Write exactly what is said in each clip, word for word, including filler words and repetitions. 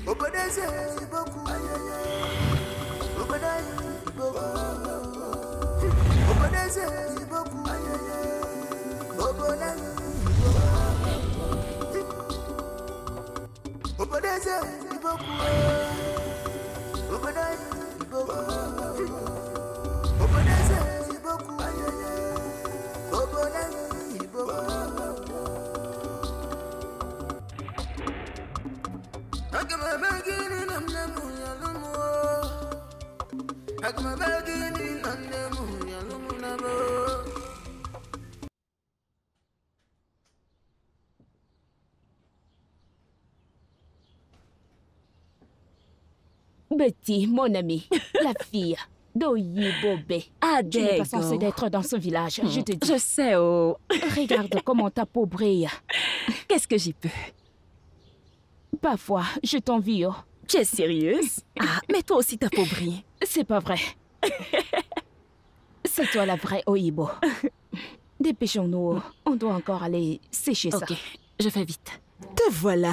Betty, mon amie, la fille d'Oyibobé. Ah, tu n'es pas censée d'être dans ce village, hmm. je te dis. Je sais, oh. Regarde comment ta peau brille. Qu'est-ce que j'y peux? Parfois, je t'envie, oh. Tu es sérieuse? Ah, mais toi aussi ta peau brille. C'est pas vrai. C'est toi la vraie Oyibo. Dépêchons-nous, on doit encore aller sécher ça. Ok, je fais vite. Te voilà.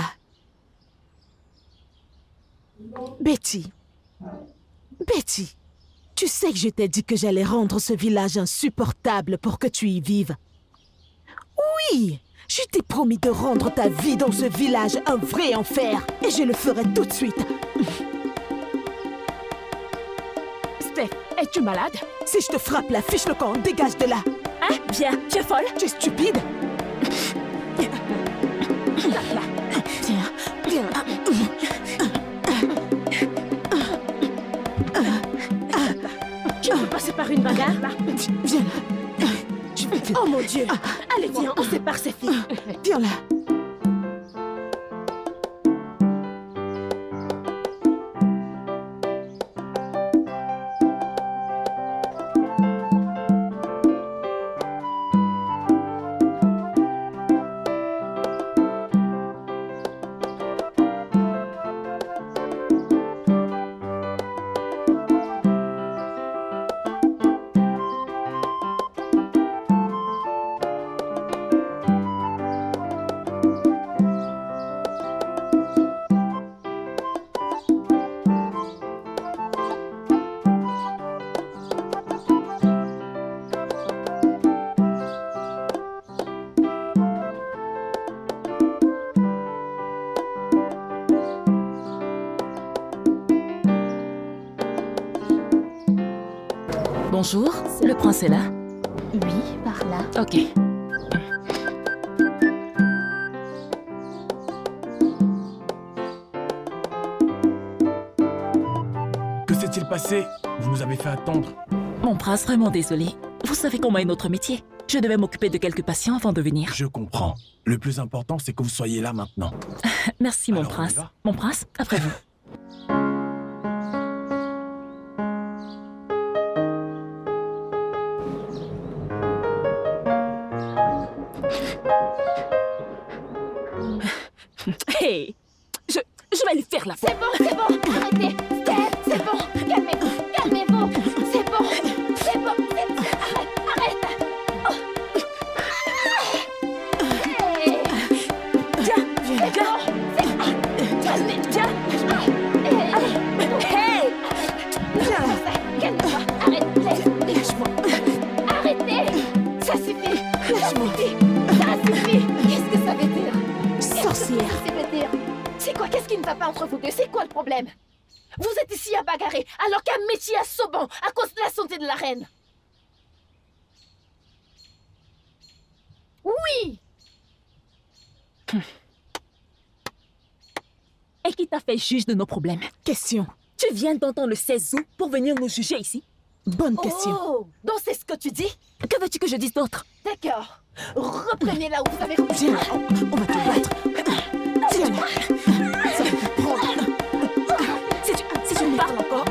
Betty. Betty, tu sais que je t'ai dit que j'allais rendre ce village insupportable pour que tu y vives. Oui, je t'ai promis de rendre ta vie dans ce village un vrai enfer. Et je le ferai tout de suite. Steph, es-tu malade? Si je te frappe la fiche le camp, dégage de là. Hein? Viens, tu es folle? Tu es stupide? Là, là. Tiens, viens. Tu veux passer par une bagarre, là? Viens là. Oh mon Dieu! Allez, viens, on sépare ces filles. Viens là. Bonjour, le prince est là? Oui, par là. Ok. Que s'est-il passé? Vous nous avez fait attendre. Mon prince, vraiment désolé. Vous savez qu'on a un autre métier. Je devais m'occuper de quelques patients avant de venir. Je comprends. Le plus important, c'est que vous soyez là maintenant. Merci, mon Alors, on y prince. va? Mon prince, après vous. Hey, je, je vais lui faire la peau. C'est bon, c'est bon, arrêtez. Steph, c'est bon, calmez-vous, calmez-vous. C'est bon, c'est bon, c'est... Arrête, arrête. Oh. Hey. Viens, viens, viens. Calmez, Viens. Hey. Hey. Viens. Calme-toi, arrête, laisse, lâche-moi. Arrêtez. Ça suffit, Lâche-moi. ça suffit. Qu'est-ce que ça veut dire? Sorcière. C'est veut dire. C'est quoi? Qu'est-ce qui ne va pas entre vous deux? C'est quoi le problème? Vous êtes ici à bagarrer, alors qu'un métier à Soban, à cause de la santé de la reine. Oui! Et qui t'a fait juge de nos problèmes? Question. Tu viens d'entendre le seize août pour venir nous juger ici? Bonne question. Oh! Donc c'est ce que tu dis? Que veux-tu que je dise d'autre? D'accord. Reprenez là où vous avez... Viens là, on va te battre. Viens là. Ça va te prendre. Si tu, si tu me parles encore...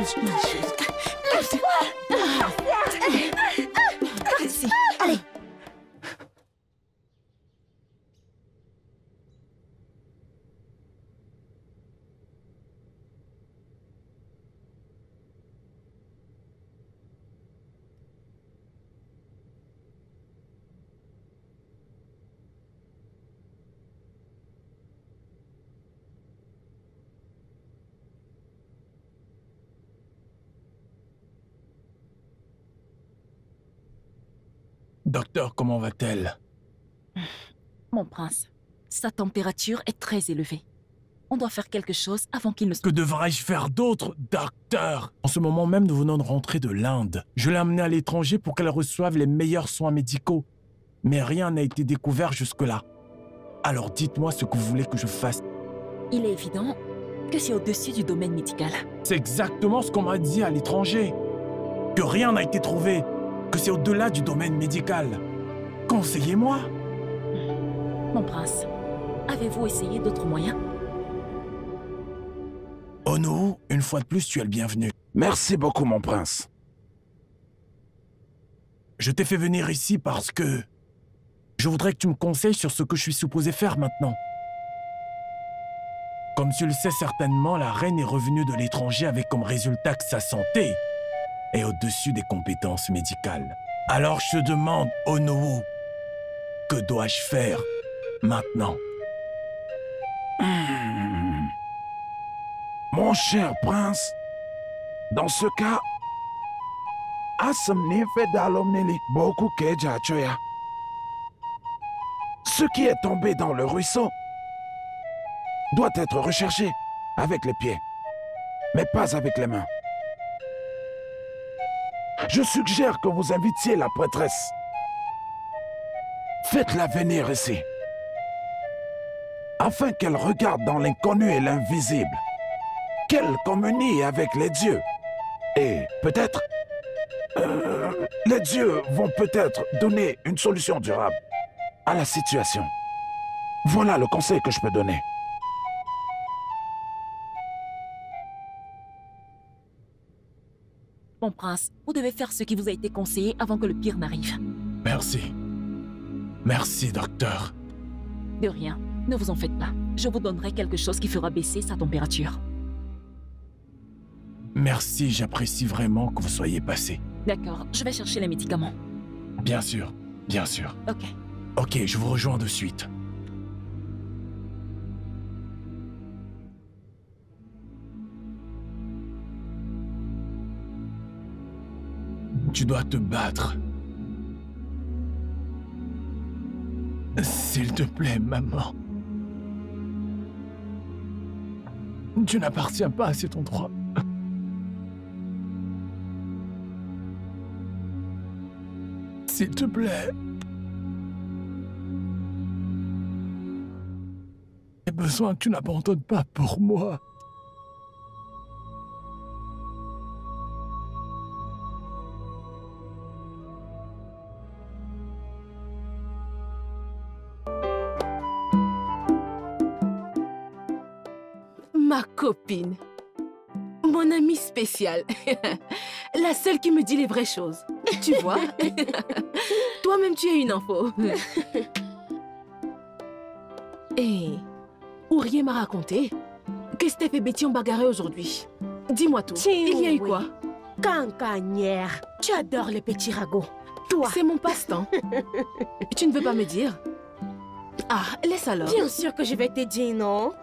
Par ici. Allez. Docteur, comment va-t-elle? Mon prince, sa température est très élevée. On doit faire quelque chose avant qu'il ne se... Que devrais-je faire d'autre, docteur? En ce moment même, nous venons de rentrer de l'Inde. Je l'ai amenée à l'étranger pour qu'elle reçoive les meilleurs soins médicaux. Mais rien n'a été découvert jusque-là. Alors dites-moi ce que vous voulez que je fasse. Il est évident que c'est au-dessus du domaine médical. C'est exactement ce qu'on m'a dit à l'étranger. Que rien n'a été trouvé. Que c'est au-delà du domaine médical. Conseillez-moi. Mon prince, avez-vous essayé d'autres moyens? Onowu, une fois de plus, tu es le bienvenu. Merci beaucoup, mon prince. Je t'ai fait venir ici parce que... je voudrais que tu me conseilles sur ce que je suis supposé faire maintenant. Comme tu le sais certainement, la reine est revenue de l'étranger avec comme résultat que sa santé est au-dessus des compétences médicales. Alors je te demande, Onowu, que dois-je faire maintenant? Hmm. Mon cher prince, dans ce cas, Asamni fait d'alomnelik beaucoup keja choya. Ce qui est tombé dans le ruisseau doit être recherché avec les pieds, mais pas avec les mains. Je suggère que vous invitiez la prêtresse. Faites-la venir ici, afin qu'elle regarde dans l'inconnu et l'invisible, qu'elle communie avec les dieux. Et peut-être, euh, les dieux vont peut-être donner une solution durable à la situation. Voilà le conseil que je peux donner. Mon prince, vous devez faire ce qui vous a été conseillé avant que le pire n'arrive. Merci. Merci, docteur. De rien, ne vous en faites pas. Je vous donnerai quelque chose qui fera baisser sa température. Merci, j'apprécie vraiment que vous soyez passé. D'accord, je vais chercher les médicaments. Bien sûr, bien sûr. Ok. Ok, je vous rejoins de suite. Tu dois te battre. S'il te plaît, maman. Tu n'appartiens pas à cet endroit. S'il te plaît. J'ai besoin que tu n'abandonnes pas pour moi. Ma copine. Mon amie spéciale. La seule qui me dit les vraies choses. Tu vois? Toi-même, tu es une info. Et Ourier m'a raconté que Steph et Betty ont bagarré aujourd'hui. Dis-moi tout. Il y a eu quoi? Cancanière, tu adores les petits ragots. Toi. C'est mon passe-temps. Tu ne veux pas me dire? Ah, laisse alors. Bien sûr que je vais te dire, non?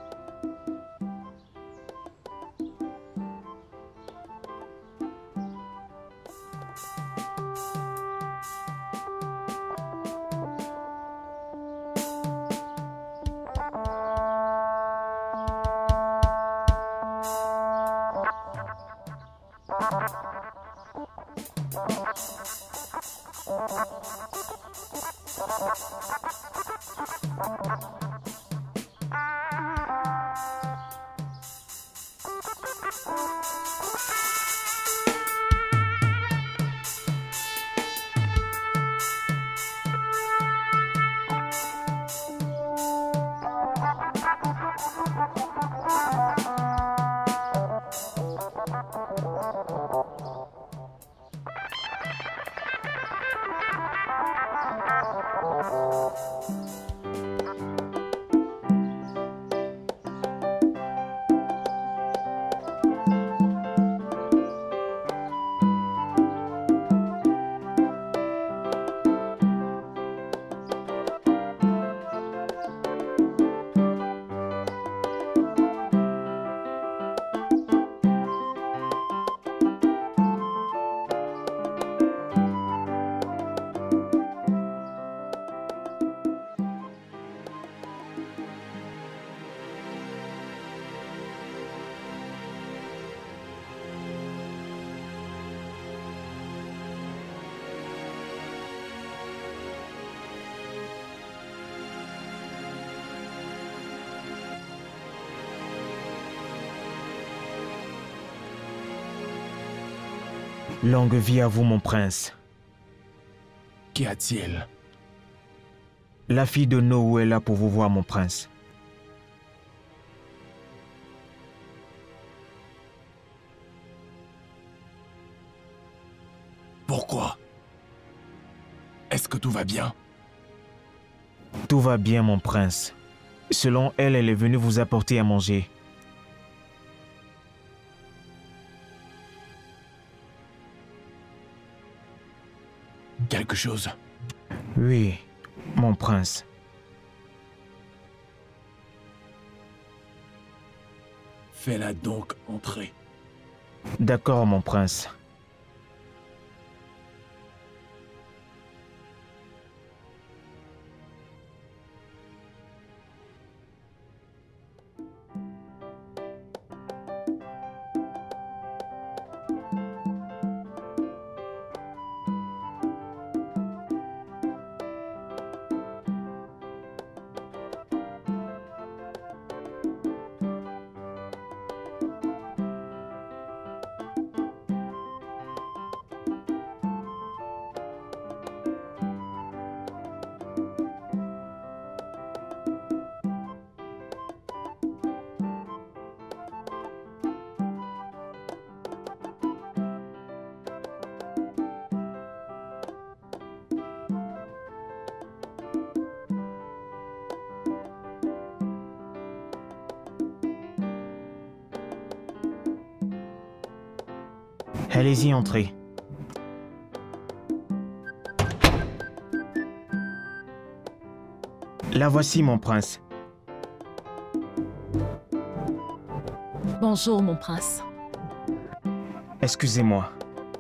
Longue vie à vous, mon prince. Qu'y a-t-il? La fille de Noou est là pour vous voir, mon prince. Pourquoi? Est-ce que tout va bien? Tout va bien, mon prince. Selon elle, elle est venue vous apporter à manger. Quelque chose? Oui, mon prince. Fais-la donc entrer. D'accord, mon prince. Allez-y, entrez. La voici, mon prince. Bonjour, mon prince. Excusez-moi.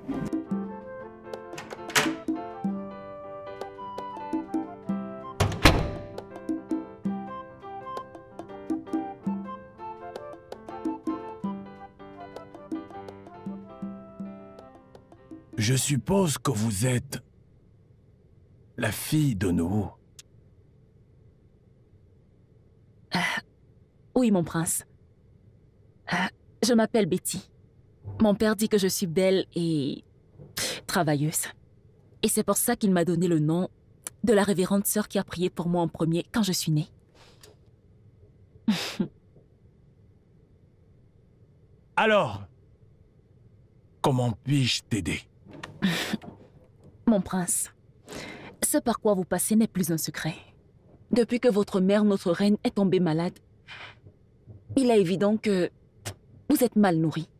Je suppose que vous êtes la fille de Noou. Euh, oui, mon prince. Euh, je m'appelle Betty. Mon père dit que je suis belle et travailleuse. Et c'est pour ça qu'il m'a donné le nom de la révérende sœur qui a prié pour moi en premier quand je suis née. Alors, comment puis-je t'aider? Mon prince, ce par quoi vous passez n'est plus un secret. Depuis que votre mère, notre reine, est tombée malade, il est évident que vous êtes mal nourri.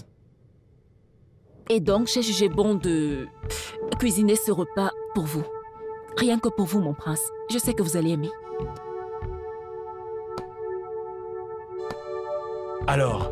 Et donc, j'ai jugé bon de cuisiner ce repas pour vous. Rien que pour vous, mon prince. Je sais que vous allez aimer. Alors,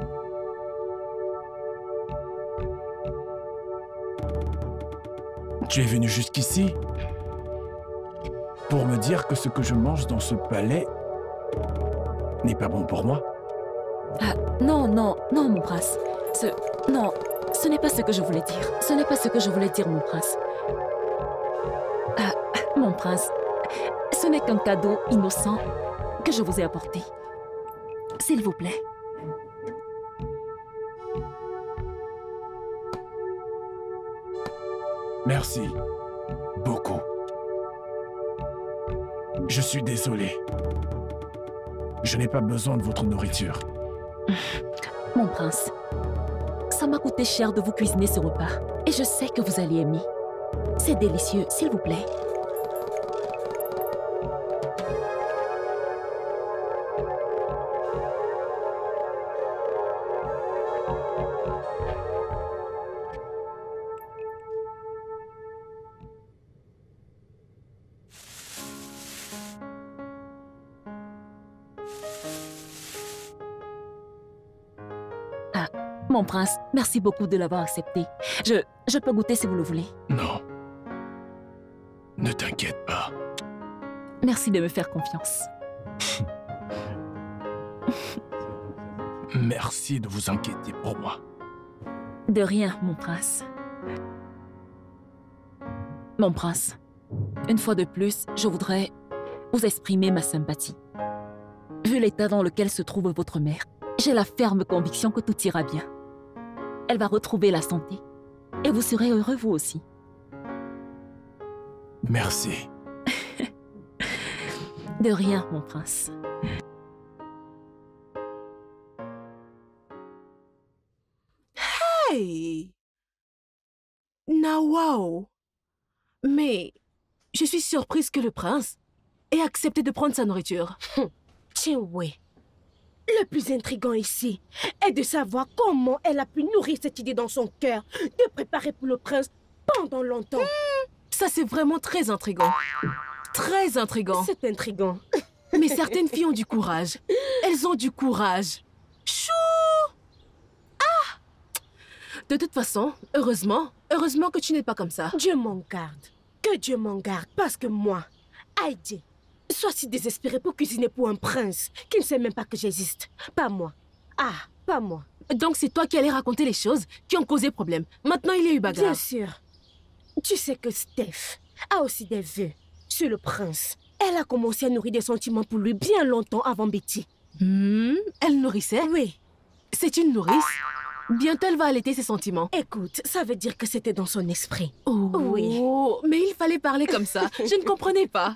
tu es venu jusqu'ici pour me dire que ce que je mange dans ce palais n'est pas bon pour moi? Ah, non, non, non, mon prince. Ce... Non, ce n'est pas ce que je voulais dire. Ce n'est pas ce que je voulais dire, mon prince. Ah, mon prince, ce n'est qu'un cadeau innocent que je vous ai apporté. S'il vous plaît. Merci. Beaucoup. Je suis désolé. Je n'ai pas besoin de votre nourriture. Mon prince, ça m'a coûté cher de vous cuisiner ce repas. Et je sais que vous allez aimer. C'est délicieux, s'il vous plaît. Mon prince, merci beaucoup de l'avoir accepté. Je, je peux goûter si vous le voulez. Non. Ne t'inquiète pas. Merci de me faire confiance. Merci de vous inquiéter pour moi. De rien, mon prince. Mon prince, une fois de plus, je voudrais vous exprimer ma sympathie. Vu l'état dans lequel se trouve votre mère, j'ai la ferme conviction que tout ira bien. Elle va retrouver la santé. Et vous serez heureux vous aussi. Merci. De rien, mon prince. Hey! Nawao! Mais je suis surprise que le prince ait accepté de prendre sa nourriture. Tiens, ouais. Le plus intriguant ici est de savoir comment elle a pu nourrir cette idée dans son cœur de préparer pour le prince pendant longtemps. Mmh, ça, c'est vraiment très intriguant. Très intriguant. C'est intriguant. Mais certaines filles ont du courage. Elles ont du courage. Chou! Ah! De toute façon, heureusement, heureusement que tu n'es pas comme ça. Dieu m'en garde. Que Dieu m'en garde. Parce que moi, Heidi, sois si désespérée pour cuisiner pour un prince qui ne sait même pas que j'existe. Pas moi. Ah, pas moi. Donc c'est toi qui allais raconter les choses qui ont causé problème. Maintenant, il y a eu bagarre. Bien sûr. Tu sais que Steph a aussi des vœux sur le prince. Elle a commencé à nourrir des sentiments pour lui bien longtemps avant Betty. Hmm, elle nourrissait? Oui. C'est une nourrice? Bientôt, elle va allaiter ses sentiments. Écoute, ça veut dire que c'était dans son esprit. Oh, oui. Mais il fallait parler comme ça. Je ne comprenais pas.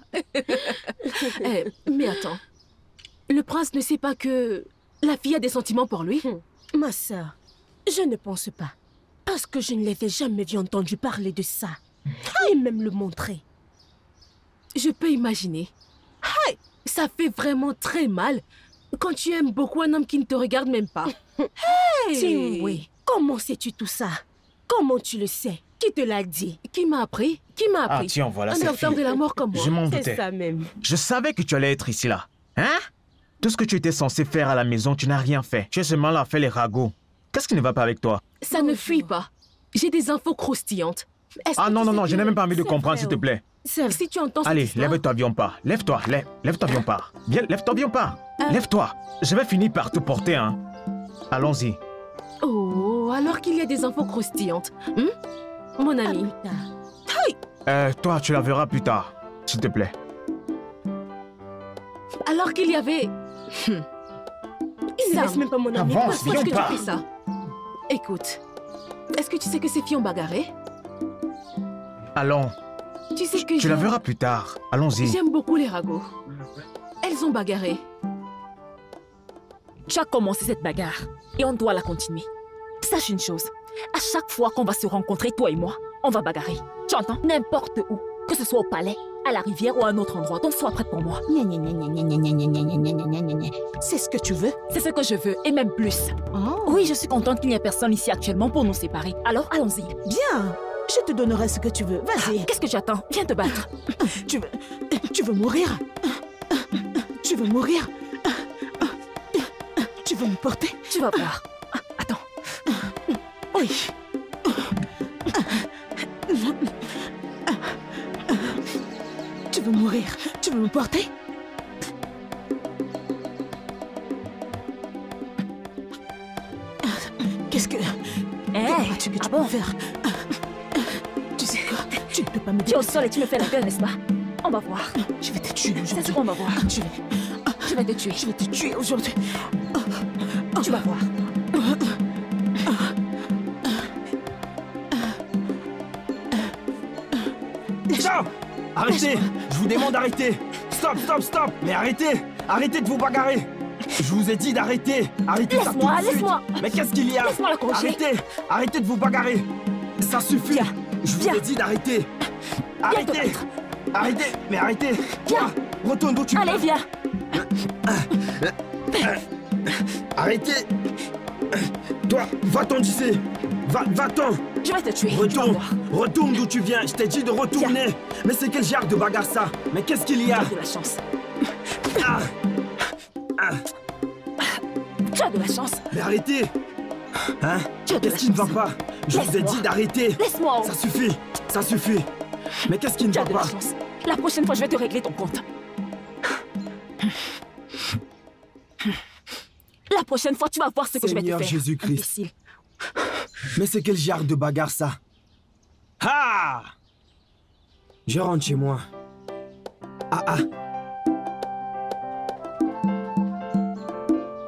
Eh, mais attends. Le prince ne sait pas que la fille a des sentiments pour lui? Hum, Ma sœur, je ne pense pas. Parce que je ne l'avais jamais vu entendu parler de ça. Ni même le montrer. Je peux imaginer. Hey, ça fait vraiment très mal quand tu aimes beaucoup un homme qui ne te regarde même pas. Hey! Tiens, oui. Comment sais-tu tout ça? Comment tu le sais? Qui te l'a dit? Qui m'a appris? Qui m'a appris? Ah tiens, voilà Un cette docteur fille. de la mort comme moi. Je m'en C'est doutais. ça même. Je savais que tu allais être ici là. Hein? Tout ce que tu étais censé faire à la maison, tu n'as rien fait. Tu es seulement là à faire les ragots. Qu'est-ce qui ne va pas avec toi? Ça ne fuit pas. J'ai des infos croustillantes. Est-ce Ah que non, tu non, sais non, je que- n'ai même pas envie de c'est comprendre, vrai, s'il te oh. plaît. Seul, si tu entends cette Allez, histoire- lève-toi, viens, on part. Lève-toi, lève, lève-toi, viens, on part. Viens, lève-toi, viens, on part. Euh. Lève-toi. Je vais finir par te porter, hein. Allons-y. Oh, alors qu'il y a des infos croustillantes. Hmm? Mon À ami. plus tard. Euh, toi, tu la verras plus tard, s'il te plaît. Alors qu'il y avait... Hmm. Il ne Sam, laisse même pas mon ami. Avance, pourquoi est-ce que viens, tu pas. fais ça? Écoute, est-ce que tu sais que ces filles ont bagarré? Allons, Tu sais que tu la j'aime- verras plus tard. Allons-y. J'aime beaucoup les ragots. Elles ont bagarré. Tu as commencé cette bagarre et on doit la continuer. Sache une chose, à chaque fois qu'on va se rencontrer, toi et moi, on va bagarrer. Tu entends? N'importe où, que ce soit au palais, à la rivière ou à un autre endroit. Donc sois prête pour moi. Gna, gna, gna, gna, gna, gna, gna, gna, gna, gna, gna, gna, gna. C'est ce que tu veux? C'est ce que je veux et même plus. Oh. Oui, je suis contente qu'il n'y ait personne ici actuellement pour nous séparer. Alors allons-y. Bien, je te donnerai ce que tu veux. Vas-y. Qu'est-ce que tu attends? Viens te battre. Tu veux... Tu veux mourir? Tu veux mourir? Tu veux me porter? Tu vas voir. Ah, attends. Oui. Tu veux mourir? Tu veux me porter? Qu'est-ce que... Hé, Que crois-tu que tu ah peux bon? faire? Tu sais quoi? Tu ne peux pas me Tu es au sol et tu me fais la gueule, n'est-ce pas? On va voir. Je vais te tuer C'est ce aujourd'hui. qu'on va voir. Je vais... Je vais te tuer. Je vais te tuer aujourd'hui. Tu vas voir. Stop! Arrêtez! Je vous demande d'arrêter! Stop, stop, stop! Mais arrêtez! Arrêtez de vous bagarrer! Je vous ai dit d'arrêter! Arrêtez ça tout Laisse-moi, de suite! laisse-moi. Mais qu'est-ce qu'il y a? Laisse-moi la corriger. Arrêtez! Arrêtez de vous bagarrer! Ça suffit! Viens, Je vous viens. ai dit d'arrêter! te Arrêtez! battre. Arrêtez! Mais arrêtez! Viens. Toi, retourne d'où tu Allez, viens. Arrêtez! Toi, va-t'en d'ici! Va, va-t'en! Je vais te tuer. Tu vas Retourne! voir. Retourne d'où tu viens! Je t'ai dit de retourner! Mais c'est quel genre de bagarre ça? Mais qu'est-ce qu'il y Tu a? as de la chance. Ah! Ah! Tu as de la chance. Mais arrêtez! Hein? Tu as de la Qu'est-ce qui ne va chance. pas? Je vous ai Laisse-moi. dit d'arrêter! Laisse-moi. Ça suffit! Ça suffit! Mais qu'est-ce qui ne Tu va as de la pas? chance. La prochaine fois, je vais te régler ton compte. La prochaine fois, tu vas voir ce que je vais te Seigneur faire. Jésus-Christ. Imbécile. Mais c'est quel genre de bagarre ça? Ah! Je rentre chez moi. Ah ah!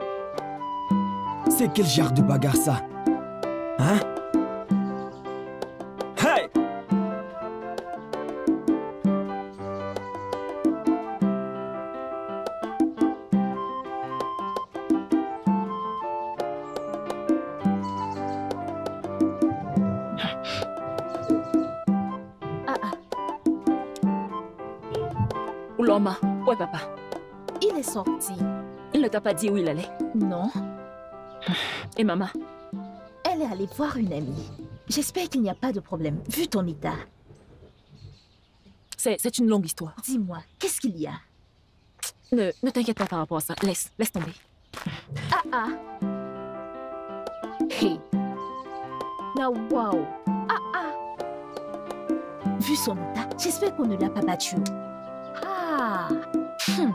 C'est quel genre de bagarre ça? Hein? Ouloma. Ouais, papa. Il est sorti. Il ne t'a pas dit où il allait? Non. Et maman? Elle est allée voir une amie. J'espère qu'il n'y a pas de problème, vu ton état. C'est une longue histoire. Dis-moi, qu'est-ce qu'il y a? Ne, ne t'inquiète pas par rapport à ça. Laisse, laisse tomber. Ah ah. Hey. Now, wow. Ah ah. Vu son état, j'espère qu'on ne l'a pas battu. Ah. Hmm.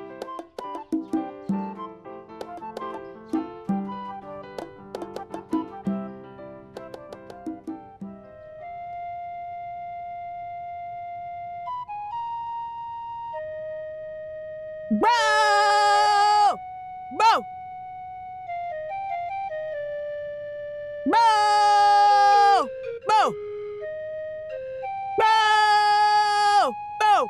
Bo! Bo! Bo! Bo! Bo! Bo!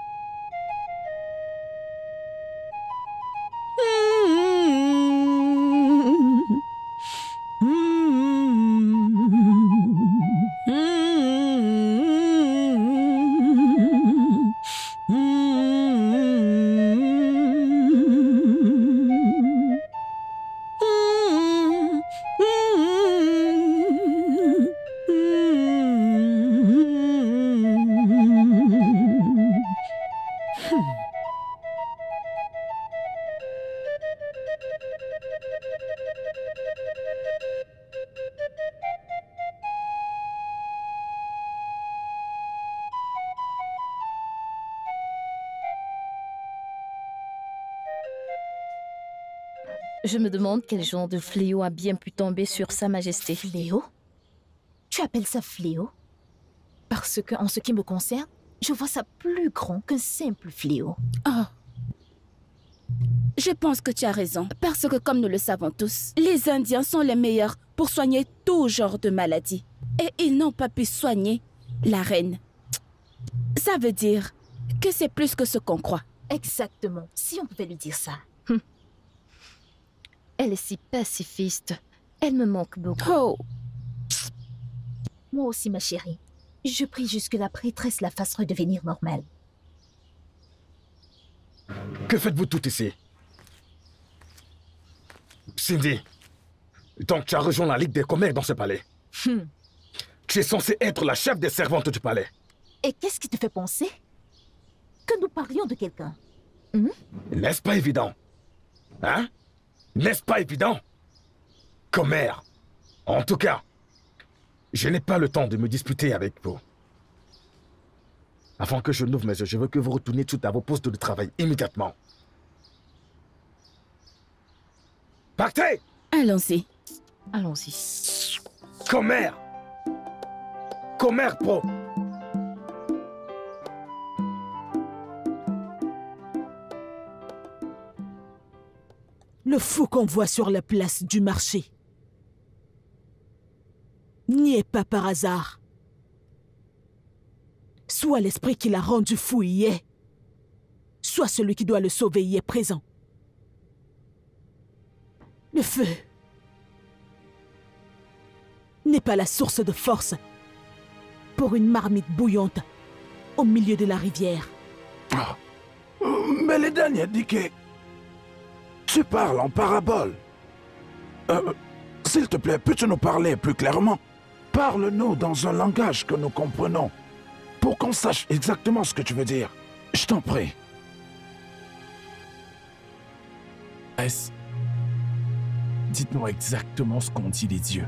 Je me demande quel genre de fléau a bien pu tomber sur Sa Majesté. Fléau? Tu appelles ça fléau? Parce que, en ce qui me concerne, je vois ça plus grand qu'un simple fléau. Oh. Je pense que tu as raison, parce que comme nous le savons tous, les Indiens sont les meilleurs pour soigner tout genre de maladies. Et ils n'ont pas pu soigner la reine. Ça veut dire que c'est plus que ce qu'on croit. Exactement, si on pouvait lui dire ça. Hum. Elle est si pacifiste. Elle me manque beaucoup. Oh. Moi aussi, ma chérie. Je prie juste que la prêtresse la fasse redevenir normale. Que faites-vous tout ici? Cindy, donc tu as rejoint la Ligue des commères dans ce palais. Hmm. Tu es censée être la chef des servantes du palais. Et qu'est-ce qui te fait penser que nous parlions de quelqu'un? Hmm? N'est-ce pas évident? Hein? N'est-ce pas évident? Commère. En tout cas, je n'ai pas le temps de me disputer avec vous. Avant que je n'ouvre mes yeux, je veux que vous retourniez tout à vos postes de travail immédiatement. Partez! Allons-y. Allons-y. Commère! Commère pro! Le fou qu'on voit sur la place du marché n'y est pas par hasard. Soit l'esprit qui l'a rendu fou y est, soit celui qui doit le sauver y est présent. Le feu n'est pas la source de force pour une marmite bouillante au milieu de la rivière. Ah. Mais le dernier dit que tu parles en parabole. Euh, S'il te plaît, peux-tu nous parler plus clairement? Parle-nous dans un langage que nous comprenons, pour qu'on sache exactement ce que tu veux dire. Je t'en prie. Est-ce... Dites-nous exactement ce qu'ont dit les dieux.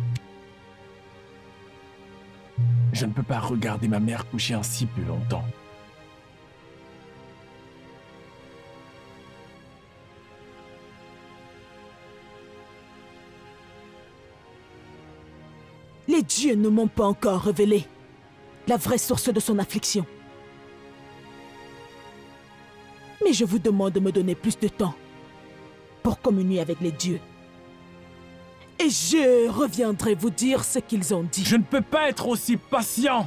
Je ne peux pas regarder ma mère coucher ainsi plus longtemps. Les dieux ne m'ont pas encore révélé la vraie source de son affliction. Mais je vous demande de me donner plus de temps pour communier avec les dieux. Et je reviendrai vous dire ce qu'ils ont dit. Je ne peux pas être aussi patient.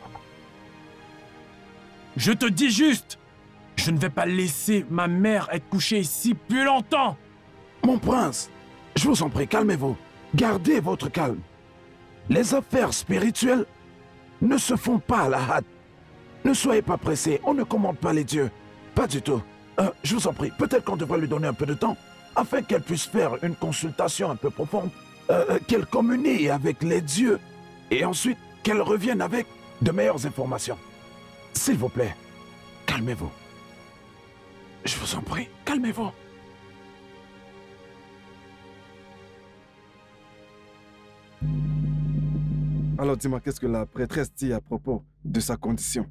Je te dis juste, je ne vais pas laisser ma mère être couchée ici plus longtemps. Mon prince, je vous en prie, calmez-vous. Gardez votre calme. Les affaires spirituelles ne se font pas à la hâte. Ne soyez pas pressés, on ne commande pas les dieux. pas du tout. Euh, je vous en prie, peut-être qu'on devrait lui donner un peu de temps, afin qu'elle puisse faire une consultation un peu profonde, euh, qu'elle communie avec les dieux, et ensuite qu'elle revienne avec de meilleures informations. S'il vous plaît, calmez-vous. Je vous en prie, calmez-vous. Alors dis-moi, qu'est-ce que la prêtresse dit à propos de sa condition?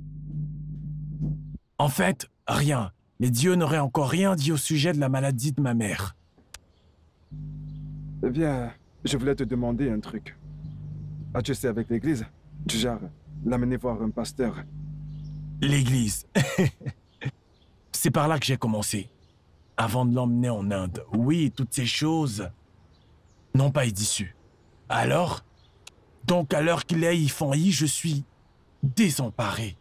En fait, rien. Les dieux n'auraient encore rien dit au sujet de la maladie de ma mère. Eh bien, je voulais te demander un truc. As-tu essayé avec l'église? Du genre, l'amener voir un pasteur? L'église. C'est par là que j'ai commencé. Avant de l'emmener en Inde. Oui, toutes ces choses n'ont pas eu d'issue. Alors, donc à l'heure qu'il est Ifanyi, je suis désemparé.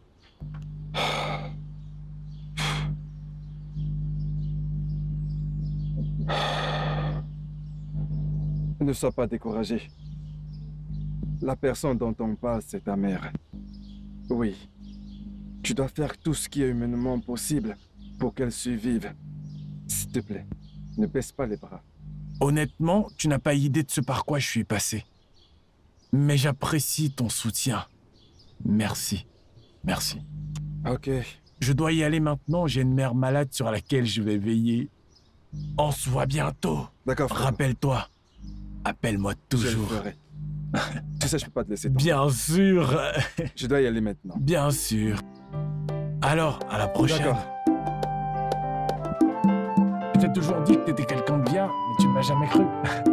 Ne sois pas découragé. La personne dont on parle, c'est ta mère. Oui. Tu dois faire tout ce qui est humainement possible pour qu'elle survive. S'il te plaît, ne baisse pas les bras. Honnêtement, tu n'as pas idée de ce par quoi je suis passé. Mais j'apprécie ton soutien. Merci. Merci. Ok. Je dois y aller maintenant, j'ai une mère malade sur laquelle je vais veiller. On se voit bientôt. D'accord. Rappelle-toi. Appelle-moi toujours. Je le ferai. Tu sais, je peux pas te laisser tomber. Bien sûr. Je dois y aller maintenant. Bien sûr. Alors, à la prochaine. D'accord. Je t'ai toujours dit que t'étais quelqu'un de bien, mais tu ne m'as jamais cru.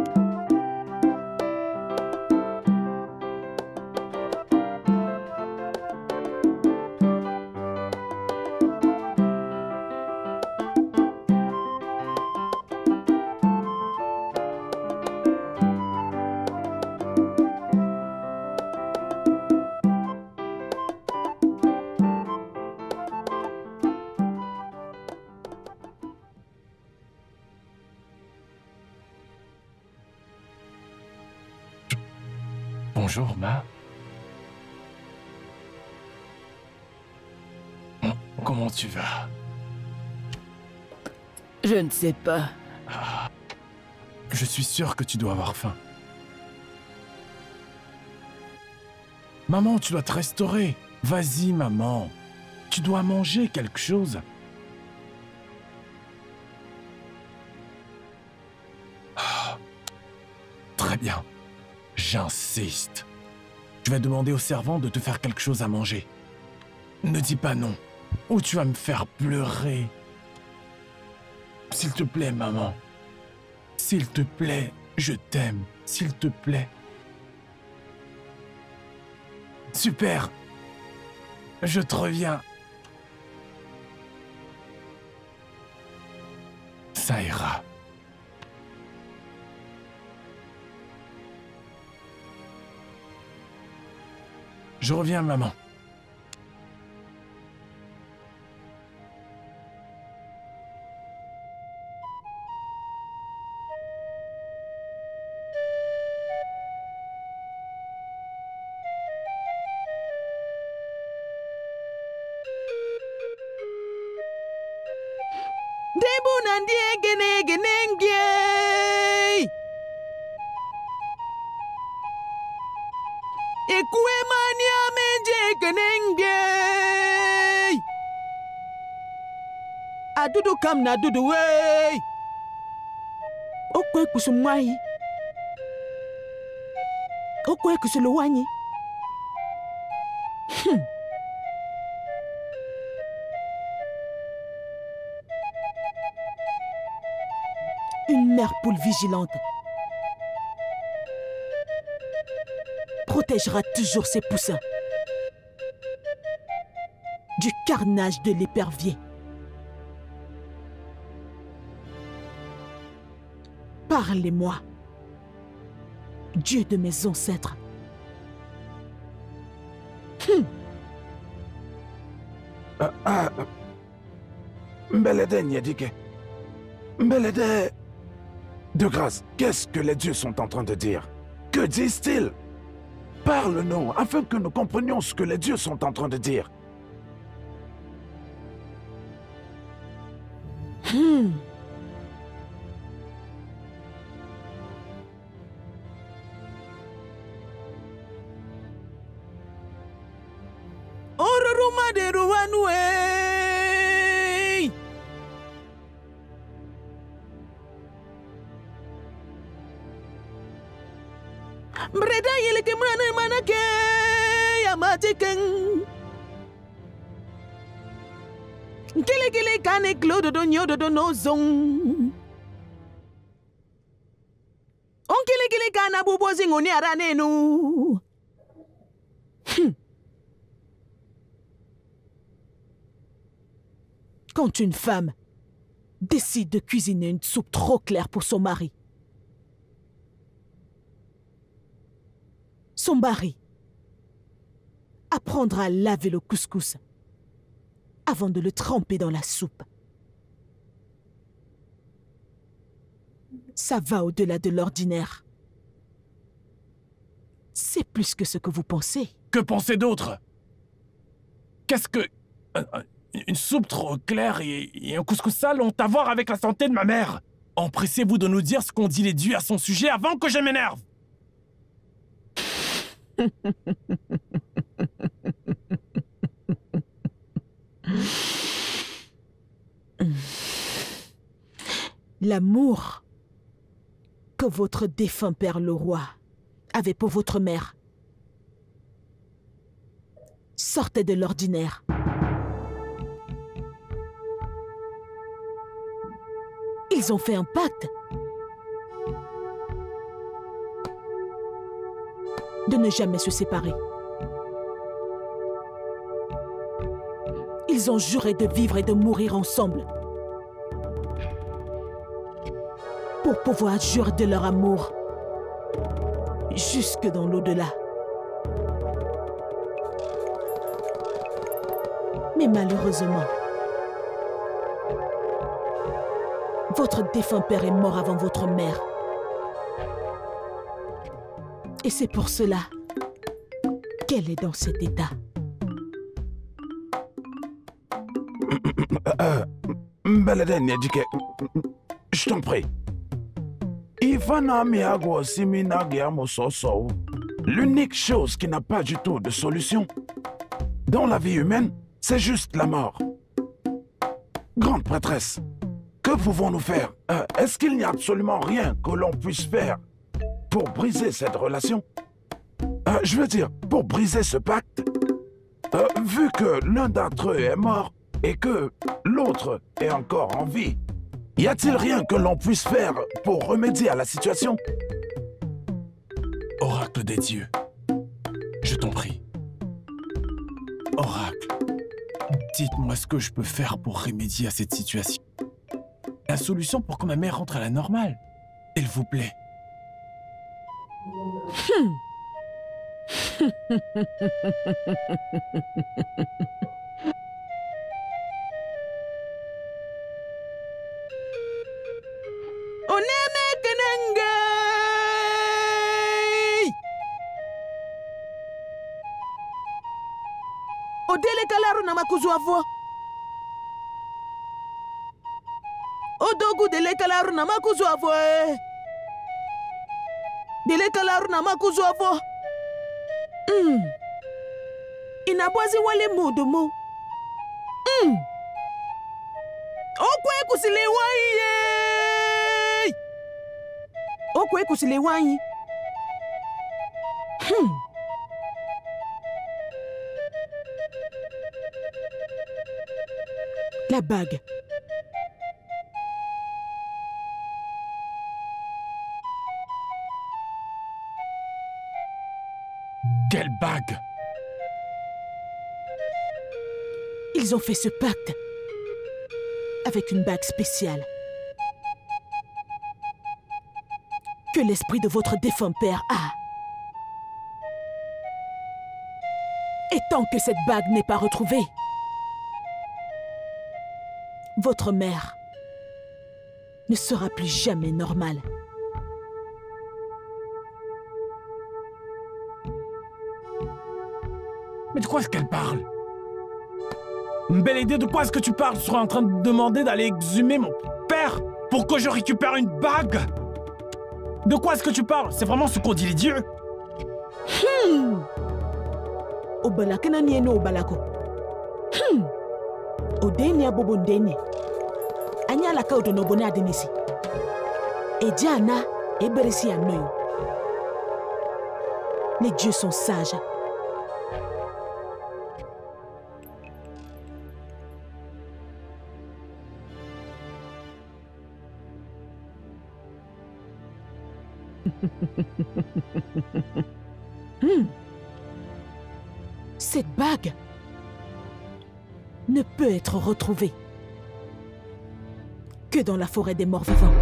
Bonjour, Ma. Comment tu vas? Je ne sais pas. Ah, je suis sûr que tu dois avoir faim. Maman, tu dois te restaurer. Vas-y, maman. Tu dois manger quelque chose. Ah, très bien. J'insiste. Je vais demander au servant de te faire quelque chose à manger. Ne dis pas non, ou tu vas me faire pleurer. S'il te plaît, maman. S'il te plaît, je t'aime. S'il te plaît. Super. Je te reviens. Ça ira. Je reviens, maman. Adudu kam na dudu wey. Okwe kusumwai. Okwe kusuluwanyi. Hmm. Une mère poule vigilante protégera toujours ses poussins du carnage de l'épervier. Parlez-moi, Dieu de mes ancêtres. Hum. Ah, ah. Mbelede Nyedike. Mbelede. De grâce, qu'est-ce que les dieux sont en train de dire? Que disent-ils? Parle-nous, afin que nous comprenions ce que les dieux sont en train de dire. Hmm. Ororuma de Ruanue. Breda yele ke mrana manake yamatiken. Kile kile kane klodo do nyodo do no zong. On kile kile kana bubozi ngoni arane nu. Hmm. Quand une femme décide de cuisiner une soupe trop claire pour son mari, son mari apprendra à laver le couscous avant de le tremper dans la soupe. Ça va au-delà de l'ordinaire. C'est plus que ce que vous pensez. Que penser d'autre? Qu'est-ce que... euh, euh, Une soupe trop claire et, et un couscous sale ont à voir avec la santé de ma mère. Empressez-vous de nous dire ce qu'ont dit les dieux à son sujet avant que je m'énerve. L'amour que votre défunt père le roi avait pour votre mère sortait de l'ordinaire. Ils ont fait un pacte de ne jamais se séparer. Ils ont juré de vivre et de mourir ensemble pour pouvoir jurer de leur amour jusque dans l'au-delà. Mais malheureusement, votre défunt père est mort avant votre mère. Et c'est pour cela qu'elle est dans cet état. Euh, Mbeleden Yedike, je t'en prie. L'unique chose qui n'a pas du tout de solution dans la vie humaine, c'est juste la mort. Grande prêtresse, que pouvons-nous faire? euh, Est-ce qu'il n'y a absolument rien que l'on puisse faire pour briser cette relation? euh, Je veux dire, pour briser ce pacte, euh, vu que l'un d'entre eux est mort et que l'autre est encore en vie, y a-t-il rien que l'on puisse faire pour remédier à la situation? Oracle des dieux, je t'en prie. Oracle, dites-moi ce que je peux faire pour remédier à cette situation. La solution pour que ma mère rentre à la normale, s'il vous plaît. Hmm. Odele kalaru na makuzu avo. Odogu dele kalaru na makuzu avo. Dele kalaru na makuzu avo. Hmm. Inabwazi wale mudu mu. Hmm. Okwe kusile wanyi. Okwe kusile wanyi. Hmm. La bague. Quelle bague? Ils ont fait ce pacte avec une bague spéciale que l'esprit de votre défunt père a. Et tant que cette bague n'est pas retrouvée, votre mère ne sera plus jamais normale. Mais de quoi est-ce qu'elle parle? Mbélédé, de quoi est-ce que tu parles? Tu serais en train de demander d'aller exhumer mon père pour que je récupère une bague? De quoi est-ce que tu parles? C'est vraiment ce qu'ont dit les dieux? Hmm. Obalaka na nieno obalako. Hmm. Odenia bobo ndeni. Anya la ka odono bona adenisi. Ejana eberesi anoyo. Les dieux sont sages. Hmm. Cette bague ne peut être retrouvée que dans la forêt des morts vivants.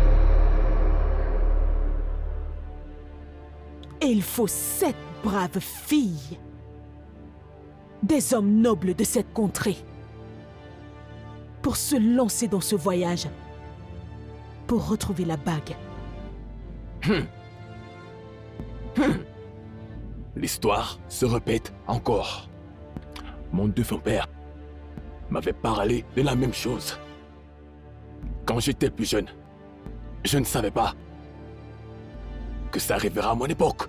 Et il faut sept braves filles, des hommes nobles de cette contrée, pour se lancer dans ce voyage, pour retrouver la bague. Hum. Hum. L'histoire se répète encore. Mon défunt père m'avait parlé de la même chose. Quand j'étais plus jeune, je ne savais pas que ça arrivera à mon époque.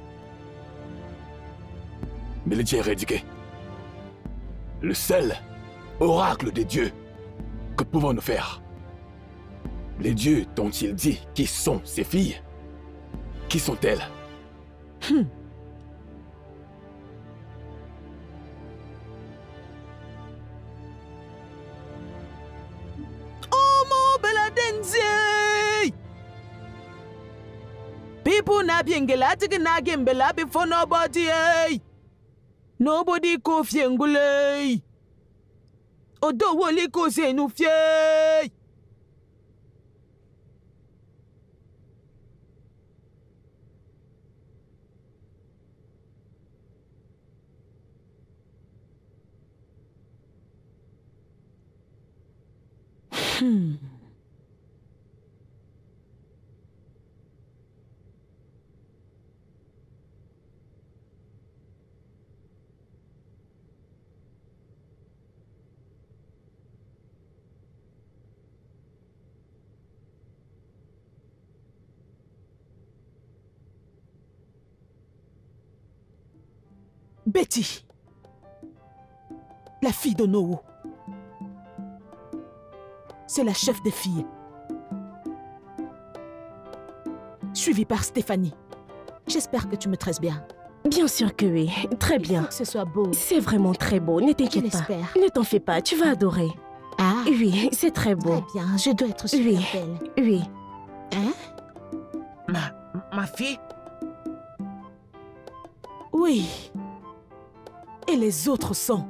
Mais le Dieu est rédiqué. Le seul oracle des dieux que pouvons-nous faire? Les dieux dont il dit qui sont ses filles, qui sont-elles? Hmm. People na biengela tiki na gembela before nobody eh. Nobody ko fiengule. Odo woli ko se nu fie. Hmm. Betty, la fille de Noou. C'est la chef des filles. Suivie par Stéphanie. J'espère que tu me traites bien. Bien sûr que oui, très bien. Il faut que ce soit beau. C'est vraiment très beau, ne t'inquiète pas. Ne t'en fais pas, tu vas adorer. Ah? Oui, c'est très beau. Très bien, je dois être super oui. belle. Oui. Hein? Ma... ma fille? Oui. Et les autres sont...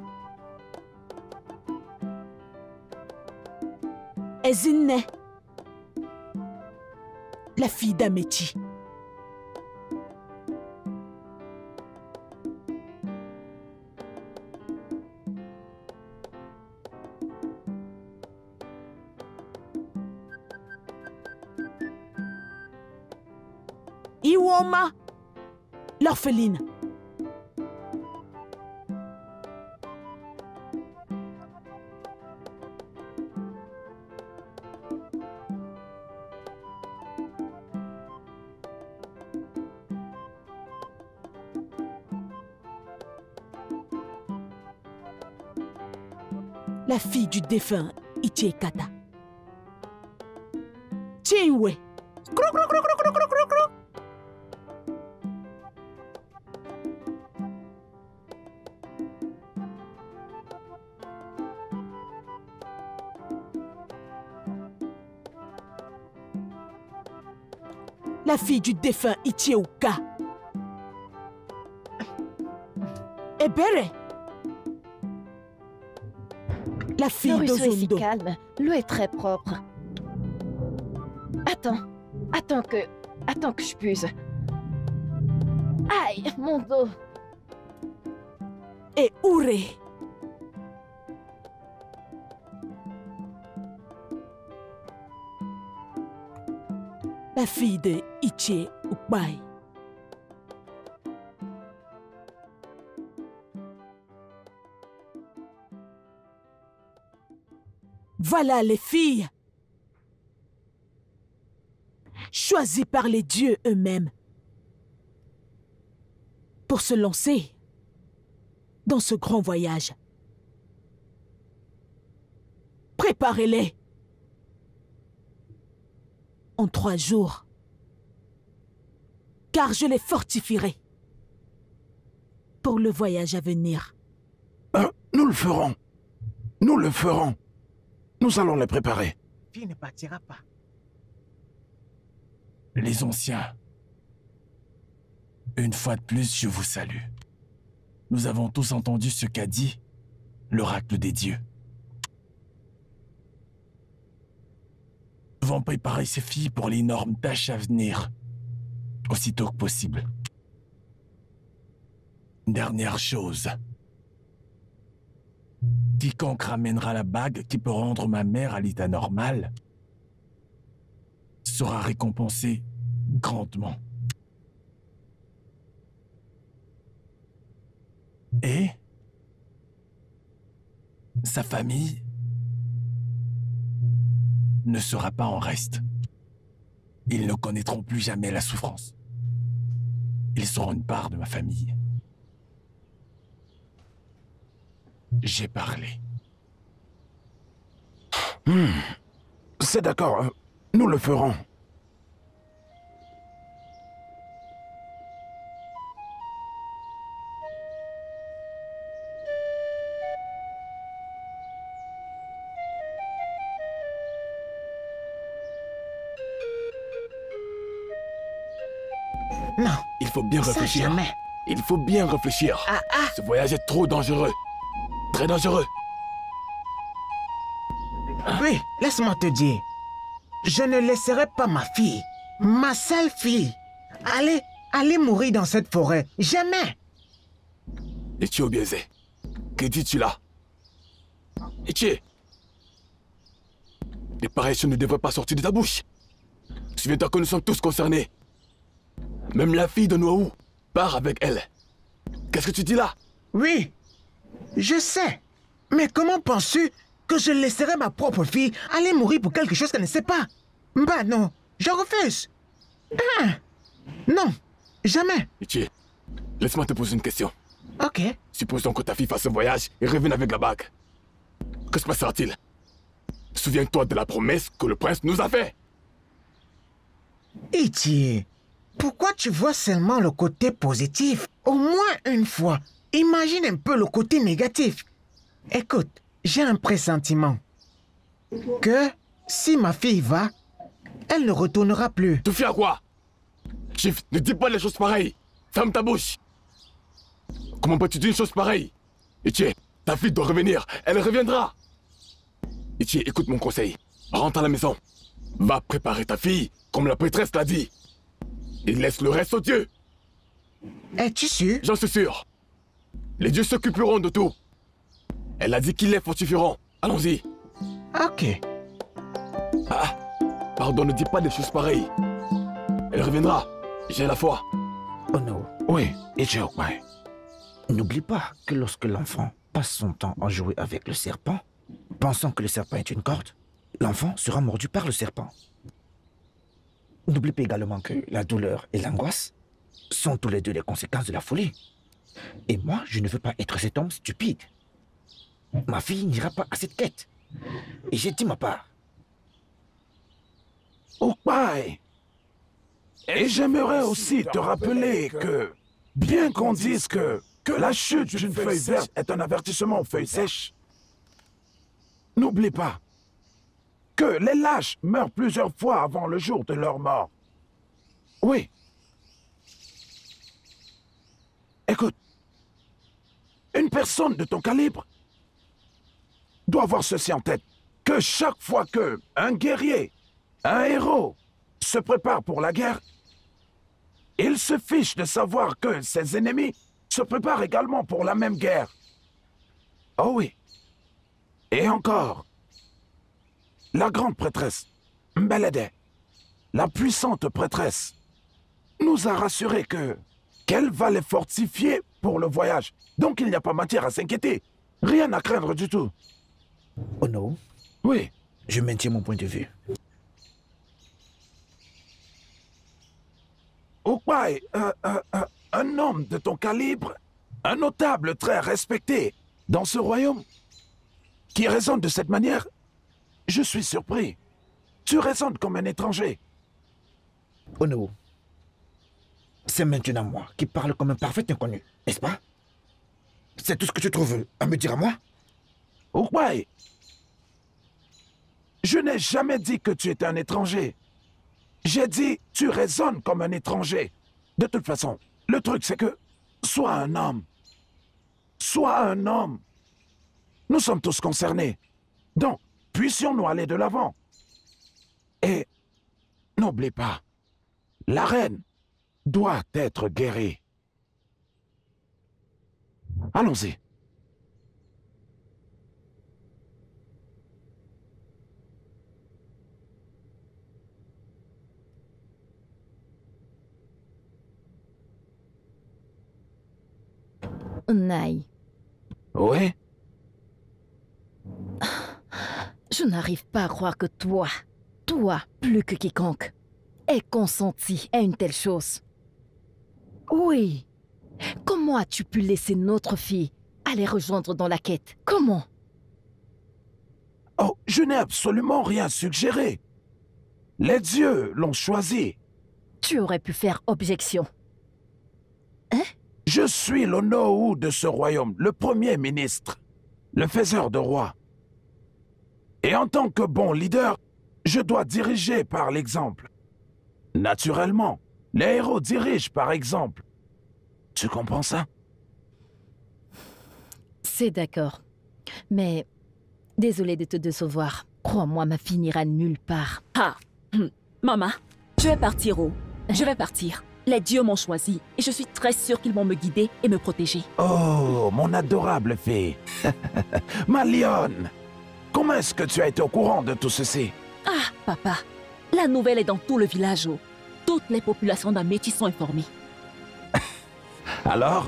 Ezine, la fille d'Améti. Iwoma, l'orpheline. La fille du défunt Itiekata. Chinwe. Crou, crou, crou, crou, crou, crou, crou, crou. La fille du défunt Itieuka. Ebere. La fille de Zondo. Le ruisseau est si calme. L'eau est très propre. Attends. Attends que... Attends que je puise. Aïe, mon dos. Et Ouré. La fille de Iché Ukbai. Voilà les filles, choisies par les dieux eux-mêmes, pour se lancer dans ce grand voyage. Préparez-les. En trois jours, car je les fortifierai pour le voyage à venir. Euh, nous le ferons. Nous le ferons. Nous allons les préparer. La fille ne partira pas. Les anciens, une fois de plus, je vous salue. Nous avons tous entendu ce qu'a dit l'oracle des dieux. Nous devons préparer ces filles pour l'énorme tâche à venir, aussitôt que possible. Une dernière chose. Quiconque ramènera la bague qui peut rendre ma mère à l'état normal sera récompensé grandement. Et sa famille ne sera pas en reste. Ils ne connaîtront plus jamais la souffrance. Ils seront une part de ma famille. J'ai parlé. Hmm. C'est d'accord. Nous le ferons. Non. Il faut bien Ça, réfléchir. jamais. Il faut bien réfléchir. Ah, ah. Ce voyage est trop dangereux. Très dangereux. Oui, laisse-moi te dire. Je ne laisserai pas ma fille, ma seule fille, aller, aller mourir dans cette forêt. Jamais. Ichi Obieze, que dis-tu là? Ichi, les pareilles choses ne devraient pas sortir de ta bouche. Souviens-toi que nous sommes tous concernés. Même la fille de Noaou part avec elle. Qu'est-ce que tu dis là? Oui, je sais. Mais comment penses-tu que je laisserai ma propre fille aller mourir pour quelque chose qu'elle ne sait pas? Bah non, je refuse. Ah, non, jamais. Ichi, laisse-moi te poser une question. Ok. Supposons que ta fille fasse un voyage et revienne avec la bague. Que se passera-t-il? Souviens-toi de la promesse que le prince nous a faite. Iti, pourquoi tu vois seulement le côté positif? Au moins une fois, imagine un peu le côté négatif. Écoute, j'ai un pressentiment que si ma fille va, elle ne retournera plus. Tu fais à quoi? Chief, ne dis pas les choses pareilles. Ferme ta bouche. Comment peux-tu dire une chose pareille? Ichi, ta fille doit revenir. Elle reviendra. Ichi, écoute mon conseil. Rentre à la maison. Va préparer ta fille, comme la prêtresse l'a dit. Et laisse le reste aux dieux. Es-tu sûr? J'en suis sûr. Les dieux s'occuperont de tout. Elle a dit qu'ils les fortifieront. Allons-y. Ok. Ah, pardon, ne dis pas des choses pareilles. Elle reviendra. J'ai la foi. Oh non. Oui, Ichiokbai. N'oublie pas que lorsque l'enfant passe son temps à jouer avec le serpent, pensant que le serpent est une corde, l'enfant sera mordu par le serpent. N'oublie pas également que la douleur et l'angoisse sont tous les deux les conséquences de la folie. Et moi, je ne veux pas être cet homme stupide. Ma fille n'ira pas à cette quête. Et j'ai dit ma part. Okbai. Et j'aimerais aussi te rappeler que, bien qu'on dise que, que la chute d'une feuille verte est un avertissement aux feuilles sèches, n'oublie pas que les lâches meurent plusieurs fois avant le jour de leur mort. Oui. Écoute, une personne de ton calibre doit avoir ceci en tête, que chaque fois que un guerrier, un héros, se prépare pour la guerre, il se fiche de savoir que ses ennemis se préparent également pour la même guerre. Oh oui. Et encore, la grande prêtresse, Mbelede, la puissante prêtresse, nous a rassuré que qu'elle va les fortifier pour le voyage. Donc il n'y a pas matière à s'inquiéter. Rien à craindre du tout. Oh non, Oui. Je maintiens mon point de vue. Okpai, euh, euh, euh, un homme de ton calibre, un notable très respecté dans ce royaume, qui raisonne de cette manière, je suis surpris. Tu raisonnes comme un étranger. Onowu, c'est maintenant moi qui parle comme un parfait inconnu, n'est-ce pas? C'est tout ce que tu trouves à me dire à moi? Okpai, je n'ai jamais dit que tu étais un étranger. J'ai dit, tu raisonnes comme un étranger. De toute façon, le truc c'est que, sois un homme. Sois un homme. Nous sommes tous concernés. Donc, puissions-nous aller de l'avant. Et n'oublie pas, la reine doit être guérie. Allons-y. Naï. Oui? Je n'arrive pas à croire que toi, toi, plus que quiconque, ait consenti à une telle chose. Oui. Comment as-tu pu laisser notre fille aller rejoindre dans la quête? Comment? Oh, je n'ai absolument rien suggéré. Les dieux l'ont choisi. Tu aurais pu faire objection. Hein? Je suis l'Onowu de ce royaume, le premier ministre, le faiseur de rois. Et en tant que bon leader, je dois diriger par l'exemple. Naturellement, les héros dirigent par exemple. Tu comprends ça? C'est d'accord. Mais, désolé de te décevoir. Crois-moi, ma fille n'ira nulle part. Ah, hum. Maman, je vais partir où? Je vais partir. Les dieux m'ont choisi et je suis très sûre qu'ils vont me guider et me protéger. Oh, mon adorable fille. Ma lionne. Comment est-ce que tu as été au courant de tout ceci? Ah, papa, la nouvelle est dans tout le village. Oh. Toutes les populations d'Ameti sont informées. Alors?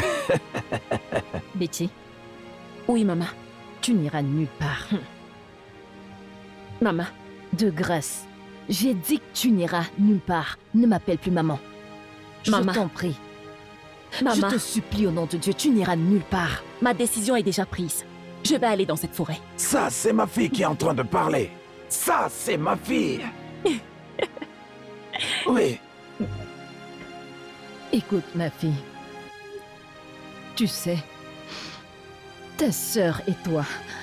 Betty? Oui, maman. Tu n'iras nulle part. Hum. Maman? De grâce, j'ai dit que tu n'iras nulle part. Ne m'appelle plus maman. Maman. Je t'en prie. Maman. Je te supplie au nom de Dieu, tu n'iras nulle part. Ma décision est déjà prise. Je vais aller dans cette forêt. Ça, c'est ma fille qui est en train de parler. Ça, c'est ma fille. Oui. Écoute, ma fille. Tu sais, ta sœur et toi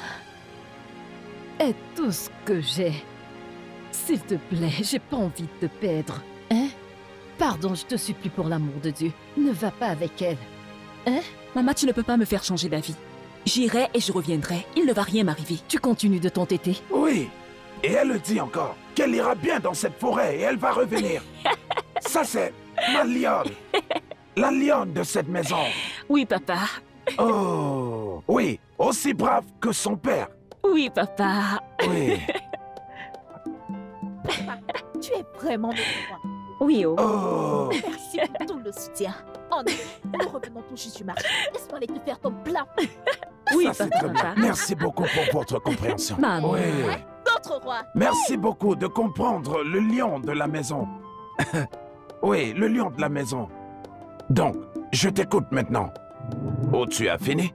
est tout ce que j'ai. S'il te plaît, j'ai pas envie de te perdre. Hein? Pardon, je te supplie pour l'amour de Dieu. Ne va pas avec elle. Hein? Maman, tu ne peux pas me faire changer d'avis. J'irai et je reviendrai. Il ne va rien m'arriver. Tu continues de t'entêter? Oui. Et elle le dit encore, qu'elle ira bien dans cette forêt et elle va revenir. Ça, c'est ma lionne. La lionne de cette maison. Oui, papa. Oh, oui, aussi brave que son père. Oui, papa. Oui. Tu es vraiment mon roi. Oui, oh. Oh. Merci pour tout le soutien. En effet, nous revenons tout juste du marché. Laisse-moi aller te faire ton plat. Oui, ça, papa. très bien. Merci beaucoup pour votre compréhension. Maman. Oui. Notre roi. Merci beaucoup de comprendre le lion de la maison. Oui, le lion de la maison. Donc, je t'écoute maintenant. Oh, tu as fini?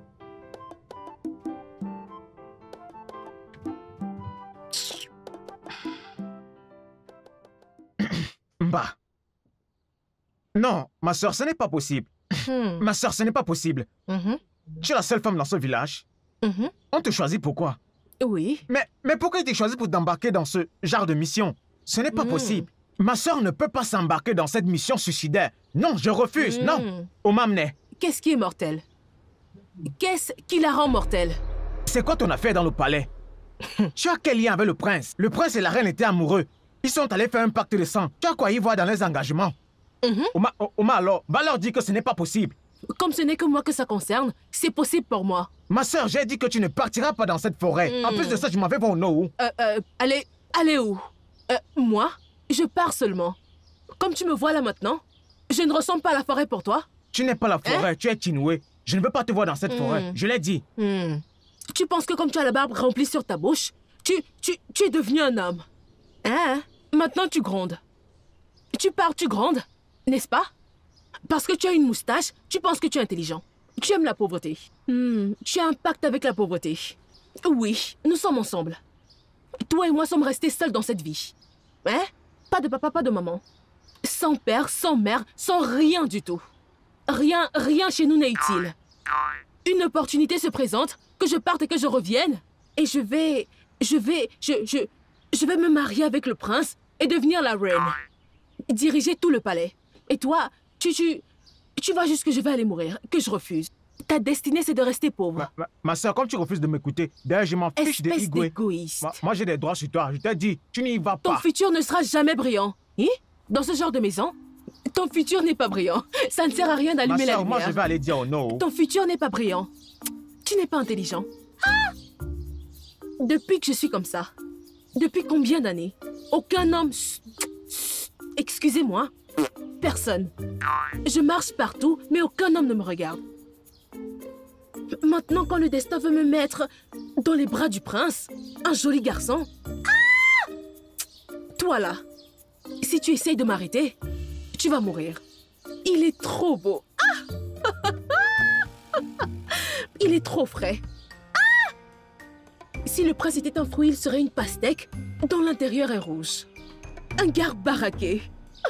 Bah. Non, ma soeur, ce n'est pas possible. Hmm. Ma soeur, ce n'est pas possible. Mhm. Tu es la seule femme dans ce village. Mhm. On te choisit pourquoi? Oui. Mais, mais pourquoi il t'a choisi pour t'embarquer dans ce genre de mission? Ce n'est pas Mm. possible. Ma soeur ne peut pas s'embarquer dans cette mission suicidaire. Non, je refuse. Mm. Non. Omamne, Qu'est-ce qui est mortel? Qu'est-ce qui la rend mortelle? c'est quoi ton affaire dans le palais? Tu as quel lien avec le prince? Le prince et la reine étaient amoureux. Ils sont allés faire un pacte de sang. Tu as quoi y voir dans les engagements? Mhm. Oma, O- Oma, alors, va leur dire que ce n'est pas possible. Comme ce n'est que moi que ça concerne, c'est possible pour moi. Ma soeur, j'ai dit que tu ne partiras pas dans cette forêt. Mm. En plus de ça, je m'en vais voir au Nohou. Euh, euh, allez, allez où? Euh, moi? Je pars seulement. Comme tu me vois là maintenant, je ne ressemble pas à la forêt pour toi. Tu n'es pas la forêt, tu es Chinoué. Je ne veux pas te voir dans cette Mm. forêt. Je l'ai dit. Hmm. Tu penses que comme tu as la barbe remplie sur ta bouche, tu, tu, tu es devenu un homme. Hein? Maintenant, tu grondes. Tu pars, tu grondes, n'est-ce pas? Parce que tu as une moustache, tu penses que tu es intelligent. Tu aimes la pauvreté. Hmm, tu as un pacte avec la pauvreté. Oui, nous sommes ensemble. Toi et moi sommes restés seuls dans cette vie. Hein? Pas de papa, pas de maman. Sans père, sans mère, sans rien du tout. Rien, rien chez nous n'est utile. Une opportunité se présente, que je parte et que je revienne. Et je vais... Je vais... Je, je, je vais me marier avec le prince et devenir la reine. Diriger tout le palais. Et toi, tu... Tu, tu vois juste que je vais aller mourir, que je refuse. Ta destinée, c'est de rester pauvre. Ma, ma, ma soeur, comme tu refuses de m'écouter, d'ailleurs, je m'en fiche de Igwe. Égoïste. Ma, moi, j'ai des droits sur toi. Je t'ai dit, tu n'y vas pas. Ton futur ne sera jamais brillant. Hein? Dans ce genre de maison, ton futur n'est pas brillant. Ça ne sert à rien d'allumer la lumière. Moi, je vais aller dire oh non. Ton futur n'est pas brillant. Tu n'es pas intelligent. Ah! Depuis que je suis comme ça, depuis combien d'années, aucun homme... Excusez-moi, personne. Je marche partout, mais aucun homme ne me regarde. Maintenant, quand le destin veut me mettre dans les bras du prince, un joli garçon... Ah! Toi là, si tu essayes de m'arrêter, tu vas mourir. Il est trop beau. Ah! Il est trop frais. Ah! Si le prince était un fruit, il serait une pastèque dont l'intérieur est rouge. Un gars baraqué.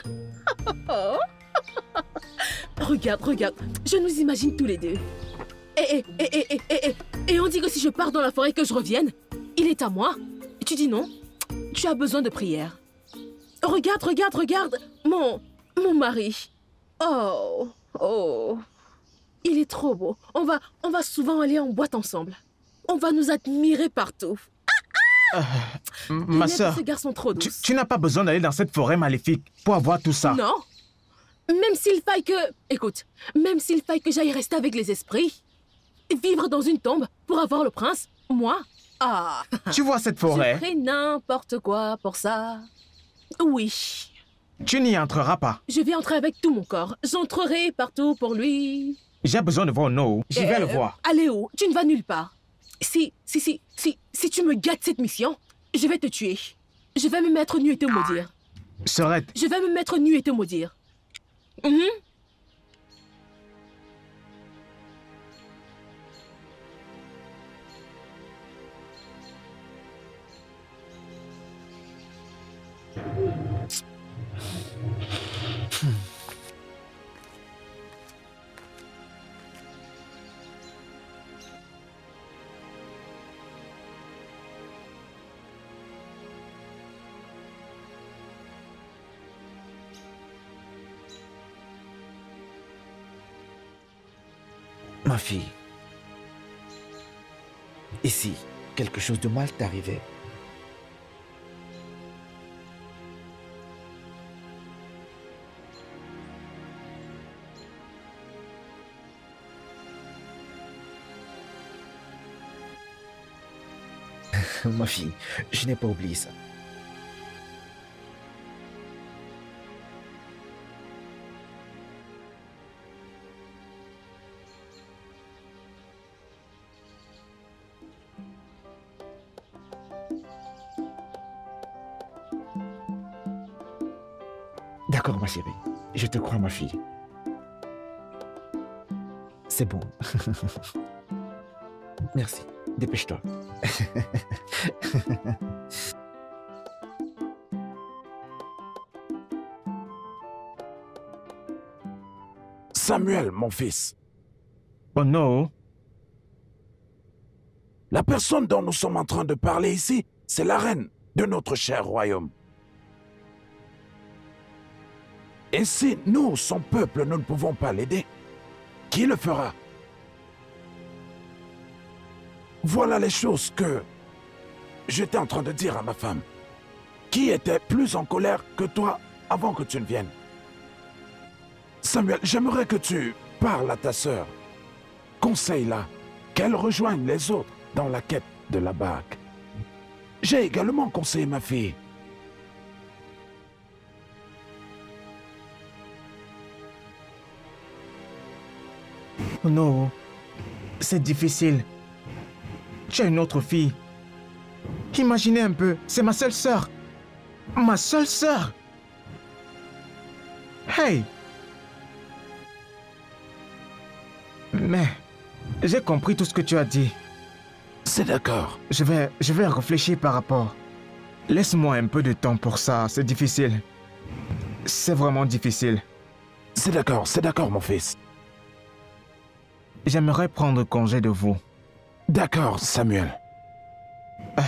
Regarde, regarde, je nous imagine tous les deux. Et, et, et, et, et, et, et on dit que si je pars dans la forêt que je revienne, il est à moi. Tu dis non? Tu as besoin de prière. Regarde, regarde, regarde, mon, mon mari. Oh, oh, il est trop beau. On va, on va souvent aller en boîte ensemble. On va nous admirer partout. Euh, ma soeur, ce garçon trop tu, tu n'as pas besoin d'aller dans cette forêt maléfique pour avoir tout ça. Non. Même s'il faille que... Écoute, même s'il faille que j'aille rester avec les esprits, vivre dans une tombe pour avoir le prince, moi, ah... Tu vois cette forêt? Je ferai n'importe quoi pour ça. Oui. Tu n'y entreras pas. Je vais entrer avec tout mon corps. J'entrerai partout pour lui. J'ai besoin de voir No. J'y vais euh, le voir. Allez où? Tu ne vas nulle part. Si, si, si, si, si tu me gâtes cette mission, je vais te tuer. Je vais me mettre nu et te maudire. Sorette. Je vais me mettre nu et te maudire. Mm-hmm. Ma fille, et si quelque chose de mal t'arrivait? Ma fille, je n'ai pas oublié ça. D'accord, ma chérie. Je te crois, ma fille. C'est bon. Merci. Dépêche-toi. Samuel, mon fils. Oh non. La personne dont nous sommes en train de parler ici, c'est la reine de notre cher royaume. Et si nous, son peuple, nous ne pouvons pas l'aider, qui le fera? Voilà les choses que j'étais en train de dire à ma femme, qui était plus en colère que toi avant que tu ne viennes. Samuel, j'aimerais que tu parles à ta sœur. Conseille-la, qu'elle rejoigne les autres dans la quête de la bague. J'ai également conseillé ma fille. Oh non, c'est difficile. Tu as une autre fille. Imaginez un peu, c'est ma seule sœur. Ma seule sœur. Hey! Mais j'ai compris tout ce que tu as dit. C'est d'accord. Je vais, je vais réfléchir par rapport. Laisse-moi un peu de temps pour ça, c'est difficile. C'est vraiment difficile. C'est d'accord, c'est d'accord, mon fils. J'aimerais prendre congé de vous. D'accord, Samuel. Ah.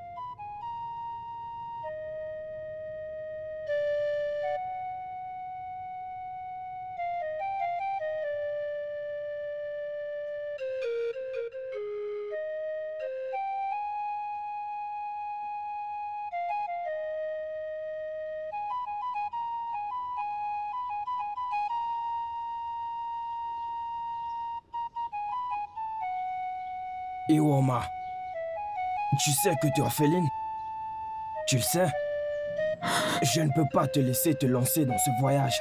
Iwoma, tu sais que tu es orpheline? Tu le sais? Je ne peux pas te laisser te lancer dans ce voyage.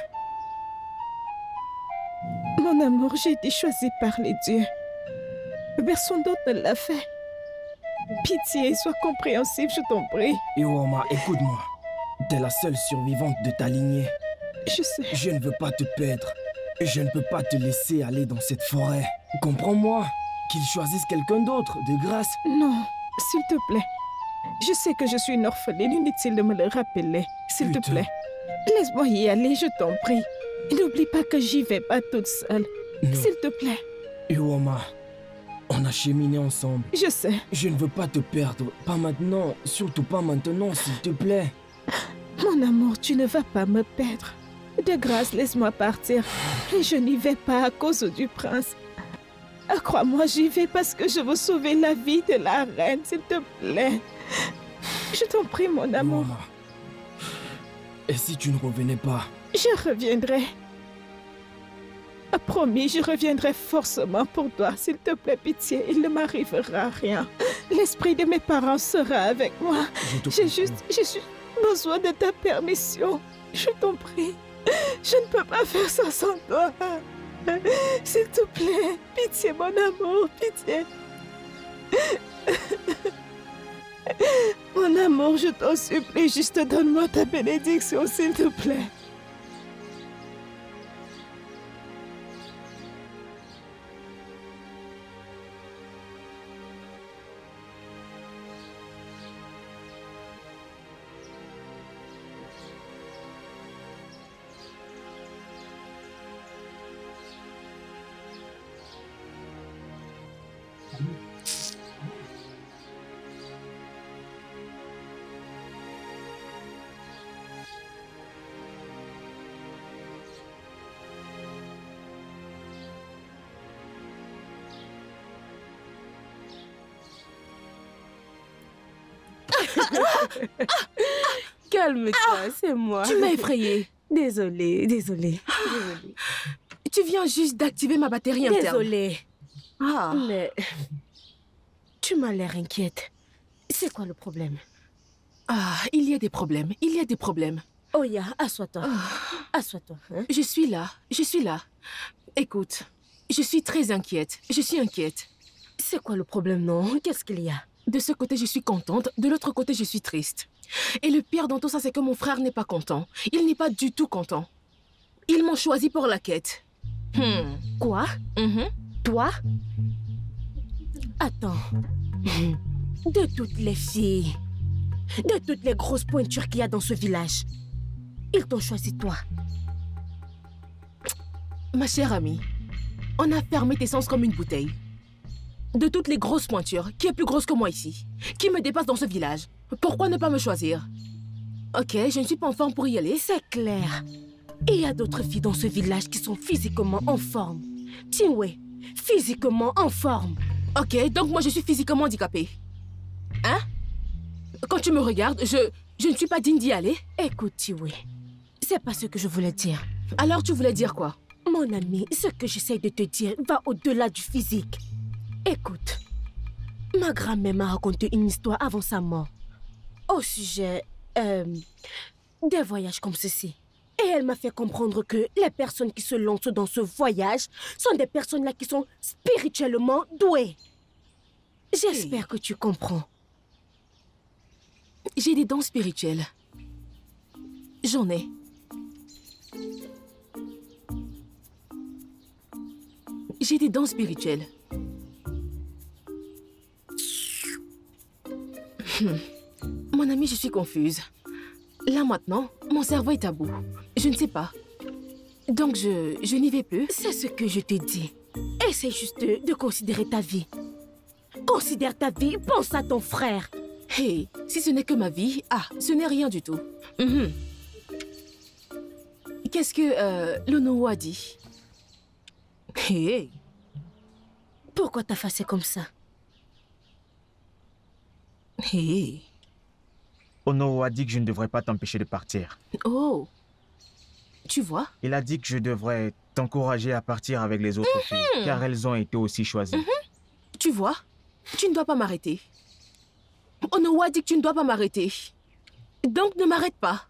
Mon amour, j'ai été choisie par les dieux. Personne d'autre ne l'a fait. Pitié, sois compréhensif, je t'en prie. Iwoma, écoute-moi. T'es la seule survivante de ta lignée. Je sais. Je ne veux pas te perdre. Je ne peux pas te laisser aller dans cette forêt. Comprends-moi. Qu'ils choisissent quelqu'un d'autre, de grâce. Non, s'il te plaît. Je sais que je suis une orpheline, inutile de me le rappeler. S'il te plaît. Laisse-moi y aller, je t'en prie. N'oublie pas que j'y vais pas toute seule. S'il te plaît. Iwoma, on a cheminé ensemble. Je sais. Je ne veux pas te perdre. Pas maintenant. Surtout pas maintenant, s'il te plaît. Mon amour, tu ne vas pas me perdre. De grâce, laisse-moi partir. Et je n'y vais pas à cause du prince. Ah, crois-moi, j'y vais parce que je veux sauver la vie de la reine, s'il te plaît. Je t'en prie, mon amour. Maman. Et si tu ne revenais pas? Je reviendrai. Ah, promis, je reviendrai forcément pour toi. S'il te plaît, pitié, il ne m'arrivera rien. L'esprit de mes parents sera avec moi. J'ai juste, j'ai juste besoin de ta permission. Je t'en prie. Je ne peux pas faire ça sans toi. S'il te plaît, pitié, mon amour, pitié. Mon amour, je t'en supplie, juste donne-moi ta bénédiction, s'il te plaît. Calme-toi, ah, c'est moi. Tu m'as effrayée. Désolée, désolée. désolée. Tu viens juste d'activer ma batterie interne. Désolée. Ah. Mais... Tu m'as l'air inquiète. C'est quoi le problème? Ah, il y a des problèmes, il y a des problèmes. Oya, assois-toi. Ah. Assois-toi. Hein? Je suis là, je suis là. Écoute, je suis très inquiète, je suis inquiète. C'est quoi le problème, non? Qu'est-ce qu'il y a? De ce côté, je suis contente. De l'autre côté, je suis triste. Et le pire dans tout ça, c'est que mon frère n'est pas content. Il n'est pas du tout content. Ils m'ont choisi pour la quête. Hmm. Quoi? Mm-hmm. Toi? Attends. De toutes les filles, de toutes les grosses pointures qu'il y a dans ce village, ils t'ont choisi toi. Ma chère amie, on a fermé tes sens comme une bouteille. De toutes les grosses pointures, qui est plus grosse que moi ici? Qui me dépasse dans ce village? Pourquoi ne pas me choisir? Ok, je ne suis pas en forme pour y aller. C'est clair. Il y a d'autres filles dans ce village qui sont physiquement en forme. Tinwe, physiquement en forme. Ok, donc moi je suis physiquement handicapée. Hein? Quand tu me regardes, je, je ne suis pas digne d'y aller? Écoute, Tinwe, c'est pas ce que je voulais dire. Alors tu voulais dire quoi? Mon ami, ce que j'essaie de te dire va au-delà du physique. Écoute, ma grand-mère m'a raconté une histoire avant sa mort au sujet euh, des voyages comme ceci. Et elle m'a fait comprendre que les personnes qui se lancent dans ce voyage sont des personnes là qui sont spirituellement douées. J'espère que tu comprends. J'ai des dons spirituels. J'en ai. J'ai des dons spirituels. Hmm. Mon ami, je suis confuse. Là maintenant, mon cerveau est à bout. Je ne sais pas. Donc je, je n'y vais plus. C'est ce que je te dis. Essaye juste de, de considérer ta vie. Considère ta vie, pense à ton frère. Hey, si ce n'est que ma vie, ah, ce n'est rien du tout. Mm-hmm. Qu'est-ce que euh, l'Onowo a dit? Hey. Pourquoi ta face est comme ça? Hey. Onowo a dit que je ne devrais pas t'empêcher de partir. Oh. Tu vois? Il a dit que je devrais t'encourager à partir avec les autres mm-hmm. filles, car elles ont été aussi choisies. Mm-hmm. Tu vois? Tu ne dois pas m'arrêter. Onowo a dit que tu ne dois pas m'arrêter. Donc ne m'arrête pas.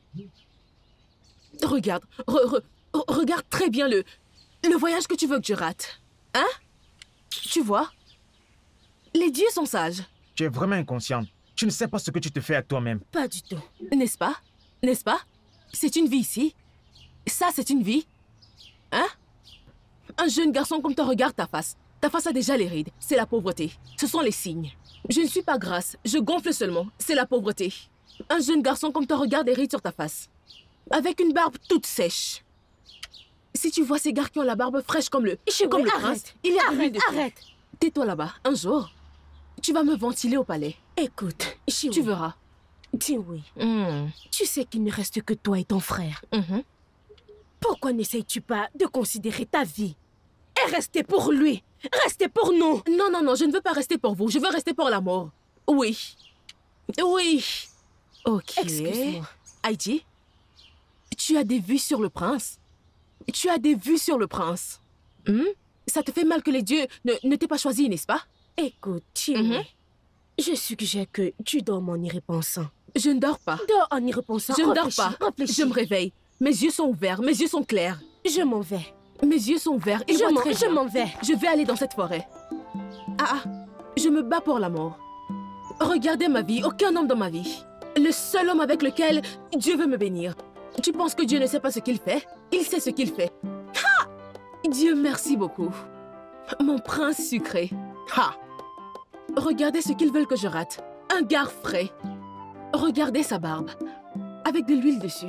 Regarde, re, re, regarde très bien le, le voyage que tu veux que je rate. Hein? Tu vois? Les dieux sont sages. Tu es vraiment inconsciente. Tu ne sais pas ce que tu te fais à toi-même. Pas du tout. N'est-ce pas? N'est-ce pas? C'est une vie ici. Ça, c'est une vie. Hein? Un jeune garçon comme toi, regarde ta face. Ta face a déjà les rides. C'est la pauvreté. Ce sont les signes. Je ne suis pas grasse. Je gonfle seulement. C'est la pauvreté. Un jeune garçon comme toi, regarde les rides sur ta face. Avec une barbe toute sèche. Si tu vois ces gars qui ont la barbe fraîche comme le, Chiwi, comme le arrête, prince, il y a arrête, arrête. Tais-toi là-bas. Un jour, tu vas me ventiler au palais. Écoute, Chiwi. Tu verras. Chiwi, mm. tu sais qu'il ne reste que toi et ton frère. Mm-hmm. Pourquoi n'essayes-tu pas de considérer ta vie et rester pour lui, rester pour nous? Non, non, non, je ne veux pas rester pour vous. Je veux rester pour la mort. Oui. Oui. Ok. Excuse-moi. Heidi, tu as des vues sur le prince. Tu as des vues sur le prince. Hmm? Ça te fait mal que les dieux ne, ne t'aient pas choisi, n'est-ce pas? Écoute, Chiwi, mm-hmm. je suggère que tu dormes en y repensant. Je ne dors pas. Dors en y repensant. Je ne réfléchis, dors pas. Réfléchis. Je me réveille. Mes yeux sont ouverts, mes yeux sont clairs. Je m'en vais. Mes yeux sont ouverts. Ils je voient très bien. Je m'en vais. Je vais aller dans cette forêt. Ah, ah, je me bats pour la mort. Regardez ma vie, aucun homme dans ma vie. Le seul homme avec lequel Dieu veut me bénir. Tu penses que Dieu ne sait pas ce qu'il fait? Il sait ce qu'il fait. Ha! Dieu merci beaucoup. Mon prince sucré. Ha! Regardez ce qu'ils veulent que je rate. Un gars frais. Regardez sa barbe. Avec de l'huile dessus.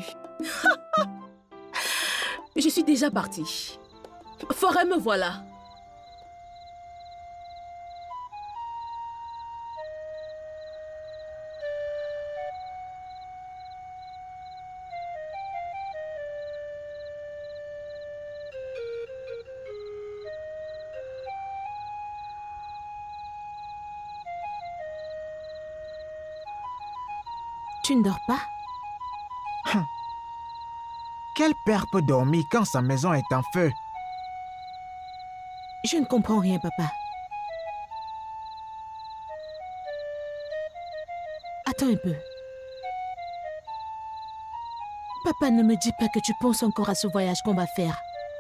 Je suis déjà partie. Forêt, me voilà. Tu ne dors pas? Hum. Quel père peut dormir quand sa maison est en feu? Je ne comprends rien, papa. Attends un peu. Papa, ne me dis pas que tu penses encore à ce voyage qu'on va faire.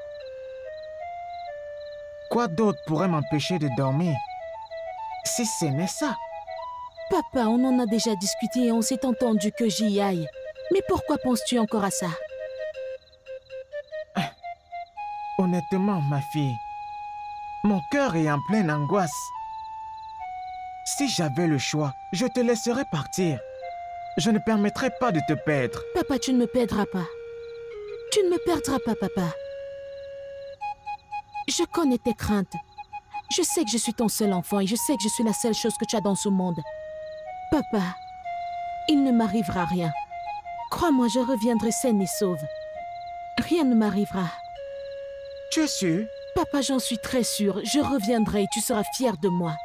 Quoi d'autre pourrait m'empêcher de dormir? Si ce n'est ça. Papa, on en a déjà discuté et on s'est entendu que j'y aille. Mais pourquoi penses-tu encore à ça? Honnêtement, ma fille, mon cœur est en pleine angoisse. Si j'avais le choix, je te laisserais partir. Je ne permettrais pas de te perdre. Papa, tu ne me perdras pas. Tu ne me perdras pas, papa. Je connais tes craintes. Je sais que je suis ton seul enfant et je sais que je suis la seule chose que tu as dans ce monde. Papa, il ne m'arrivera rien. Crois-moi, je reviendrai saine et sauve. Rien ne m'arrivera. Tu es sûr? Papa, j'en suis très sûre. Je reviendrai et tu seras fier de moi.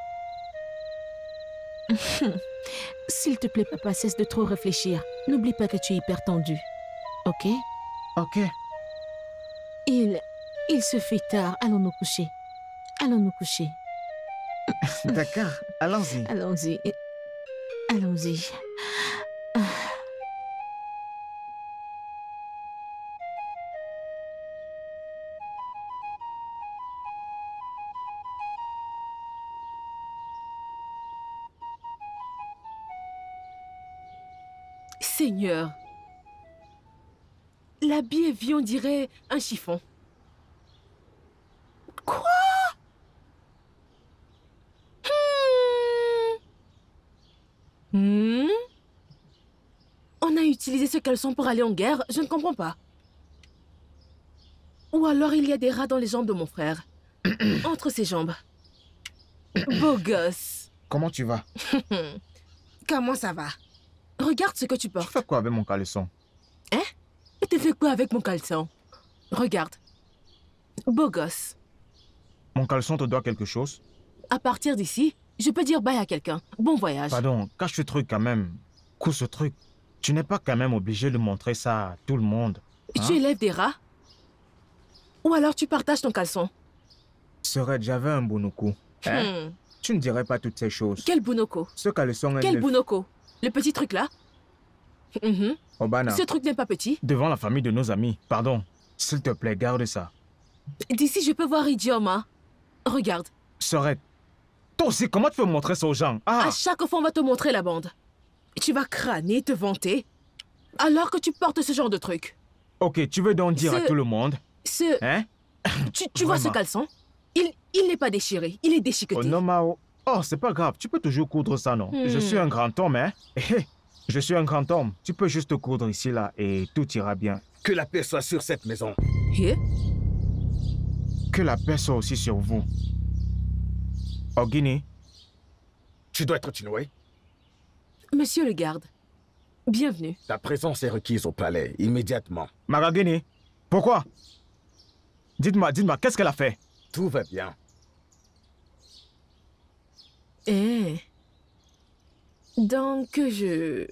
S'il te plaît, papa, cesse de trop réfléchir. N'oublie pas que tu es hyper tendu. Ok? Ok. Il... Il se fait tard. Allons nous coucher. Allons nous coucher. D'accord. Allons-y. Allons-y. Allons-y. Ah. Seigneur. L'habit est vieux, on dirait un chiffon. Quoi? Hmm. Hmm? On a utilisé ce caleçon pour aller en guerre? Je ne comprends pas. Ou alors il y a des rats dans les jambes de mon frère. Entre ses jambes. Beau gosse. Comment tu vas? Comment ça va? Regarde ce que tu portes. Tu fais quoi avec mon caleçon? Hein? Et tu fais quoi avec mon caleçon? Regarde. Beau gosse. Mon caleçon te doit quelque chose? À partir d'ici, je peux dire bye à quelqu'un. Bon voyage. Pardon, cache ce truc quand même. Coupe ce truc. Tu n'es pas quand même obligé de montrer ça à tout le monde. Hein? Tu élèves des rats? Ou alors tu partages ton caleçon? Serait, j'avais un bonoko. Hein? Hmm. Tu ne dirais pas toutes ces choses. Quel bonoko? Ce caleçon est... Quel bonoko? Le petit truc là? Mm-hmm. Obana. Ce truc n'est pas petit. Devant la famille de nos amis. Pardon. S'il te plaît, garde ça. D'ici, je peux voir idiome, hein? Regarde. Serait. Toi aussi, comment tu peux montrer ça aux gens? Ah. À chaque fois, on va te montrer la bande. Tu vas crâner, te vanter, alors que tu portes ce genre de truc. Ok, tu veux donc dire ce... à tout le monde? Ce... Hein? Tu, tu vois ce caleçon? Il, il n'est pas déchiré, il est déchiqueté. Oh non, Mao. Oh, c'est pas grave, tu peux toujours coudre ça, non? Hmm. Je suis un grand homme, hein? Je suis un grand homme. Tu peux juste coudre ici, là, et tout ira bien. Que la paix soit sur cette maison. Yeah. Que la paix soit aussi sur vous. Ogini. Tu dois être Chinwe. Monsieur le garde, bienvenue. Ta présence est requise au palais, immédiatement. Maragini, pourquoi? Dites-moi, dites-moi, qu'est-ce qu'elle a fait? Tout va bien. Eh. Donc, je...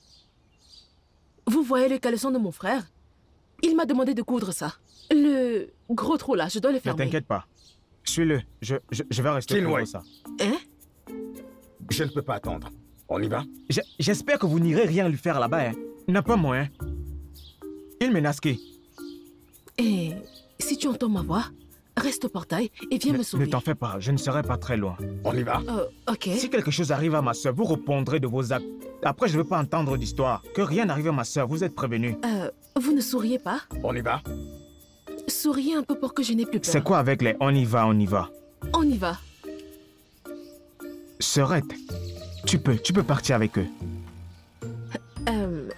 Vous voyez le caleçon de mon frère? Il m'a demandé de coudre ça. Le gros trou là, je dois le fermer. Ne t'inquiète pas. Suis-le. Je, je, je vais rester pour ça. Hein? Je ne peux pas attendre. On y va? J'espère que vous n'irez rien lui faire là-bas. Hein. N'a pas moyen. Il menace qui? Et si tu entends ma voix, reste au portail et viens ne, me sauver. Ne t'en fais pas, je ne serai pas très loin. On y va? euh, Ok. Si quelque chose arrive à ma soeur, vous répondrez de vos actes. Après, je ne veux pas entendre d'histoire. Que rien n'arrive à ma soeur, vous êtes prévenus. Euh, vous ne souriez pas? On y va? Souriez un peu pour que je n'ai plus peur. C'est quoi avec les on y va, on y va? On y va. Serette, tu peux, tu peux partir avec eux. Euh...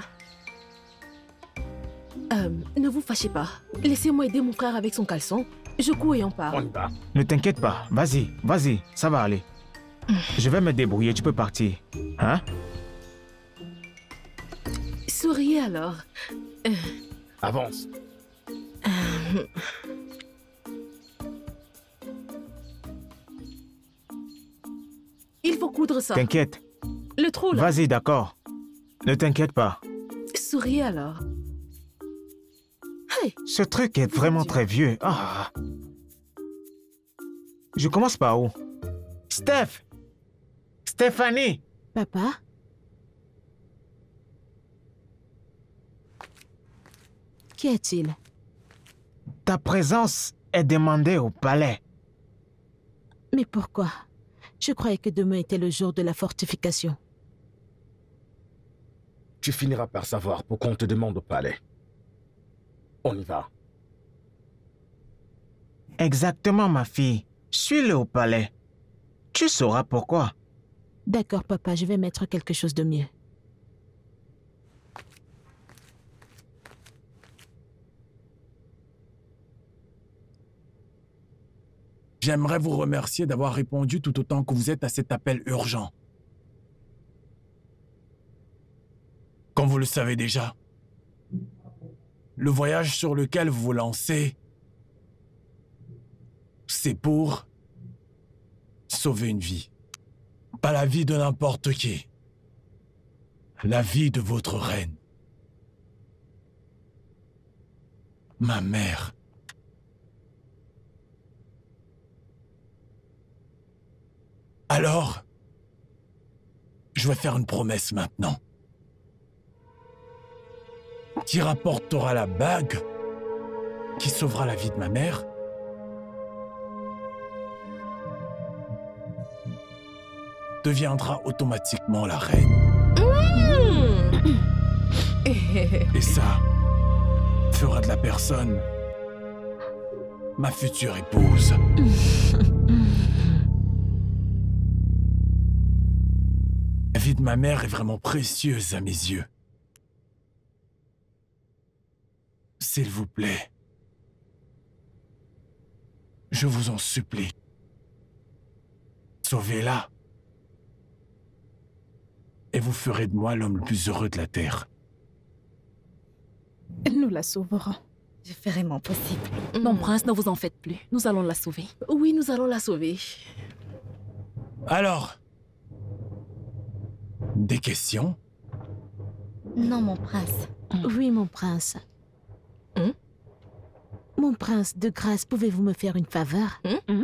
Euh, ne vous fâchez pas. Laissez-moi aider mon frère avec son caleçon. Je couds et on part. On y va. Ne t'inquiète pas. Vas-y, vas-y, ça va aller. Je vais me débrouiller, tu peux partir. Hein? Souriez alors. Euh... Avance. Euh... Il faut coudre ça. T'inquiète. Le trou là. Vas-y, d'accord. Ne t'inquiète pas. Souriez alors. Hey. Ce truc est vraiment très vieux. Ah. Je commence par où? Steph! Stéphanie! Papa? Qu'y a-t-il? Ta présence est demandée au palais. Mais pourquoi? Je croyais que demain était le jour de la fortification. Tu finiras par savoir pourquoi on te demande au palais. On y va. Exactement, ma fille. Suis-le au palais. Tu sauras pourquoi. D'accord, papa, je vais mettre quelque chose de mieux. J'aimerais vous remercier d'avoir répondu tout autant que vous êtes à cet appel urgent. Comme vous le savez déjà, le voyage sur lequel vous vous lancez, c'est pour sauver une vie. Pas la vie de n'importe qui. La vie de votre reine. Ma mère. Alors, je vais faire une promesse maintenant. Qui rapportera la bague qui sauvera la vie de ma mère deviendra automatiquement la reine. Mmh. Et ça fera de la personne ma future épouse. La vie de ma mère est vraiment précieuse à mes yeux. S'il vous plaît, je vous en supplie, sauvez-la. Et vous ferez de moi l'homme le plus heureux de la Terre. Nous la sauverons. Je ferai mon possible. Mon prince, ne vous en faites plus. Nous allons la sauver. Oui, nous allons la sauver. Alors, des questions? Non, mon prince. Oui, mon prince. Hum? Mon prince, de grâce, pouvez-vous me faire une faveur? Hum?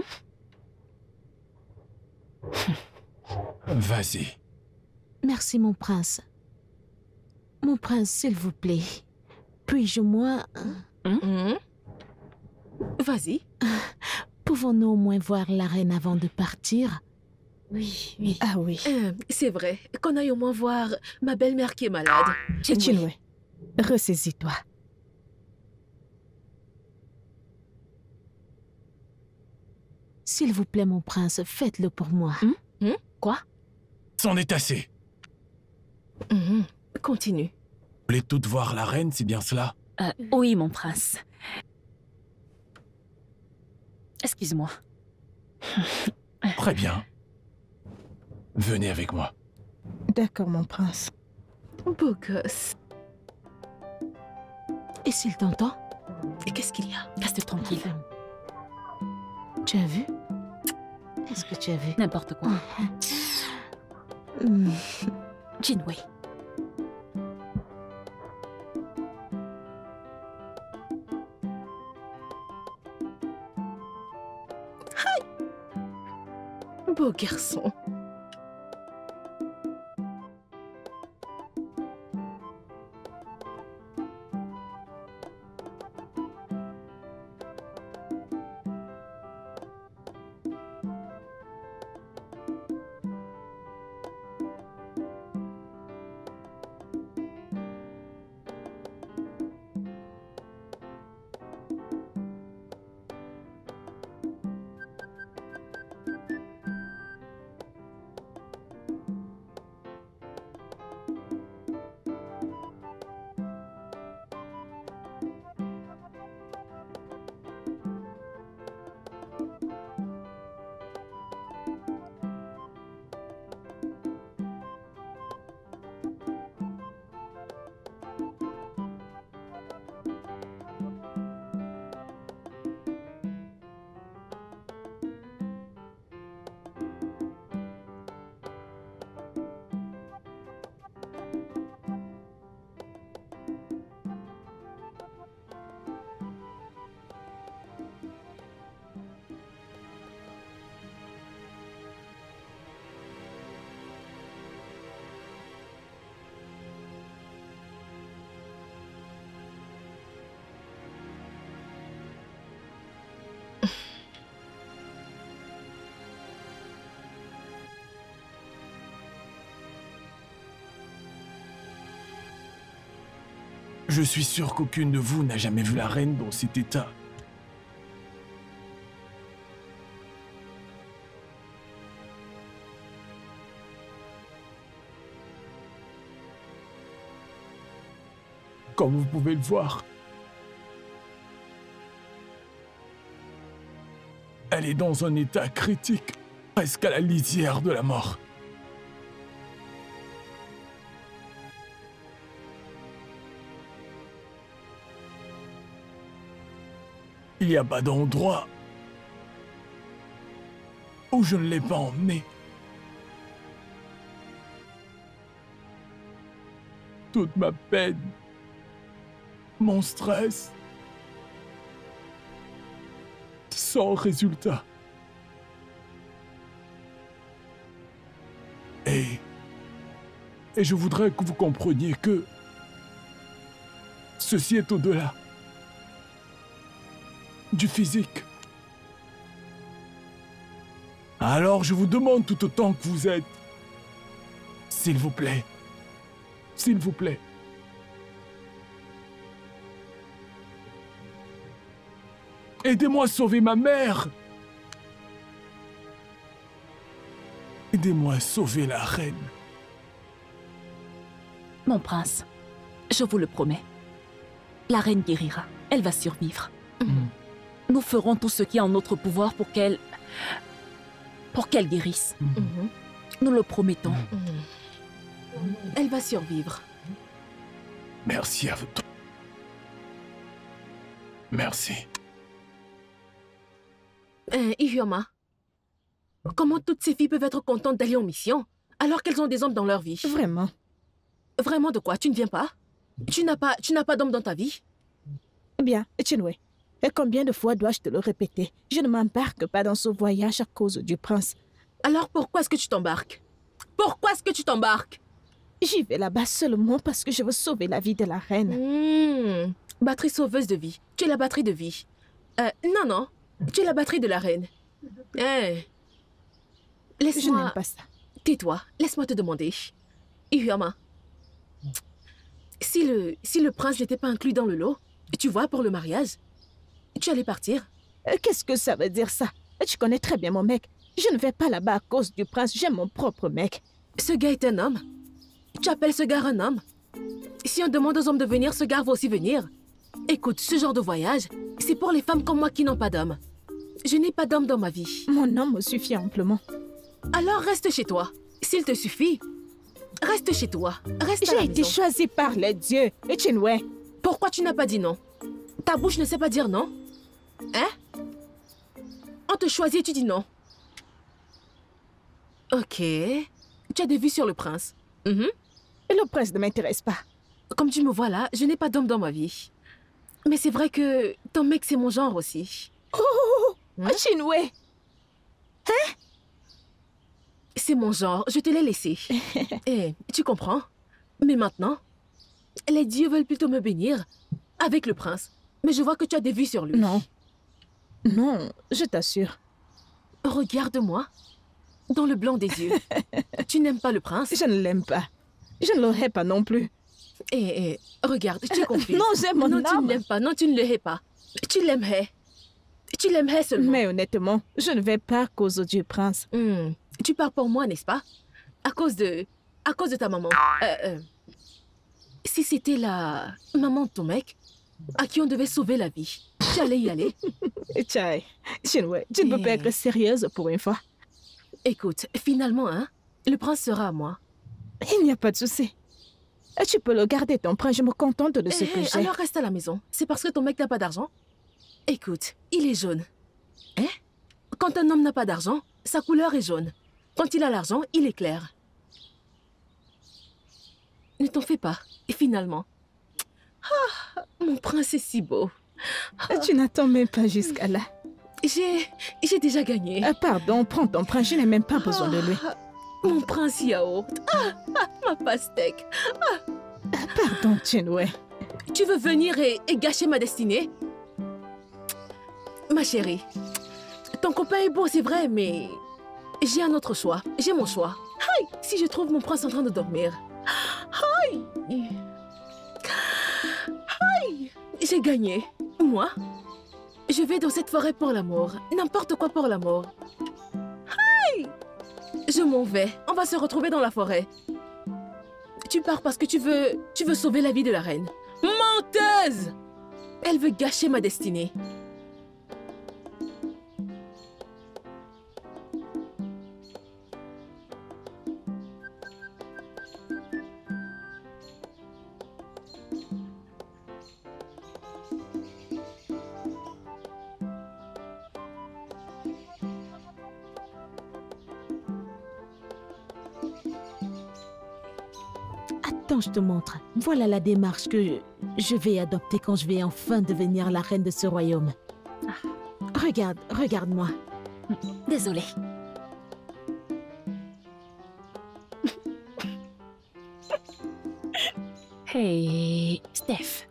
Vas-y. Merci, mon prince. Mon prince, s'il vous plaît, puis-je moi... Hum? Vas-y. Pouvons-nous au moins voir la reine avant de partir? Oui, oui. Ah oui. Euh, c'est vrai, qu'on aille au moins voir ma belle-mère qui est malade. Chinwe, ressaisis-toi. S'il vous plaît, mon prince, faites-le pour moi. Hum? Hum? Quoi? C'en est assez. Mmh. Continue. Vous voulez toutes voir la reine, c'est bien cela? Euh, oui, mon prince. Excuse-moi. Très bien. Venez avec moi. D'accord, mon prince. Beau gosse. Et s'il t'entend? Et qu'est-ce qu'il y a? Reste tranquille. Tu as vu? Est-ce que tu as vu? N'importe quoi. Mmh. Chinwe. Beau garçon. Je suis sûr qu'aucune de vous n'a jamais vu la reine dans cet état. Comme vous pouvez le voir, elle est dans un état critique, presque à la lisière de la mort. Il n'y a pas d'endroit où je ne l'ai pas emmenée. Toute ma peine, mon stress, sans résultat. Et, et je voudrais que vous compreniez que ceci est au-delà du physique. Alors je vous demande tout autant que vous êtes, s'il vous plaît, s'il vous plaît, Aidez-moi à sauver ma mère. Aidez-moi à sauver la reine. Mon prince, je vous le promets, la reine guérira. Elle va survivre. Mm. Nous ferons tout ce qui est en notre pouvoir pour qu'elle... pour qu'elle guérisse. Mm. Mm-hmm. Nous le promettons. Mm. Elle va survivre. Merci à vous. Merci. Euh, Ihyoma, comment toutes ces filles peuvent être contentes d'aller en mission alors qu'elles ont des hommes dans leur vie? Vraiment? Vraiment de quoi? Tu ne viens pas? Tu n'as pas, tu n'as pas d'homme dans ta vie? Eh bien, Chinwe, et combien de fois dois-je te le répéter? Je ne m'embarque pas dans ce voyage à cause du prince. Alors pourquoi est-ce que tu t'embarques? Pourquoi est-ce que tu t'embarques? J'y vais là-bas seulement parce que je veux sauver la vie de la reine. Mmh. Batterie sauveuse de vie. Tu es la batterie de vie. Euh, non, non. Tu es la batterie de la reine. Hey. Laisse-moi... Je n'aime pas ça. Tais-toi. Laisse-moi te demander. Ihyoma, si le, si le prince n'était pas inclus dans le lot, tu vois, pour le mariage, tu allais partir? Qu'est-ce que ça veut dire, ça? Tu connais très bien mon mec. Je ne vais pas là-bas à cause du prince. J'aime mon propre mec. Ce gars est un homme. Tu appelles ce gars un homme? Si on demande aux hommes de venir, ce gars va aussi venir. Écoute, ce genre de voyage, c'est pour les femmes comme moi qui n'ont pas d'homme. Je n'ai pas d'homme dans ma vie. Mon homme me suffit amplement. Alors reste chez toi. S'il te suffit, reste chez toi. Reste à la maison. J'ai été choisie par les dieux. Et Chinwe, pourquoi tu n'as pas dit non? Ta bouche ne sait pas dire non? Hein? On te choisit et tu dis non. Ok. Tu as des vues sur le prince. Mm-hmm. Le prince ne m'intéresse pas. Comme tu me vois là, je n'ai pas d'homme dans ma vie. Mais c'est vrai que ton mec, c'est mon genre aussi. Oh, hein? Chinwe. Hein? C'est mon genre, je te l'ai laissé. Eh, tu comprends? Mais maintenant, les dieux veulent plutôt me bénir avec le prince. Mais je vois que tu as des vues sur lui. Non. Non, je t'assure. Regarde-moi. Dans le blanc des yeux. Tu n'aimes pas le prince? Je ne l'aime pas. Je ne le hais pas non plus. Eh, eh, regarde, tu as compris. Non, j'aime mon Non, âme. tu ne l'aimes pas. Non, tu ne le hais pas. Tu l'aimerais. Tu l'aimerais seulement. Mais honnêtement, je ne vais pas à cause du prince. Hmm. Tu parles pour moi, n'est-ce pas? À cause de... À cause de ta maman. Euh, euh, si c'était la maman de ton mec, à qui on devait sauver la vie, tu allais y aller? Chai, Chinwe, tu ne peux pas être sérieuse pour une fois. Écoute, finalement, hein, le prince sera à moi. Il n'y a pas de souci. Tu peux le garder, ton prince. Je me contente de ce hey, que j'ai. Alors reste à la maison. C'est parce que ton mec n'a pas d'argent? Écoute, il est jaune. Hein? Quand un homme n'a pas d'argent, sa couleur est jaune. Quand il a l'argent, il est clair. Ne t'en fais pas. Et finalement... Ah, mon prince est si beau. Ah. Tu n'attends même pas jusqu'à là. J'ai... J'ai déjà gagné. Ah, pardon, prends ton prince. Je n'ai même pas besoin de lui. Ah, mon prince yaourt. Ah, ah, ma pastèque. Ah. Pardon, Chinwe. Tu veux venir et, et gâcher ma destinée? Ma chérie, ton copain est beau, c'est vrai, mais... J'ai un autre choix. J'ai mon choix. Aïe, si je trouve mon prince en train de dormir. Aïe. Aïe. J'ai gagné. Moi, je vais dans cette forêt pour l'amour. N'importe quoi pour l'amour. Aïe. Je m'en vais. On va se retrouver dans la forêt. Tu pars parce que tu veux... Tu veux sauver la vie de la reine. Menteuse! Elle veut gâcher ma destinée. Attends, je te montre. Voilà la démarche que je vais adopter quand je vais enfin devenir la reine de ce royaume. Regarde, regarde-moi. Désolée. Hey, Steph.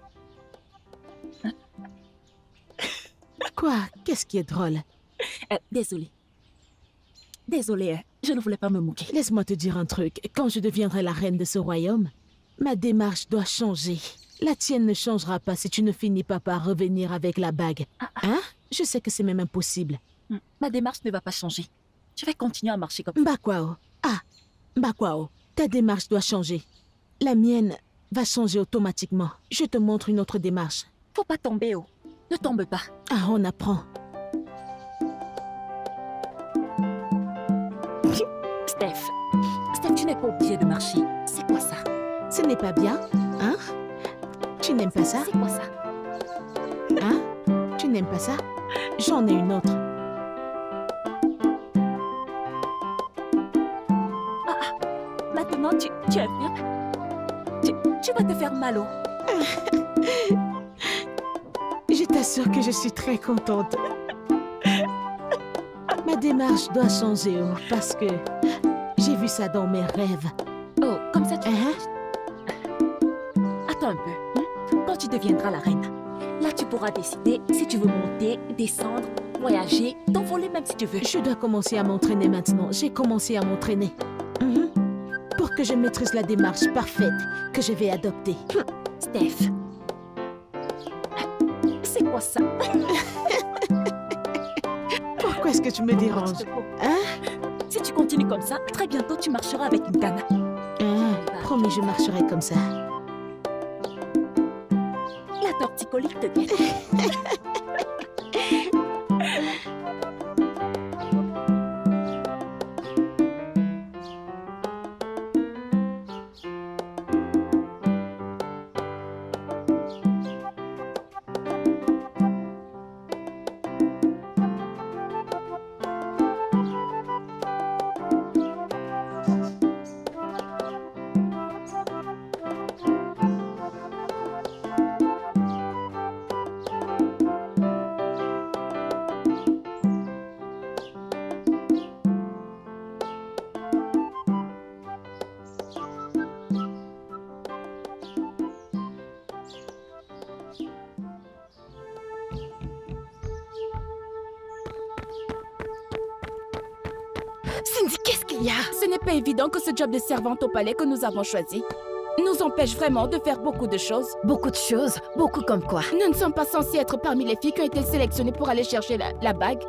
Quoi? Qu'est-ce qui est drôle? euh, Désolée. Désolée, je ne voulais pas me moquer. Laisse-moi te dire un truc. Quand je deviendrai la reine de ce royaume, ma démarche doit changer. la tienne ne changera pas si tu ne finis pas par revenir avec la bague. Hein? Je sais que c'est même impossible. Ma démarche ne va pas changer. Je vais continuer à marcher comme ça. Bakwao. Ah, Bakwao, ta démarche doit changer. La mienne va changer automatiquement. Je te montre une autre démarche. Faut pas tomber, oh. Ne tombe pas. Ah, on apprend. Steph, Steph, tu n'es pas obligé de marcher. C'est quoi ça? Ce n'est pas bien, hein? Tu n'aimes pas ça? C'est quoi ça? Hein? Tu n'aimes pas ça? J'en ai une autre. Ah, maintenant tu, tu as bien. Tu, tu vas te faire mal, oh. Je t'assure que je suis très contente. Ma démarche doit changer, oh, parce que j'ai vu ça dans mes rêves. Oh, comme ça tu... Hein? Attends un peu. Hein? Quand tu deviendras la reine, là tu pourras décider si tu veux monter, descendre, voyager, t'envoler même si tu veux. Je dois commencer à m'entraîner maintenant. J'ai commencé à m'entraîner. Mm-hmm. Pour que je maîtrise la démarche parfaite que je vais adopter. Steph, c'est quoi ça? Pourquoi est-ce que tu me déranges? Hein? Si tu continues comme ça, très bientôt tu marcheras avec une canne. Hein? Promis, je marcherai comme ça. La torticolis te guette. Cindy, qu'est-ce qu'il y a? Ce n'est pas évident que ce job de servante au palais que nous avons choisi nous empêche vraiment de faire beaucoup de choses. Beaucoup de choses? Beaucoup comme quoi? Nous ne sommes pas censés être parmi les filles qui ont été sélectionnées pour aller chercher la, la bague.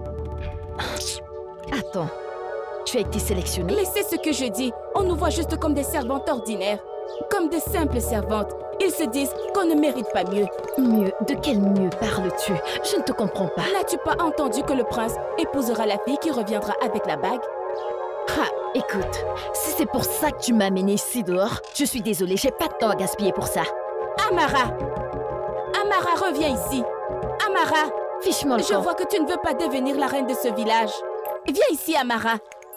Attends, tu as été sélectionnée? Laissez ce que je dis. On nous voit juste comme des servantes ordinaires. Comme de simples servantes. Ils se disent qu'on ne mérite pas mieux. Mieux? De quel mieux parles-tu? Je ne te comprends pas. N'as-tu pas entendu que le prince épousera la fille qui reviendra avec la bague? Ah, écoute, si c'est pour ça que tu m'as amenée ici dehors, je suis désolée, j'ai pas de temps à gaspiller pour ça. Amara! Amara, reviens ici. Amara! Fiche-moi le Je vois que tu ne veux pas devenir la reine de ce village. Viens ici, Amara.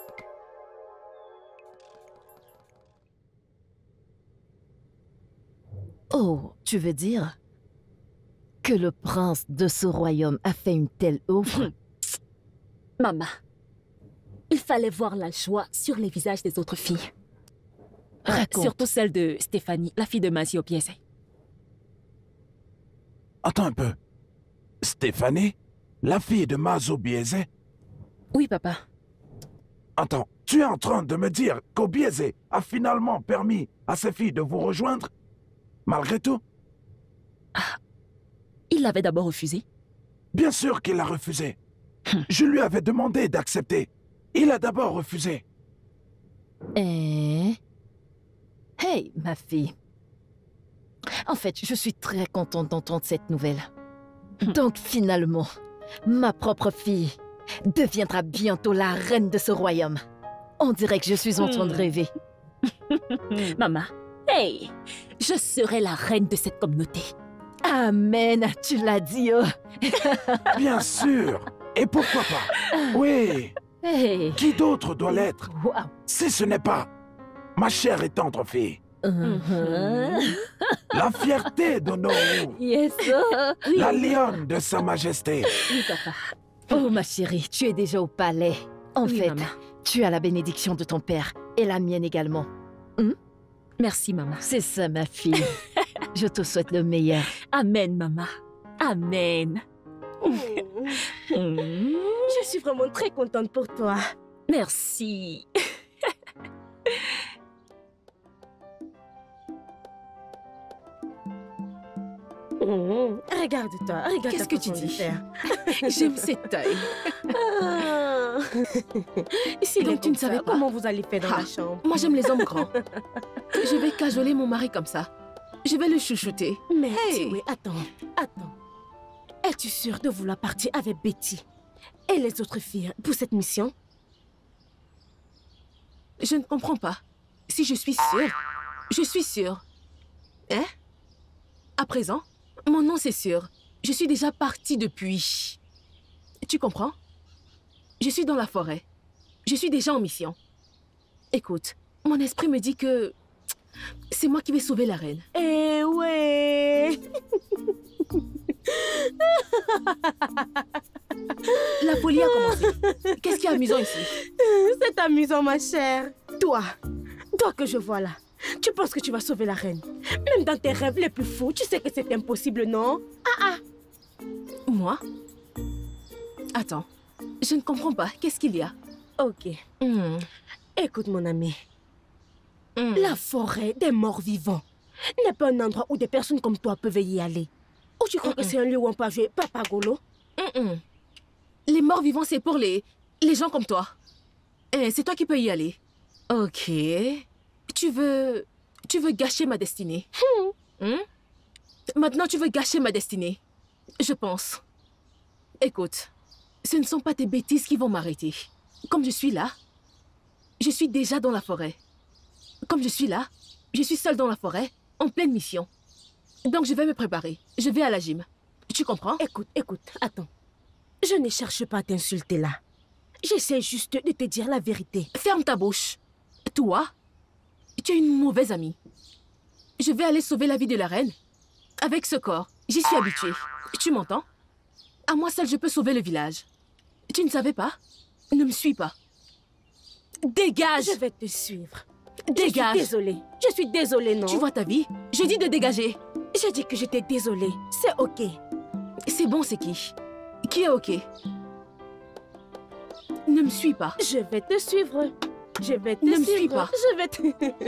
Oh, tu veux dire que le prince de ce royaume a fait une telle offre? Maman, il fallait voir la joie sur les visages des autres filles. Raconte. Surtout celle de Stéphanie, la fille de Mazio Biese. Attends un peu. Stéphanie? La fille de Mazo Biese? Oui, papa. Attends, tu es en train de me dire qu'Obiese a finalement permis à ses filles de vous rejoindre? Malgré tout? Ah, il l'avait d'abord refusé. Bien sûr qu'il l'a refusé. Je lui avais demandé d'accepter. Il a d'abord refusé. Eh? Hey, ma fille. En fait, je suis très contente d'entendre cette nouvelle. Donc finalement, ma propre fille deviendra bientôt la reine de ce royaume. On dirait que je suis en train de rêver. Maman, hey, je serai la reine de cette communauté. Amen, tu l'as dit, oh. Bien sûr. Et pourquoi pas? Oui. Hey. Qui d'autre doit l'être? Wow. Si ce n'est pas ma chère et tendre fille. Uh-huh. La fierté de nos Yes, oh. Oui. La lionne de sa majesté. Oui, papa. Oh, ma chérie, tu es déjà au palais. En Oui, fait, maman. tu as la bénédiction de ton père et la mienne également. Hmm? Merci, maman. C'est ça, ma fille. Je te souhaite le meilleur. Amen, maman. Amen. Je suis vraiment très contente pour toi. Merci. Mmh, regarde-toi, regarde. Qu'est-ce que tu dis? J'aime cette taille. Ah. Si donc tu ne savais pas comment vous allez faire dans ah, la chambre? Moi j'aime les hommes grands. Je vais cajoler mon mari comme ça. Je vais le chouchouter. Mais hey. oui, attends, attends. Es-tu sûre de vouloir partir avec Betty et les autres filles pour cette mission? Je ne comprends pas. Si je suis sûre, je suis sûre. Hein? À présent, mon nom c'est sûr. Je suis déjà partie depuis. Tu comprends? Je suis dans la forêt. Je suis déjà en mission. Écoute, mon esprit me dit que c'est moi qui vais sauver la reine. Eh ouais. La folie a commencé. Qu'est-ce qui est amusant ici? C'est amusant, ma chère. Toi, toi que je vois là, tu penses que tu vas sauver la reine. Même dans tes rêves les plus fous, tu sais que c'est impossible, non? Ah ah. Moi? Attends, je ne comprends pas. Qu'est-ce qu'il y a? Ok. Mm. Écoute, mon ami. Mm. La forêt des morts vivants n'est pas un endroit où des personnes comme toi peuvent y aller. Ou tu crois mm -mm. que c'est un lieu où on peut jouer Papagolo? mm -mm. Les morts vivants, c'est pour les, les gens comme toi. Eh, c'est toi qui peux y aller. Ok. Tu veux... Tu veux gâcher ma destinée. Hmm. Hmm? Maintenant, tu veux gâcher ma destinée. Je pense. Écoute, ce ne sont pas tes bêtises qui vont m'arrêter. Comme je suis là, je suis déjà dans la forêt. Comme je suis là, je suis seule dans la forêt, en pleine mission. Donc, je vais me préparer. Je vais à la gym. Tu comprends? Écoute, écoute, attends. Je ne cherche pas à t'insulter là. J'essaie juste de te dire la vérité. Ferme ta bouche. Toi, tu es une mauvaise amie. Je vais aller sauver la vie de la reine. Avec ce corps, j'y suis habituée. Tu m'entends? À moi seule, je peux sauver le village. Tu ne savais pas? Ne me suis pas. Dégage! Je vais te suivre. Dégage! Je suis désolée. Je suis désolée, non? Tu vois ta vie? Je dis de dégager. J'ai dit que j'étais désolée. C'est ok. C'est bon, c'est qui? Qui est ok? Ne me suis pas. Je vais te suivre. Je vais te ne suivre. me suis pas. Je vais te...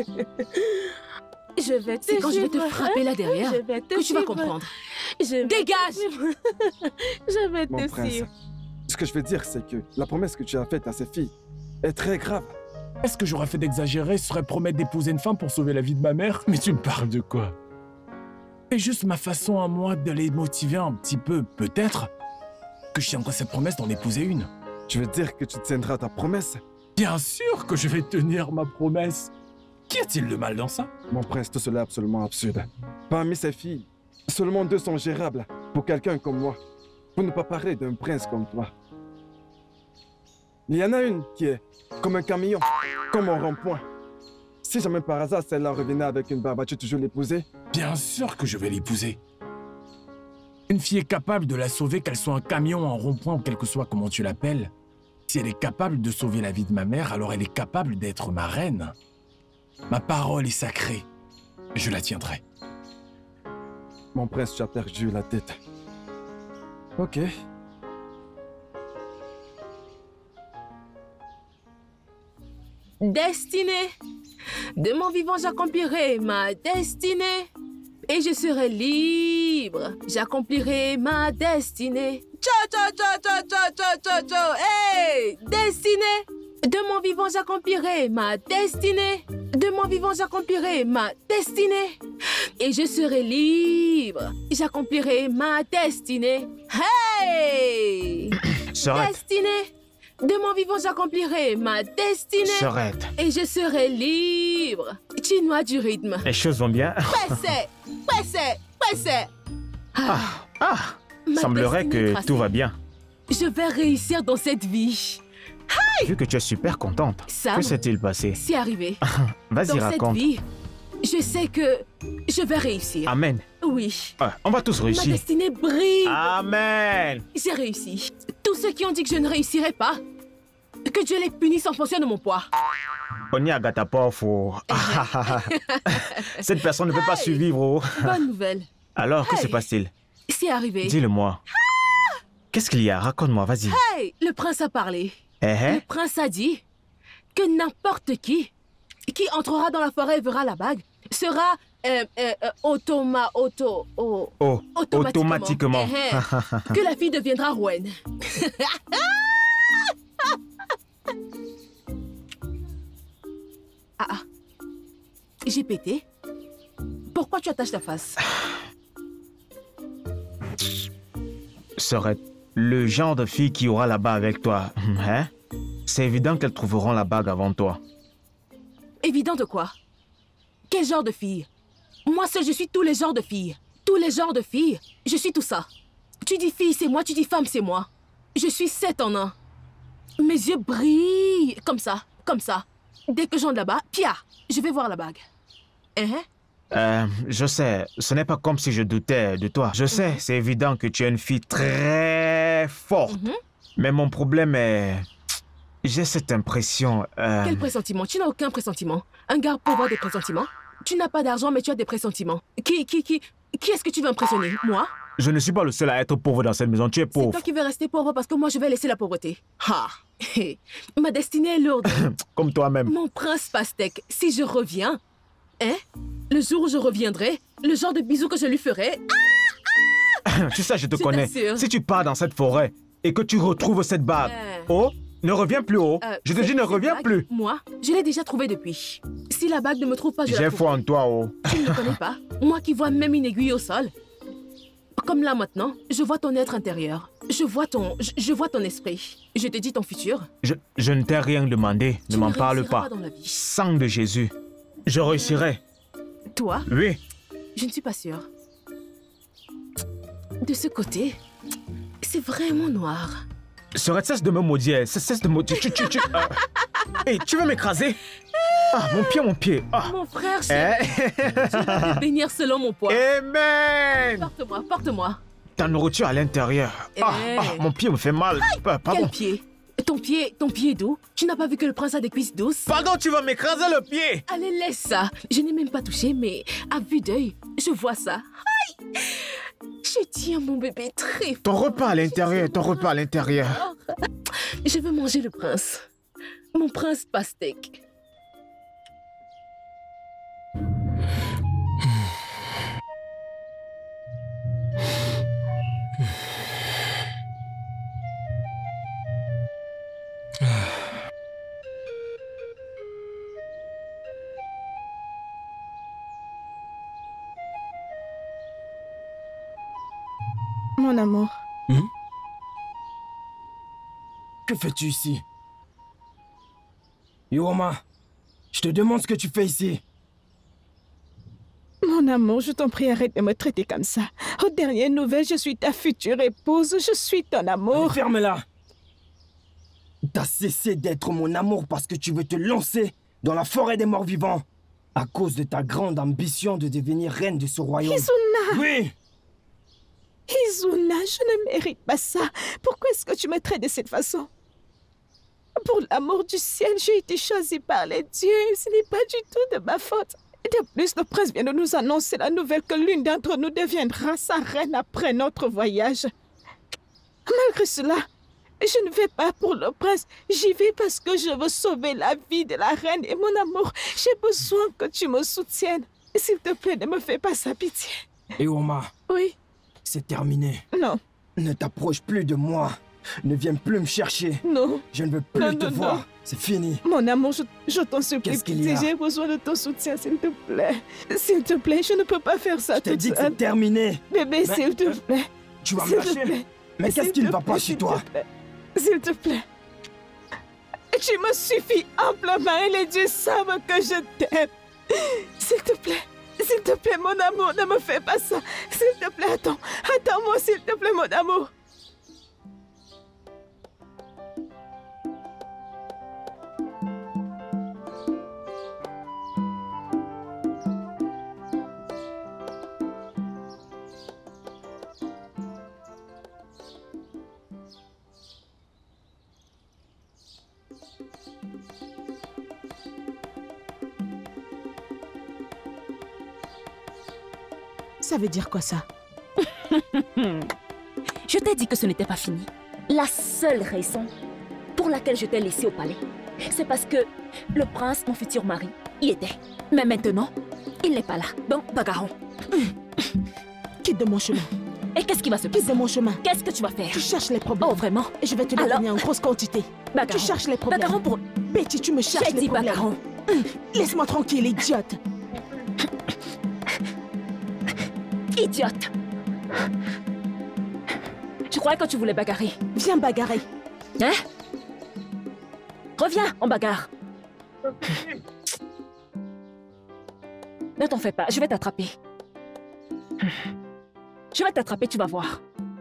je vais te C'est quand suivre. je vais te frapper là derrière je vais te que tu vas suivre. comprendre. Je Dégage! Je vais Mon te prince, suivre. ce que je veux dire, c'est que la promesse que tu as faite à ces filles est très grave. Est-ce que j'aurais fait d'exagérer? Ce serait promettre d'épouser une femme pour sauver la vie de ma mère? Mais tu me parles de quoi? C'est juste ma façon à moi de les motiver un petit peu, peut-être, que je tiendrai cette promesse d'en épouser une. Tu veux dire que tu tiendras ta promesse? Bien sûr que je vais tenir ma promesse. Qu'y a-t-il de mal dans ça? Mon prince, tout cela est absolument absurde. Parmi ces filles, seulement deux sont gérables pour quelqu'un comme moi. Pour ne pas parler d'un prince comme toi. Il y en a une qui est comme un camion, comme un rond-point. Si jamais par hasard celle-là revenait avec une barbe, vas-tu toujours l'épouser? Bien sûr que je vais l'épouser. Une fille est capable de la sauver, qu'elle soit un camion, un rond-point ou quel que soit comment tu l'appelles. Si elle est capable de sauver la vie de ma mère, alors elle est capable d'être ma reine. Ma parole est sacrée. Je la tiendrai. Mon prince, tu as perdu la tête. Ok. Destinée. De mon vivant, j'accomplirai ma destinée. Et je serai libre. J'accomplirai ma destinée. Ciao, ciao, ciao, ciao, ciao, ciao, ciao, ciao. Hey! Destinée. De mon vivant, j'accomplirai ma destinée. De mon vivant, j'accomplirai ma destinée. Et je serai libre. J'accomplirai ma destinée. Hey! Sorette. Destinée. De mon vivant, j'accomplirai ma destinée. Sorette. Et je serai libre. Chinois du rythme. Les choses vont bien. Pressé, pressé, pressé. Ah, ah. Ma Semblerait destinée que tracée. tout va bien. Je vais réussir dans cette vie. Vu que tu es super contante, Sam, que s'est-il passé? C'est arrivé. Vas-y, Dans raconte. cette vie, je sais que je vais réussir. Amen. Oui. Ouais, on va tous Ma réussir. destinée brille. Amen. J'ai réussi. Tous ceux qui ont dit que je ne réussirais pas, que Dieu les punisse en fonction de mon poids. On y a Gatapofo. Cette personne ne peut pas survivre. Oh. Bonne nouvelle. Alors, que Hey. se passe-t-il? C'est arrivé. Dis-le-moi. Qu'est-ce qu'il y a? Raconte-moi, vas-y. Hey, le prince a parlé. Eh, eh? Le prince a dit que n'importe qui qui entrera dans la forêt et verra la bague sera euh, euh, euh, automa, auto, oh, Oh, automatiquement. automatiquement. Eh, eh, que la fille deviendra Rouen. Ah ah. J'ai pété. Pourquoi tu attaches ta face? Serait le genre de fille qui aura la bague avec toi, hein? C'est évident qu'elles trouveront la bague avant toi. Évident de quoi? Quel genre de fille? Moi seule, je suis tous les genres de filles. Tous les genres de filles, je suis tout ça. Tu dis fille, c'est moi, tu dis femme, c'est moi. Je suis sept en un. Mes yeux brillent comme ça, comme ça. Dès que j'entre là-bas, pia, je vais voir la bague. Hein? Euh, je sais, ce n'est pas comme si je doutais de toi. Je sais, c'est évident que tu es une fille très forte. Mm-hmm. Mais mon problème est... J'ai cette impression... euh, Quel pressentiment? Tu n'as aucun pressentiment. Un gars pauvre a des pressentiments. Tu n'as pas d'argent, mais tu as des pressentiments. Qui, qui, qui, qui est-ce que tu veux impressionner? Moi? Je ne suis pas le seul à être pauvre dans cette maison. Tu es C'est pauvre. toi qui veux rester pauvre parce que moi, je vais laisser la pauvreté. Ha! Ma destinée est lourde. Comme toi-même. Mon prince pastèque, si je reviens, hein? Le jour où je reviendrai, le genre de bisous que je lui ferai... Tu sais, je te Je connais. t'assure. Si tu pars dans cette forêt et que tu retrouves cette bague, Euh. oh, ne reviens plus haut. Euh, je te dis, cette- ne cette reviens bague, plus. Moi, je l'ai déjà trouvée depuis. Si la bague ne me trouve pas, je la J'ai trouve. foi en toi, oh. Tu ne me connais pas? Moi qui vois même une aiguille au sol. Comme là maintenant, je vois ton être intérieur. Je vois ton, je, je vois ton esprit. Je te dis ton futur. Je, je ne t'ai rien demandé. Tu Ne m'en ne parle réussiras pas. pas dans la vie. Sang de Jésus. Je réussirai. Toi, Oui. je ne suis pas sûre. De ce côté, c'est vraiment noir. Serait cesse de me maudire. Cesse de me maudire. Tu, tu, tu, euh... Hey, tu veux m'écraser? Ah, mon pied, mon pied. Ah. Mon frère, chéri, tu vas te bénir selon mon poids. Amen. Porte-moi, porte-moi. Ta nourriture à l'intérieur. Ah, Eh. ah, mon pied me fait mal. Pa- Pardon. Quel pied? Ton pied, ton pied est doux. Tu n'as pas vu que le prince a des cuisses douces? Pardon, tu vas m'écraser le pied. Allez, laisse ça. Je n'ai même pas touché, mais à vue d'œil, je vois ça. Aïe! Je tiens mon bébé très fort. Ton repas à l'intérieur, ton repas à l'intérieur. Je veux manger le prince. Mon prince pastèque. Mon amour. Hmm? Que fais-tu ici? Yoma, je te demande ce que tu fais ici. Mon amour, je t'en prie, arrête de me traiter comme ça. Aux dernières nouvelles, je suis ta future épouse. Je suis ton amour. Ferme-la. T'as cessé d'être mon amour parce que tu veux te lancer dans la forêt des morts vivants. À cause de ta grande ambition de devenir reine de ce royaume. Izuna! Oui! Izuna, je ne mérite pas ça. Pourquoi est-ce que tu me traites de cette façon? Pour l'amour du ciel, j'ai été choisie par les dieux. Ce n'est pas du tout de ma faute. De plus, le prince vient de nous annoncer la nouvelle que l'une d'entre nous deviendra sa reine après notre voyage. Malgré cela, je ne vais pas pour le prince. J'y vais parce que je veux sauver la vie de la reine. Et mon amour, j'ai besoin que tu me soutiennes. S'il te plaît, ne me fais pas ça, pitié. Yoma. Oui. C'est terminé. Non. Ne t'approche plus de moi. Ne viens plus me chercher. Non. Je ne veux plus Non, te non, voir. non. C'est fini. Mon amour, je, je t'en supplie, Qu'est-ce qu'il y a? j'ai besoin de ton soutien, s'il te plaît. S'il te plaît, je ne peux pas faire ça Je t'ai toute dit que seule. c'est terminé. Bébé, Mais- s'il te plaît. Tu vas me S'il te lâcher. plaît. Mais qu'est-ce S'il qui ne te va plaît, pas chez s'il toi? te plaît. S'il te plaît. Tu me suffis amplement et les dieux savent que je t'aime. S'il te plaît. S'il te plaît, mon amour, ne me fais pas ça. S'il te plaît, attends. Attends-moi, s'il te plaît, mon amour. Ça veut dire quoi ça? Je t'ai dit que ce n'était pas fini. La seule raison pour laquelle je t'ai laissé au palais, c'est parce que le prince, mon futur mari, y était. Mais maintenant, il n'est pas là. Donc, bagarrons. Quitte de mon chemin. Et qu'est-ce qui va se passer? Quitte de mon chemin. Qu'est-ce que tu vas faire? Tu cherches les problèmes. Oh, vraiment? Et je vais te les Alors... donner en grosse quantité. Bagarons. Tu cherches les problèmes. Bagarons pour... Betty, tu me cherches les dit problèmes. bagarons. Laisse-moi tranquille, idiote. Idiote. Tu croyais que tu voulais bagarrer? Viens bagarrer. Hein? Reviens, on bagarre. Ne t'en fais pas, je vais t'attraper. Je vais t'attraper, tu vas voir.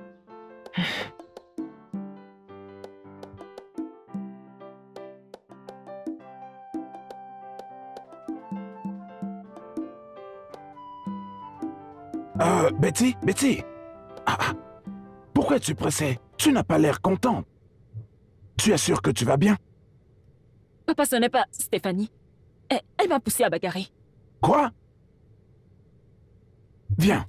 Euh, Betty, Betty. Ah, ah. Pourquoi es-tu pressée? Tu n'as pas l'air contente. Tu es sûre que tu vas bien? Papa, ce n'est pas Stéphanie. Elle, elle m'a poussé à bagarrer. Quoi? Viens.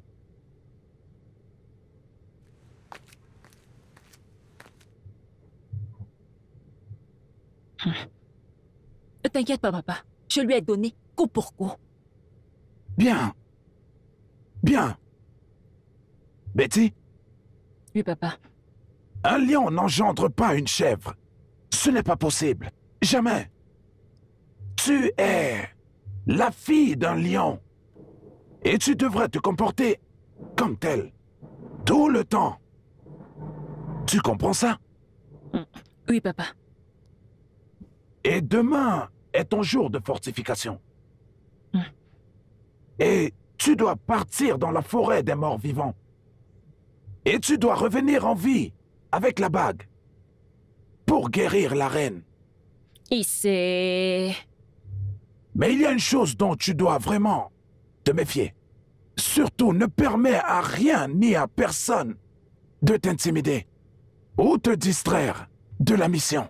Ne t'inquiète pas, papa. Je lui ai donné coup pour coup. Bien. Bien. Betty? Oui, papa. Un lion n'engendre pas une chèvre. Ce n'est pas possible. Jamais. Tu es la fille d'un lion. Et tu devrais te comporter comme tel. Tout le temps. Tu comprends ça? Oui, papa. Et demain est ton jour de fortification. Mm. Et tu dois partir dans la forêt des morts vivants. Et tu dois revenir en vie avec la bague pour guérir la reine. Et c'est... Mais il y a une chose dont tu dois vraiment te méfier. Surtout, ne permets à rien ni à personne de t'intimider ou te distraire de la mission.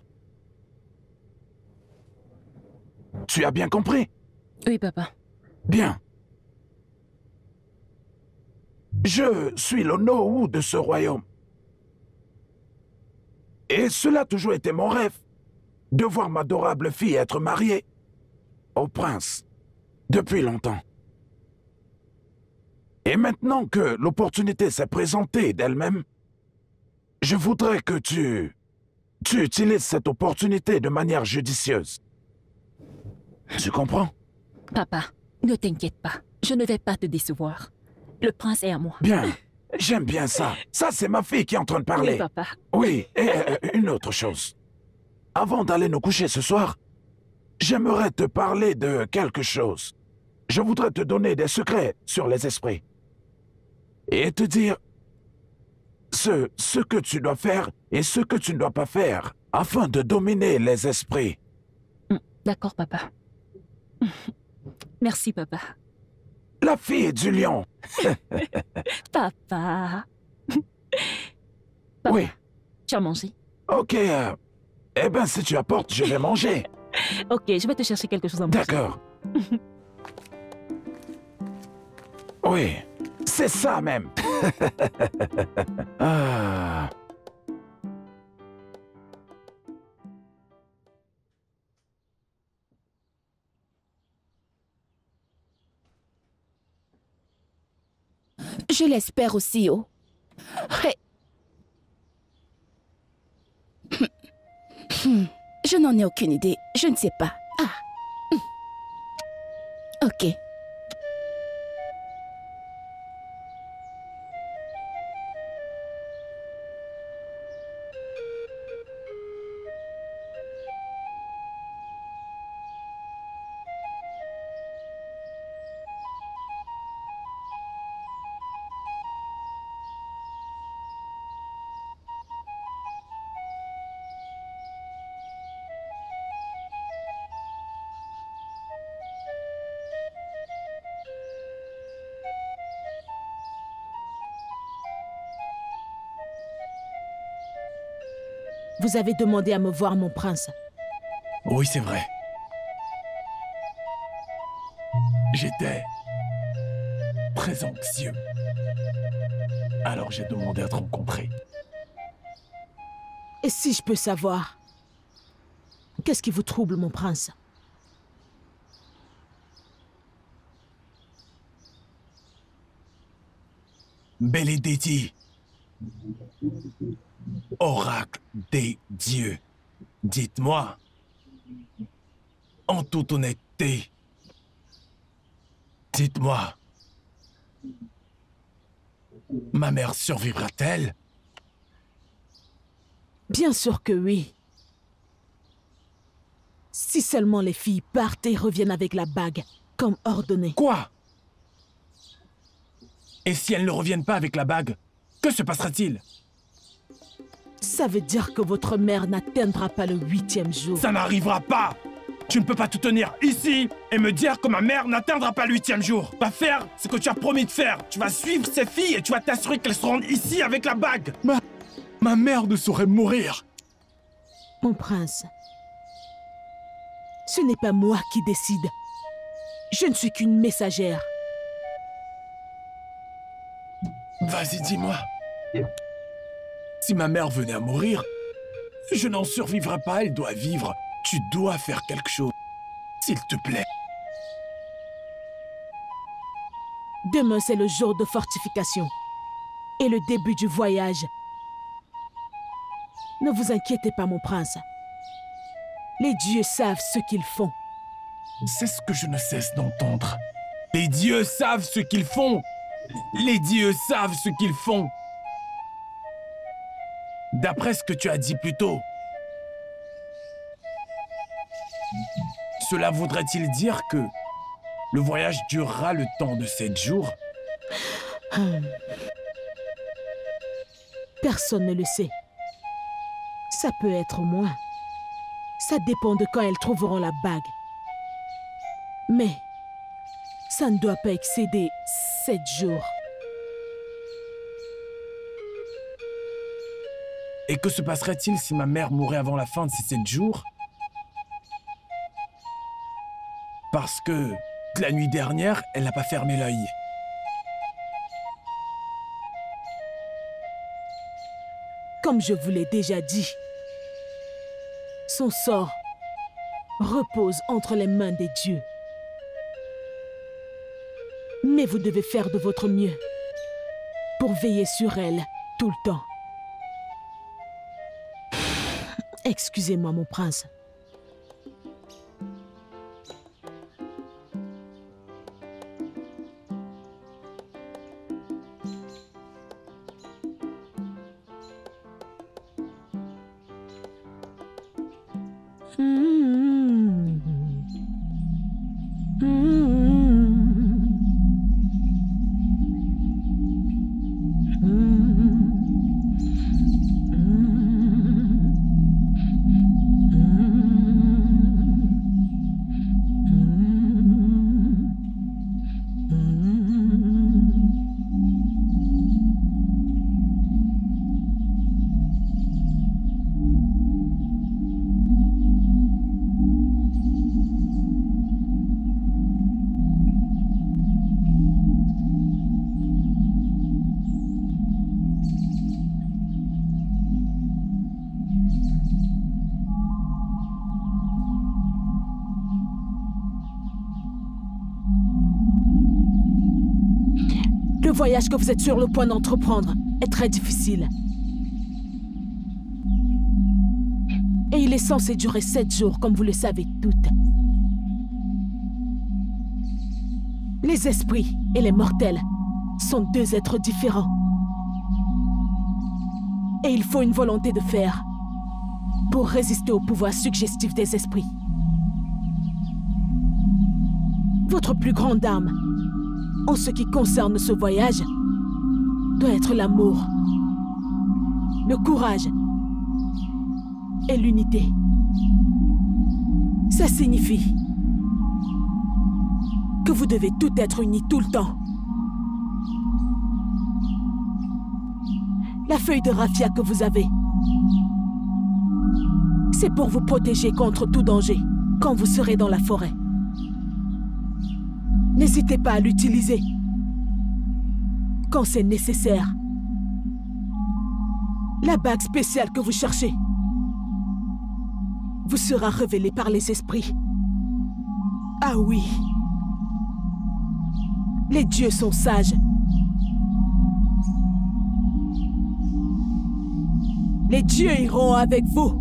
Tu as bien compris? Oui, papa. Bien. Je suis le Nohou de ce royaume. Et cela a toujours été mon rêve, de voir ma adorable fille être mariée au prince depuis longtemps. Et maintenant que l'opportunité s'est présentée d'elle-même, je voudrais que tu... tu utilises cette opportunité de manière judicieuse. Tu comprends? Papa, ne t'inquiète pas. Je ne vais pas te décevoir. Le prince est à moi. Bien. J'aime bien ça. Ça, c'est ma fille qui est en train de parler. Oui, papa. Oui, et euh, une autre chose. Avant d'aller nous coucher ce soir, j'aimerais te parler de quelque chose. Je voudrais te donner des secrets sur les esprits. Et te dire ce, ce que tu dois faire et ce que tu ne dois pas faire afin de dominer les esprits. D'accord, papa. Merci, papa. La fille du lion. Papa. Papa. Oui. Tu as mangé? Ok. Euh, eh bien, si tu apportes, je vais manger. Ok, je vais te chercher quelque chose à manger. D'accord. Oui, c'est ça même. Ah. Je l'espère aussi, oh. Je n'en ai aucune idée. Je ne sais pas. Ah. Ok. Vous avez demandé à me voir, mon prince. Oui, c'est vrai. J'étais très anxieux. Alors j'ai demandé à te rencontrer. Et si je peux savoir, qu'est-ce qui vous trouble, mon prince? Beledeti, oracle des dieux, dites-moi, en toute honnêteté, dites-moi, ma mère survivra-t-elle? Bien sûr que oui. Si seulement les filles partent et reviennent avec la bague, comme ordonné. Quoi? Et si elles ne reviennent pas avec la bague, que se passera-t-il? Ça veut dire que votre mère n'atteindra pas le huitième jour. Ça n'arrivera pas! Tu ne peux pas tout tenir ici et me dire que ma mère n'atteindra pas le huitième jour. Va faire ce que tu as promis de faire. Tu vas suivre ces filles et tu vas t'assurer qu'elles se rendent ici avec la bague. Ma... ma mère ne saurait mourir. Mon prince, ce n'est pas moi qui décide. Je ne suis qu'une messagère. Vas-y, dis-moi. Si ma mère venait à mourir, je n'en survivrai pas, elle doit vivre. Tu dois faire quelque chose, s'il te plaît. Demain, c'est le jour de fortification et le début du voyage. Ne vous inquiétez pas, mon prince. Les dieux savent ce qu'ils font. C'est ce que je ne cesse d'entendre. Les dieux savent ce qu'ils font. Les dieux savent ce qu'ils font. D'après ce que tu as dit plus tôt, cela voudrait-il dire que le voyage durera le temps de sept jours? Hum. Personne ne le sait. Ça peut être moins. Ça dépend de quand elles trouveront la bague. Mais ça ne doit pas excéder sept jours. Et que se passerait-il si ma mère mourait avant la fin de ces sept jours? Parce que la nuit dernière, elle n'a pas fermé l'œil. Comme je vous l'ai déjà dit, son sort repose entre les mains des dieux. Mais vous devez faire de votre mieux pour veiller sur elle tout le temps. Excusez-moi, mon prince. Le voyage que vous êtes sur le point d'entreprendre est très difficile. Et il est censé durer sept jours, comme vous le savez toutes. Les esprits et les mortels sont deux êtres différents. Et il faut une volonté de fer pour résister au pouvoir suggestif des esprits. Votre plus grande arme, en ce qui concerne ce voyage, doit être l'amour, le courage et l'unité. Ça signifie que vous devez tout être unis tout le temps. La feuille de raffia que vous avez, c'est pour vous protéger contre tout danger quand vous serez dans la forêt. N'hésitez pas à l'utiliser quand c'est nécessaire. La bague spéciale que vous cherchez vous sera révélée par les esprits. Ah oui, les dieux sont sages. Les dieux iront avec vous.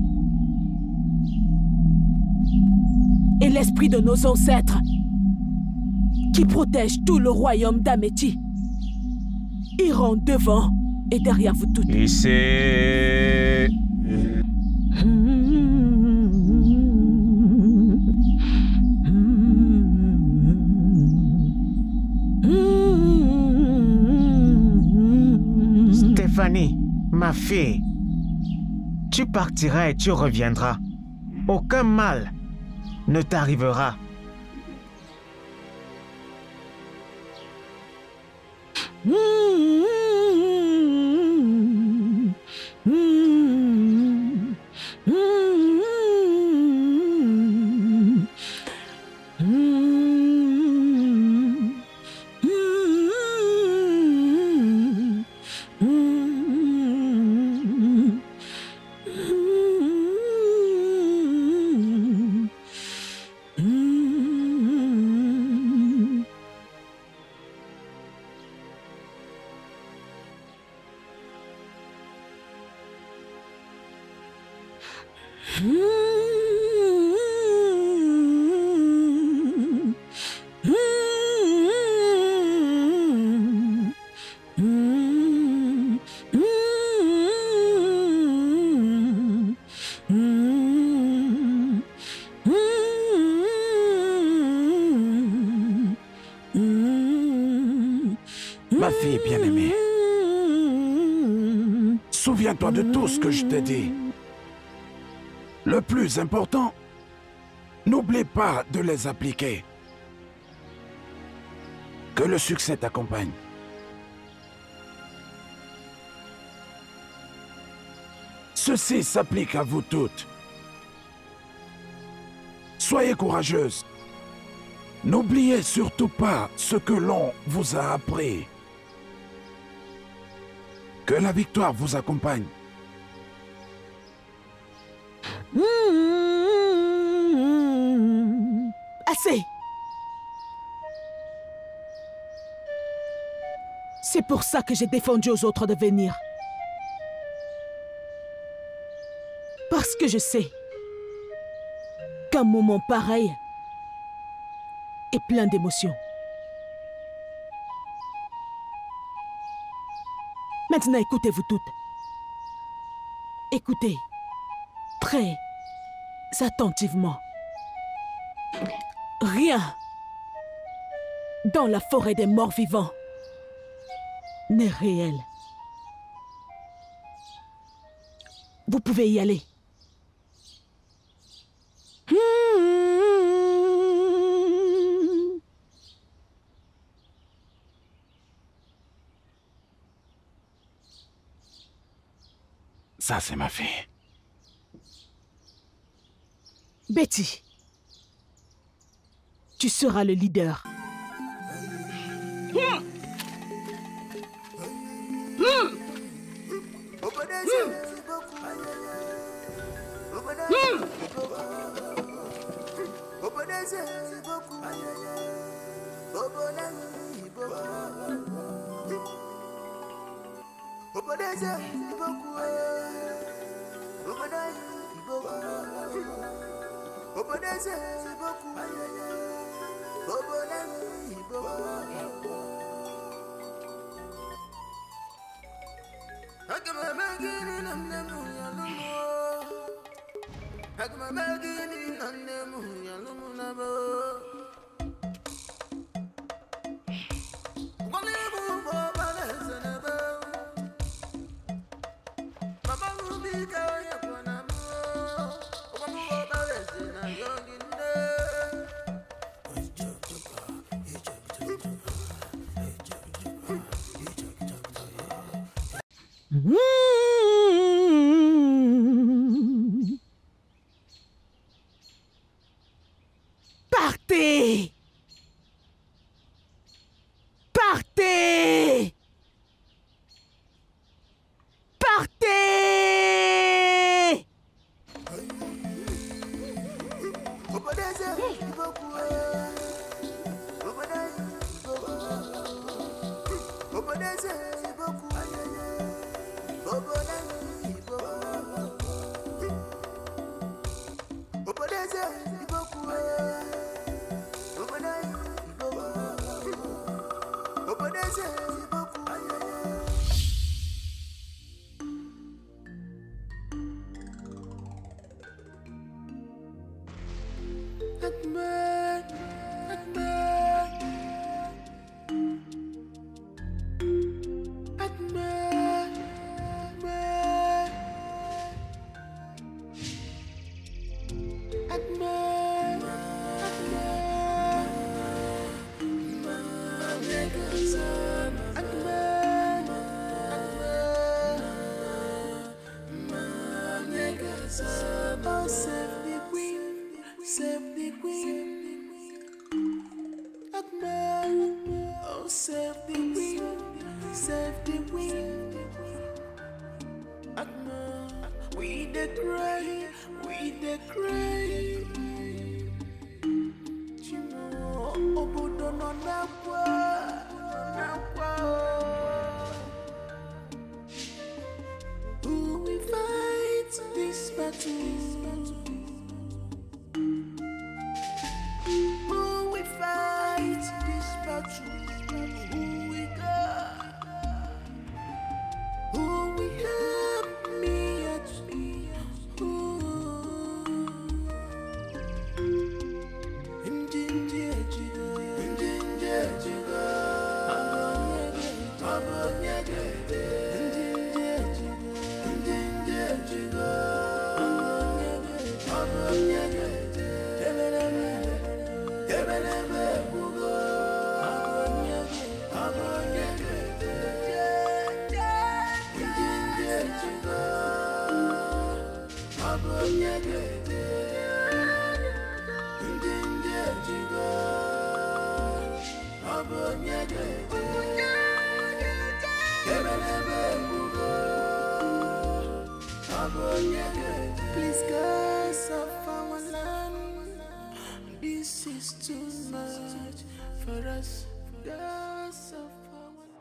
Et l'esprit de nos ancêtres, qui protège tout le royaume d'Ameti, iront devant et derrière vous toutes. Et c'est... Stéphanie, ma fille, tu partiras et tu reviendras. Aucun mal ne t'arrivera. Ma fille bien-aimée, souviens-toi de tout ce que je t'ai dit. Le plus important, n'oublie pas de les appliquer. Que le succès t'accompagne. Ceci s'applique à vous toutes. Soyez courageuses. N'oubliez surtout pas ce que l'on vous a appris. Que la victoire vous accompagne. Assez. C'est pour ça que j'ai défendu aux autres de venir. Parce que je sais qu'un moment pareil est plein d'émotions. Maintenant, écoutez-vous toutes. Écoutez très attentivement. Rien dans la forêt des morts vivants n'est réel. Vous pouvez y aller. Ça, c'est ma fille. Betty, tu seras le leader. Partez! Partez! Partez! Oh, save the queen, save the queen. Akbar, oh, save the queen, save the queen. Akbar, we the cry, we the cry. Chimo, obodo no nakwa, nakwa. Who we fight this battle? Who we fight this battle? Who we got? Who we help me at me? Who? Injinje jiga, injinje jiga. Abanyage, injinje jiga, injinje jiga. Abanyage, tebeleme, tebeleme bugo. Abanyage, abanyage, injinje jiga. Abanyage, injinje jiga. Abanyage, tebeleme bugo. Abanyage, please guys of our land. This is too much for us. Guys of our land.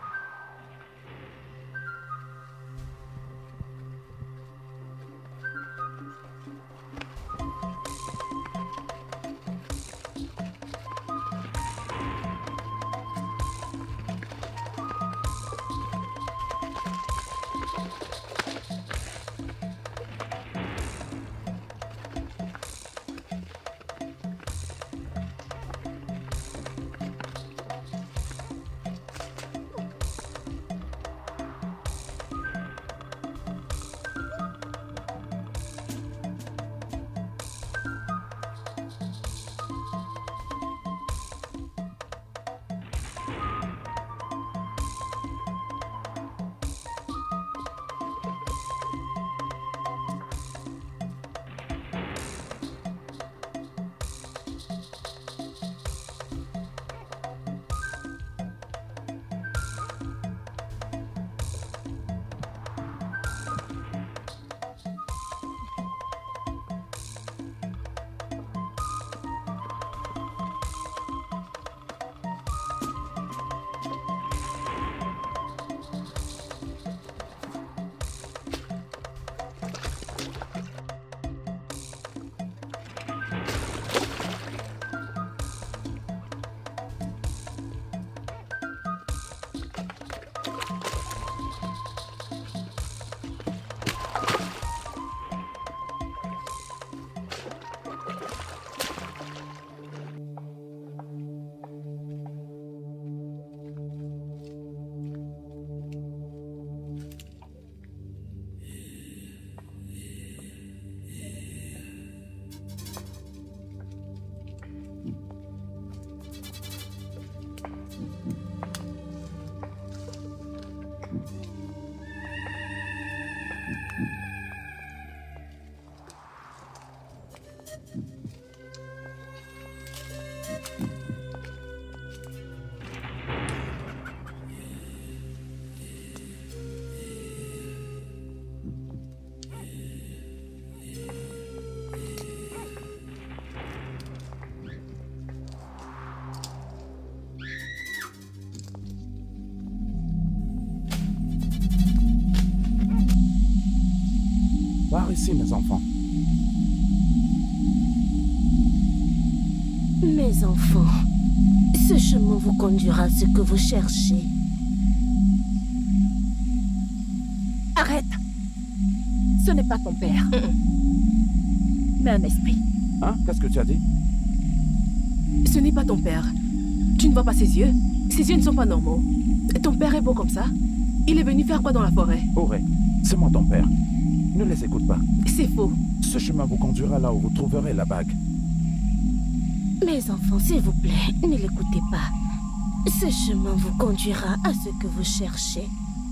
Par ici, mes enfants. Mes enfants, ce chemin vous conduira à ce que vous cherchez. Arrête! Ce n'est pas ton père. Mais un esprit. Hein? Qu'est-ce que tu as dit? Ce n'est pas ton père. Tu ne vois pas ses yeux? Ses yeux ne sont pas normaux. Ton père est beau comme ça? Il est venu faire quoi dans la forêt? Auré, c'est moi ton père. Ne les écoute pas. C'est faux. Ce chemin vous conduira là où vous trouverez la bague. Mes enfants, s'il vous plaît, ne l'écoutez pas. Ce chemin vous conduira à ce que vous cherchez.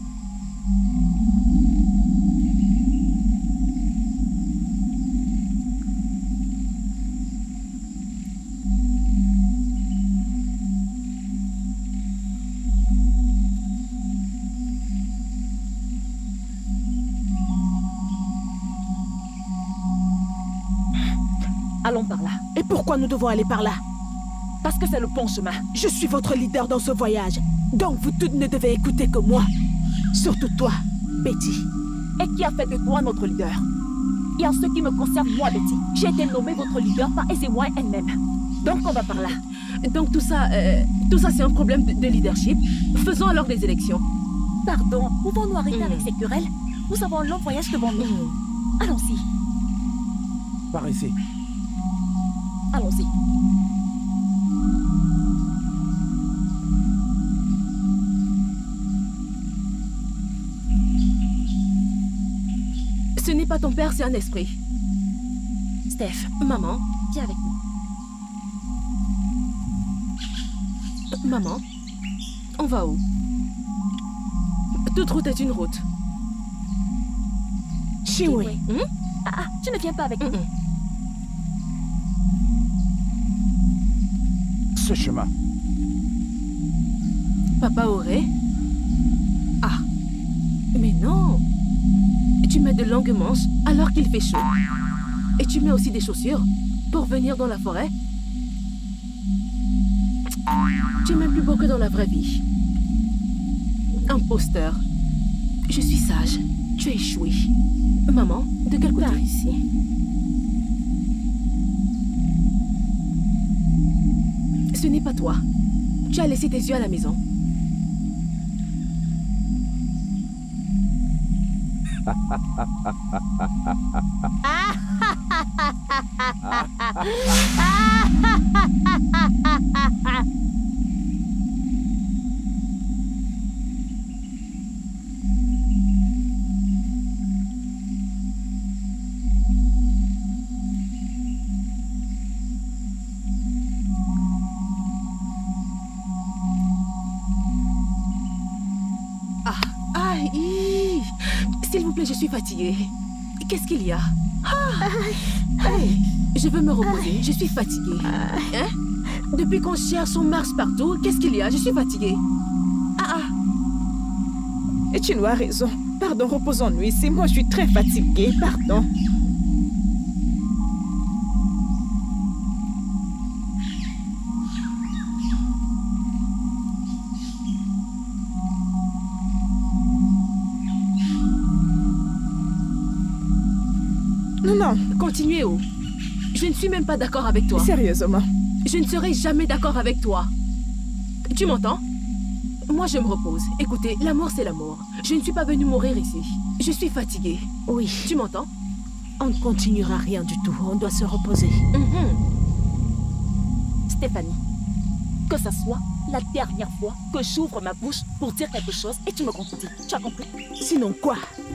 Allons par là. Et pourquoi nous devons aller par là? Parce que c'est le bon chemin. Je suis votre leader dans ce voyage. Donc vous toutes ne devez écouter que moi. Surtout toi, Betty. Et qui a fait de toi notre leader? Et en ce qui me concerne, moi, Betty, j'ai été nommée votre leader par Ezemoy elle-même. Donc on va par là. Donc tout ça, euh, tout ça c'est un problème de, de leadership. Faisons alors des élections. Pardon, pouvons-nous arrêter Mm. avec ces querelles? Nous avons un long voyage devant nous. Mm. Allons-y. Par ici. Allons-y. Ce n'est pas ton père, c'est un esprit. Steph, maman, viens avec nous. Maman, on va où? Toute route est une route. Chiwe. Hmm? Ah, ah, tu ne viens pas avec nous? Ce chemin. Papa Auré? Ah, mais non. Tu mets de longues manches alors qu'il fait chaud. Et tu mets aussi des chaussures pour venir dans la forêt. Tu es même plus beau que dans la vraie vie. Imposteur. Je suis sage. Tu as échoué. Maman, de quel côté? Par ici. Ce n'est pas toi. Tu as laissé tes yeux à la maison. Ah, ah, hi. S'il vous plaît, je suis fatiguée. Qu'est-ce qu'il y a? Ah. Hey, je veux me reposer, je suis fatiguée. Hein? Depuis qu'on cherche, on marche partout. Qu'est-ce qu'il y a? Je suis fatiguée. Ah, ah. Et tu as raison. Pardon, reposons-nous ici. Moi, je suis très fatiguée. Pardon. Non, non. Continuez, oh. Je ne suis même pas d'accord avec toi. Sérieusement. Je ne serai jamais d'accord avec toi. Tu m'entends? Moi, je me repose. Écoutez, l'amour, c'est l'amour. Je ne suis pas venue mourir ici. Je suis fatiguée. Oui. Tu m'entends? On ne continuera rien du tout. On doit se reposer. Mm-hmm. Stéphanie, que ce soit la dernière fois que j'ouvre ma bouche pour dire quelque chose et tu me contredis. Tu as compris? Sinon quoi?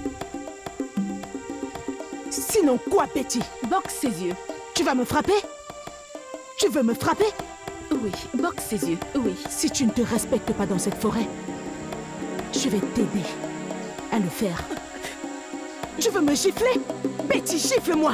Sinon quoi, Betty? Boxe ses yeux. Tu vas me frapper? Tu veux me frapper? Oui, boxe ses yeux, oui. Si tu ne te respectes pas dans cette forêt, je vais t'aider à le faire. Tu veux me gifler? Betty, gifle-moi!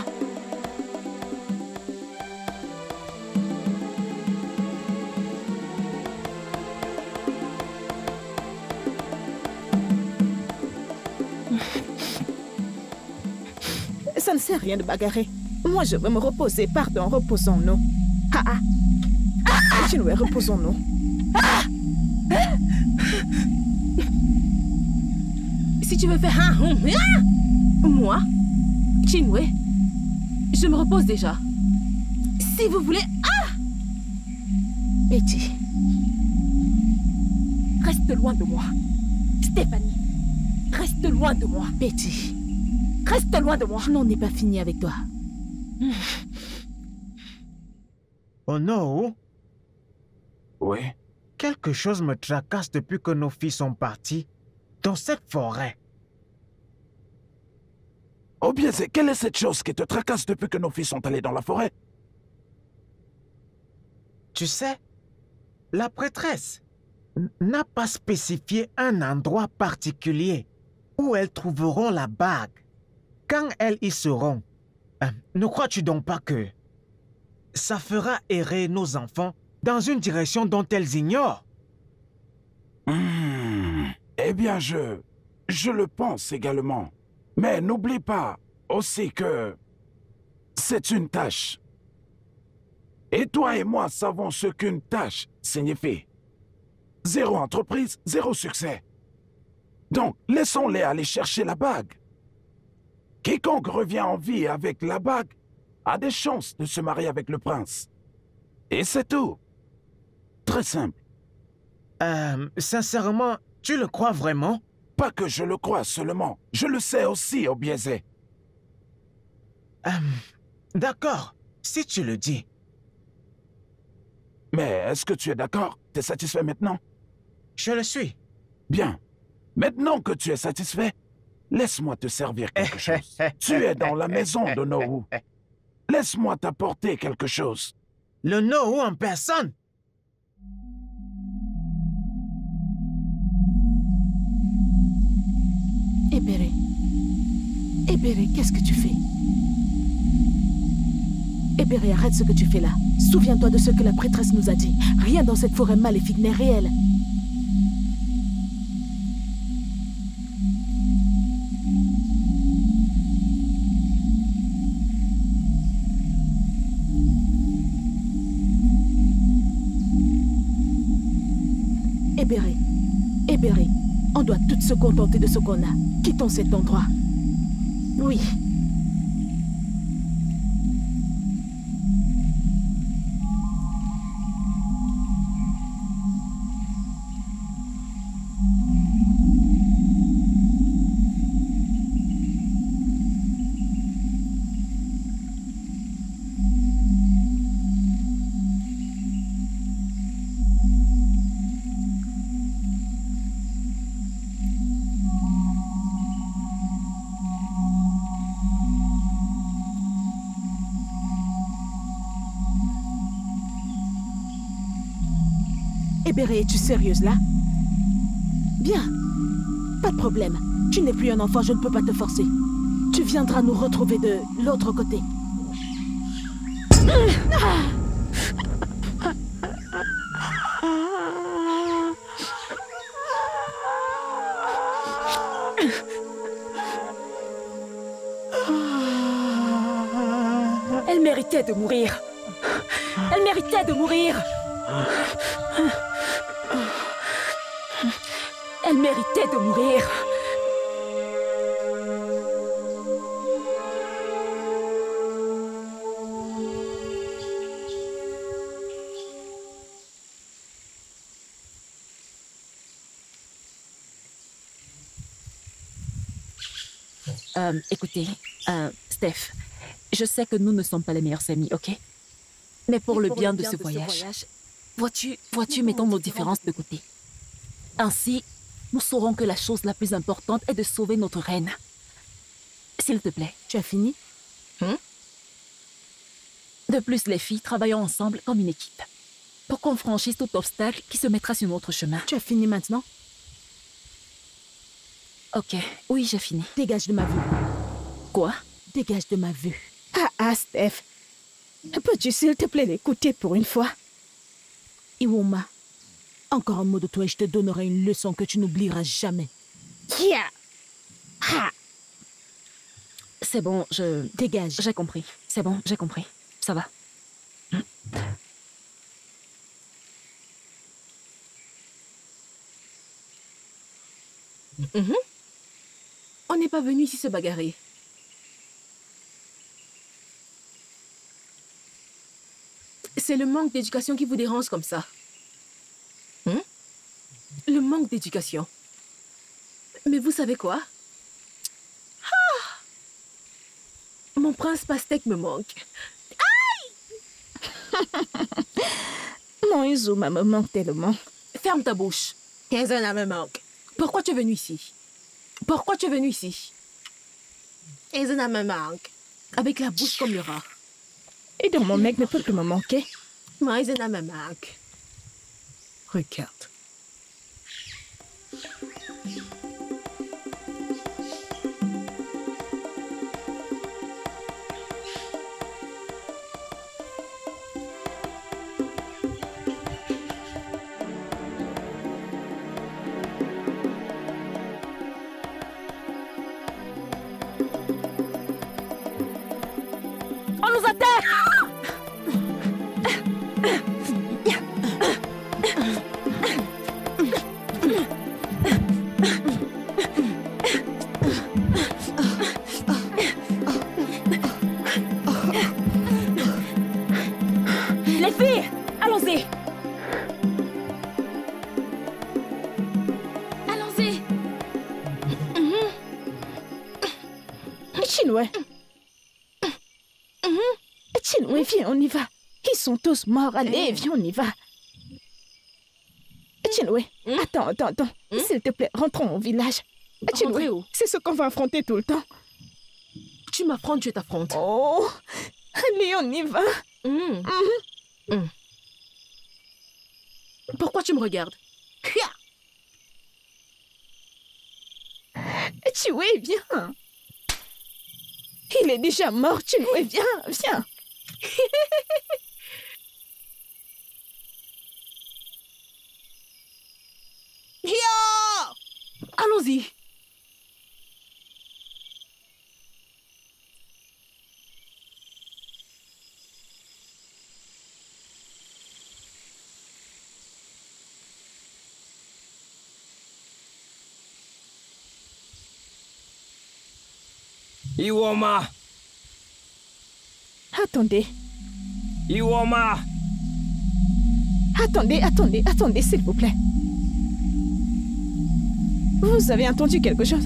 Ça ne sert à rien de bagarrer. Moi, je veux me reposer. Pardon, reposons-nous. Ah ah. Ah, Chinwe, reposons-nous. Ah. Si tu veux faire un hum, ah. Moi, Chinwe, je me repose déjà. Si vous voulez... Ah. Betty. Reste loin de moi. Stéphanie, reste loin de moi. Betty. Reste loin de moi. Je n'en ai pas fini avec toi. Oh non! Oui. Quelque chose me tracasse depuis que nos filles sont parties dans cette forêt. Obieze, quelle est cette chose qui te tracasse depuis que nos filles sont allées dans la forêt? Tu sais, la prêtresse n'a pas spécifié un endroit particulier où elles trouveront la bague. Quand elles y seront, euh, ne crois-tu donc pas que ça fera errer nos enfants dans une direction dont elles ignorent? Hmm. Eh bien, je... je le pense également. Mais n'oublie pas aussi que c'est une tâche. Et toi et moi savons ce qu'une tâche signifie. Zéro entreprise, zéro succès. Donc, laissons-les aller chercher la bague. Quiconque revient en vie avec la bague a des chances de se marier avec le prince. Et c'est tout. Très simple. Euh, sincèrement, tu le crois vraiment? Pas que je le crois seulement. Je le sais aussi, Obieze. Euh, D'accord, si tu le dis. Mais est-ce que tu es d'accord? T'es satisfait maintenant? Je le suis. Bien. Maintenant que tu es satisfait, laisse-moi te servir quelque chose. Tu es dans la maison de Nohu. Laisse-moi t'apporter quelque chose. Le Nohu en personne? Ebere. Ebere, qu'est-ce que tu fais? Ebere, arrête ce que tu fais là. Souviens-toi de ce que la prêtresse nous a dit. Rien dans cette forêt maléfique n'est réel. Ebere, Ebere, on doit toutes se contenter de ce qu'on a. Quittons cet endroit. Oui. Ebere, es-tu sérieuse là? Bien. Pas de problème. Tu n'es plus un enfant, je ne peux pas te forcer. Tu viendras nous retrouver de l'autre côté. Elle méritait de mourir. Elle méritait de mourir. Elle méritait de mourir. Euh, écoutez, euh, Steph, je sais que nous ne sommes pas les meilleurs amis, ok? Mais pour, Mais le, pour bien le bien de ce de voyage, voyage vois-tu, vois-tu, mettons nos différences de côté. Ainsi, nous saurons que la chose la plus importante est de sauver notre reine. S'il te plaît. Tu as fini? Hmm? De plus, les filles travaillons ensemble comme une équipe. Pour qu'on franchisse tout obstacle qui se mettra sur notre chemin. Tu as fini maintenant? Ok, oui, j'ai fini. Dégage de ma vue. Quoi? Dégage de ma vue. Ah, ah, Steph. Peux-tu, s'il te plaît, l'écouter pour une fois? Iwoma, encore un mot de toi et je te donnerai une leçon que tu n'oublieras jamais. Yeah. Ah. C'est bon, je... Dégage. J'ai compris. C'est bon, j'ai compris. Ça va. Mm-hmm. On n'est pas venu ici se bagarrer. C'est le manque d'éducation qui vous dérange comme ça. Hmm? Le manque d'éducation. Mais vous savez quoi? Ah! Mon prince pastèque me manque. Aïe! Mon Izuma me manque tellement. Ferme ta bouche. Izuna me manque. Pourquoi tu es venu ici? Pourquoi tu es venu ici? Izuna me manque. Avec la bouche comme le rat. Et donc mon mec ne peut plus me manquer. Moi, Izuna me manque. Regarde. On nous attaque! Les filles, allons-y! Allons-y. Chinwe. Chinwe, viens, on y va. Ils sont tous morts. Allez, viens, on y va. Chinwe, attends, attends, attends. S'il te plaît, rentrons au village. Rentrer où? C'est ce qu'on va affronter tout le temps. Tu m'affrontes, je t'affronte. Oh, allez, on y va. Mm. Mm. Pourquoi tu me regardes? Chinwe, viens. Il est déjà mort, Chinwe, viens, viens. Allons-y. Iwoma! Attendez. Iwoma! Attendez, attendez, attendez, s'il vous plaît. Vous avez entendu quelque chose?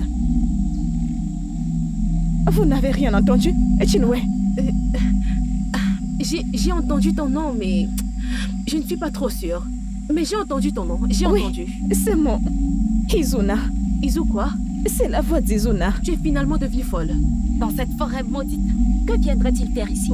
Vous n'avez rien entendu, Chinwe? euh, J'ai j'ai entendu ton nom, mais je ne suis pas trop sûre. Mais j'ai entendu ton nom, j'ai oui, entendu. C'est mon Izuna. Izu quoi? C'est la voix d'Izuna. Tu es finalement devenue folle. Dans cette forêt maudite, que viendrait-il faire ici?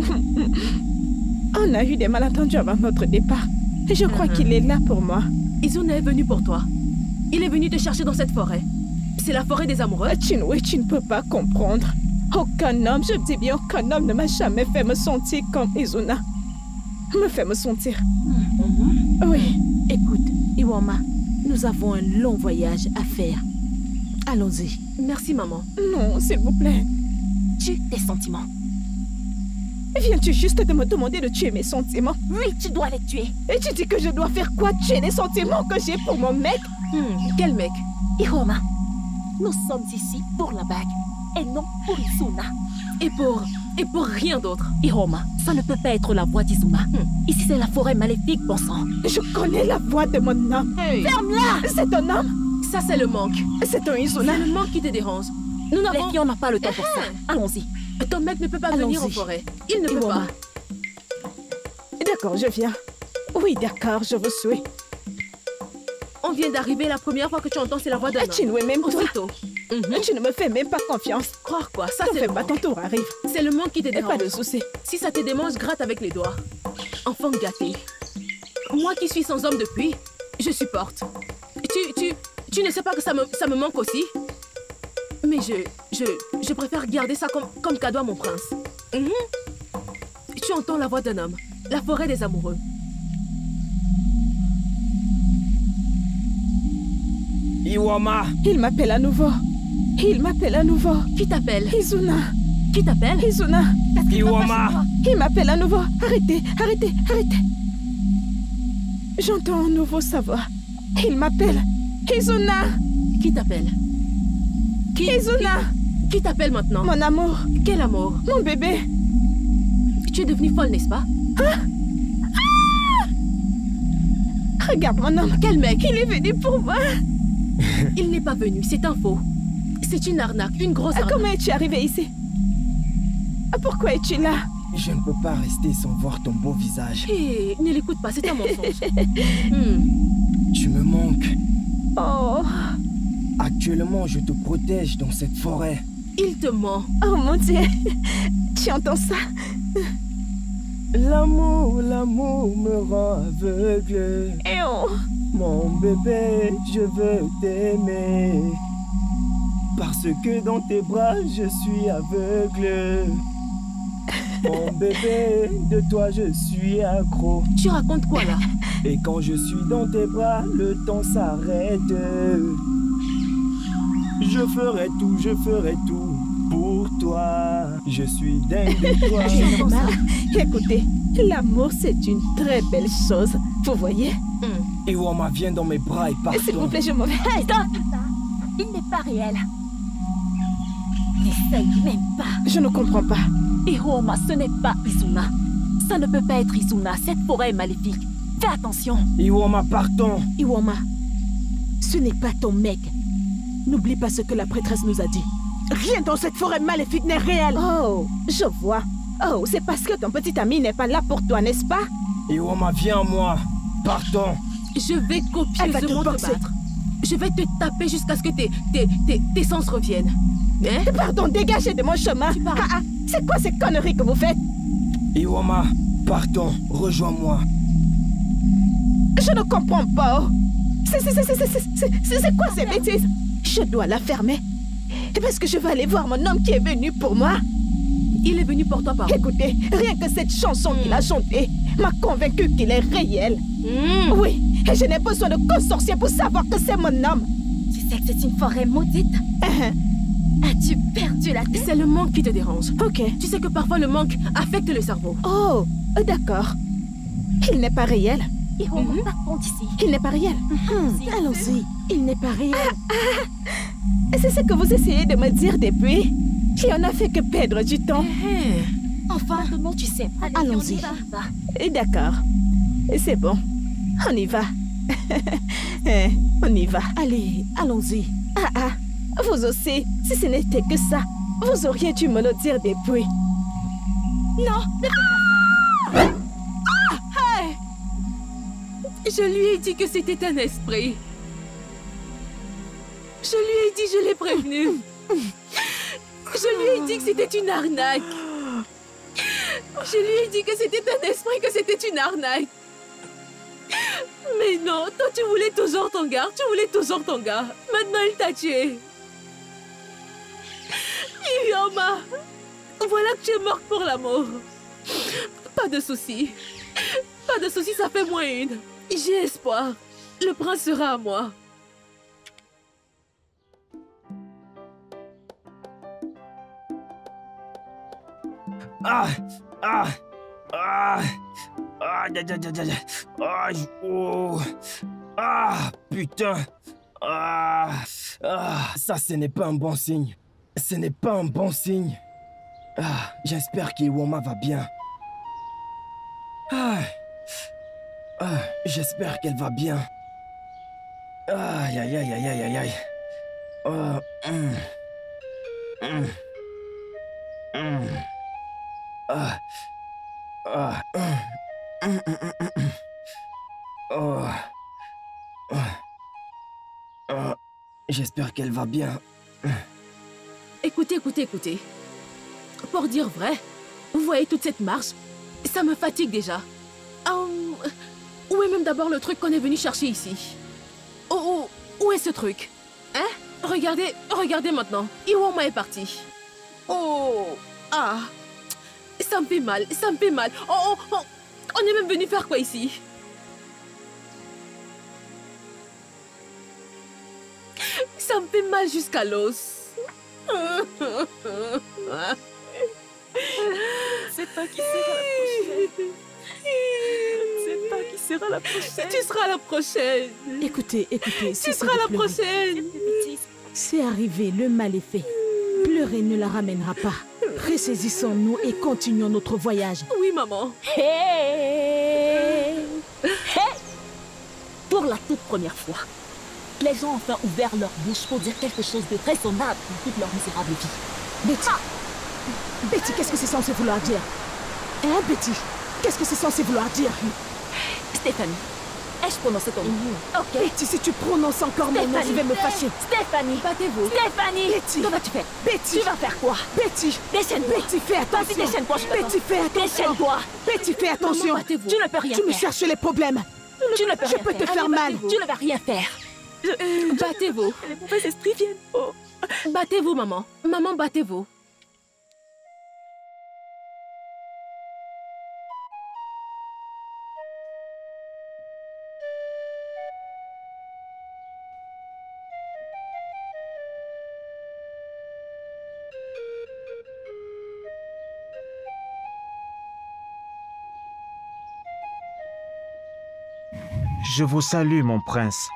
On a eu des malentendus avant notre départ. Et je crois uh-huh. qu'il est là pour moi. Izuna est venu pour toi. Il est venu te chercher dans cette forêt. C'est la forêt des amoureux. Chinwe, tu ne peux pas comprendre. Aucun homme, je dis bien aucun homme ne m'a jamais fait me sentir comme Izuna. Me fait me sentir. Mm-hmm. Oui. Écoute, Iwoma, nous avons un long voyage à faire. Allons-y. Merci, maman. Non, s'il vous plaît. Tue tes sentiments. Viens-tu juste de me demander de tuer mes sentiments? Oui, tu dois les tuer. Et tu dis que je dois faire quoi? Tuer les sentiments que j'ai pour mon mec? hmm, Quel mec? Iroma, nous sommes ici pour la bague et non pour Izuna. Et pour... et pour rien d'autre. Iroma, ça ne peut pas être la voix d'Izuna. Hmm. Ici, c'est la forêt maléfique, bon sang. Je connais la voix de mon homme. Hey. Ferme-la! C'est un homme? Ça, c'est le manque. C'est un Izuna. C'est le manque qui te dérange. Nous n'avons... Les filles, on n'a pas le temps pour ça. Allons-y. Ton mec ne peut pas venir en forêt. Il ne peut Iwoma. pas. D'accord, je viens. Oui, d'accord, je vous suis. On vient d'arriver, la première fois que tu entends, c'est la voix d'un homme. Chinwe, même toi. Aussitôt. Mm-hmm. Tu ne me fais même pas confiance. Croire quoi? Ça, c'est le pas, ton tour arrive. C'est le manque qui te dérange. Pas de souci. Si ça te démange, gratte avec les doigts. Enfant gâté. Moi qui suis sans homme depuis, je supporte. Tu, tu, tu ne sais pas que ça me, ça me manque aussi? Mais je, je, je préfère garder ça comme, comme cadeau à mon prince. Mm-hmm. Tu entends la voix d'un homme. La forêt des amoureux. Iwoma! Il m'appelle à nouveau. Il m'appelle à nouveau. Qui t'appelle? Izuna. Qui t'appelle? Izuna. Iwoma! Il m'appelle à nouveau. Arrêtez, arrêtez, arrêtez. J'entends à nouveau sa voix. Il m'appelle. Izuna. Qui t'appelle? Qui? Izuna. Qui, qui t'appelle maintenant? Mon amour. Quel amour? Mon bébé. Tu es devenue folle, n'est-ce pas? Hein? Ah! Regarde mon homme. Quel mec? Il est venu pour moi. Il n'est pas venu, c'est un faux. C'est une arnaque, une grosse arnaque. Comment es-tu arrivé ici? Pourquoi es-tu là? Je ne peux pas rester sans voir ton beau visage. Hé, ne l'écoute pas, c'est un mensonge. hmm. Tu me manques. Oh. Actuellement, je te protège dans cette forêt. Il te ment. Oh mon Dieu. Tu entends ça? L'amour, l'amour me rend aveugle. Et oh. Mon bébé, je veux t'aimer. Parce que dans tes bras, je suis aveugle. Mon bébé, de toi je suis accro. Tu racontes quoi là? Et quand je suis dans tes bras, le temps s'arrête. Je ferai tout, je ferai tout pour toi. Je suis dingue de toi. Écoutez, l'amour c'est une très belle chose. Vous voyez? mm. Iwoma, viens dans mes bras et partons. S'il vous plaît, je m'en vais. Hey, stop! Il n'est pas réel. N'essaye même pas. Je ne comprends pas. Iwoma, ce n'est pas Izuna. Ça ne peut pas être Izuna. Cette forêt est maléfique. Fais attention. Iwoma, partons. Iwoma, ce n'est pas ton mec. N'oublie pas ce que la prêtresse nous a dit. Rien dans cette forêt maléfique n'est réel. Oh, je vois. Oh, c'est parce que ton petit ami n'est pas là pour toi, n'est-ce pas? Iwoma, viens à moi. Partons. Je vais copieusement te, te battre. Je vais te taper jusqu'à ce que tes, tes, tes, tes sens reviennent. Hein? Pardon, dégagez de mon chemin. Ah, ah, c'est quoi ces conneries que vous faites? Iwoma, partons. Rejoins-moi. Je ne comprends pas. C'est quoi ces bêtises? Je dois la fermer. Parce que je vais aller voir mon homme qui est venu pour moi. Il est venu pour toi, pardon. Écoutez, rien que cette chanson mm. qu'il a chantée m'a convaincu qu'il est réel. Mm. Oui, et je n'ai besoin de consorcier pour savoir que c'est mon homme. Tu sais que c'est une forêt maudite? uh-huh. As-tu perdu la tête? C'est le manque qui te dérange. Ok. Tu sais que parfois le manque affecte le cerveau. Oh, d'accord. Il n'est pas réel. Et on mm-hmm. partons d'ici. Il n'est pas réel. Mm-hmm. Allons-y. Il n'est pas réel. Ah, ah. C'est ce que vous essayez de me dire depuis. Et on n'a fait que perdre du temps. Hey. Enfin, comment tu sais? Allons-y. D'accord. C'est bon. On y va. On y va. Allez, allons-y. Ah ah. Vous aussi, si ce n'était que ça, vous auriez dû me le dire depuis. Non, ne fais pas ça. Ah, hey. Je lui ai dit que c'était un esprit. Je lui ai dit, je l'ai prévenu. Je lui ai dit que c'était une arnaque. Je lui ai dit que c'était un esprit, que c'était une arnaque. Mais non, toi tu voulais toujours ton gars, tu voulais toujours ton gars. Maintenant il t'a tué. Iwoma, voilà que tu es morte pour l'amour. Pas de soucis. Pas de soucis, ça fait moins une. J'ai espoir. Le prince sera à moi. Ah, ah, ah, ah, ya, ya, ya, ya, ah, oh, ah, putain, ah, ah, ça ce n'est pas un bon signe, ce n'est pas un bon signe. Ah, j'espère qu'Iwoma va bien. Ah, ah, j'espère qu'elle va bien. Aïe, aïe, aïe, aïe, aïe, aïe. Oh, mm, mm, mm. Ah, ah, mm, mm, mm, mm. Oh, oh, oh. J'espère qu'elle va bien. Écoutez, écoutez, écoutez. Pour dire vrai, vous voyez toute cette marche, ça me fatigue déjà. Um, où est même d'abord le truc qu'on est venu chercher ici? Oh, oh, où est ce truc? Hein? Regardez, regardez maintenant. Iwoma est parti. Oh, ah. Ça me fait mal, ça me fait mal. Oh, oh, oh. On est même venu faire quoi ici? Ça me fait mal jusqu'à l'os. C'est toi qui seras la prochaine. C'est toi qui seras la prochaine. Tu seras la prochaine. Écoutez, écoutez. Tu seras la prochaine. C'est arrivé, le mal est fait. Pleurer ne la ramènera pas. Ressaisissons-nous et continuons notre voyage. Oui, maman. Hey! Hey! Pour la toute première fois, les gens ont enfin ouvert leur bouche pour dire quelque chose de raisonnable pour toute leur misérable vie. Betty, ah! Betty, qu'est-ce que c'est censé vouloir dire? Hein, Betty? Qu'est-ce que c'est censé vouloir dire? Stéphanie, ai-je prononcé ton nom? Ok. Betty, si tu prononces encore mon nom, je vais me fâcher. Stéphanie, battez-vous. Stéphanie, Betty. que vas-tu faire? Betty. Tu vas faire quoi? Betty. Déchaîne-toi. Betty, fais attention. Vas-y, déchaîne-toi, je t'attends. Betty, fais attention. Déchaîne-toi. Betty, fais attention. Maman, battez-vous. Tu ne peux rien Tu me faire. cherches les problèmes. Tu ne peux Je rien peux te faire. faire Allez, mal. battez-vous. Tu ne vas rien faire. Je- Battez-vous. Les mauvais esprits viennent. Oh. Battez-vous, maman. Maman, battez-vous. Je vous salue, mon prince.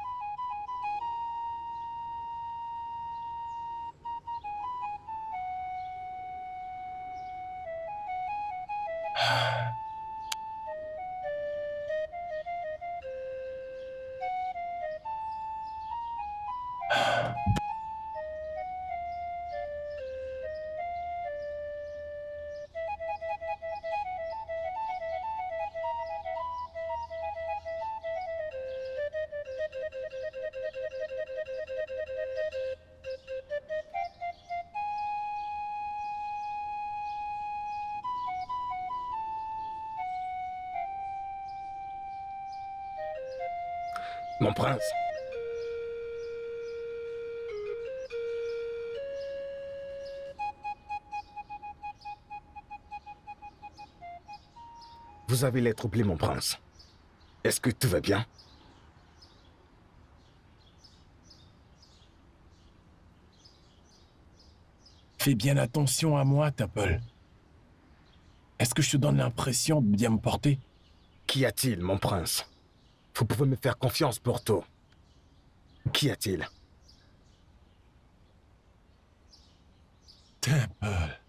Mon prince. Vous avez l'air troublé, mon prince. Est-ce que tout va bien? Fais bien attention à moi, Tapple. Est-ce que je te donne l'impression de bien me porter? Qu'y a-t-il, mon prince? Vous pouvez me faire confiance pour tout. Qu'y a-t-il? Tapple.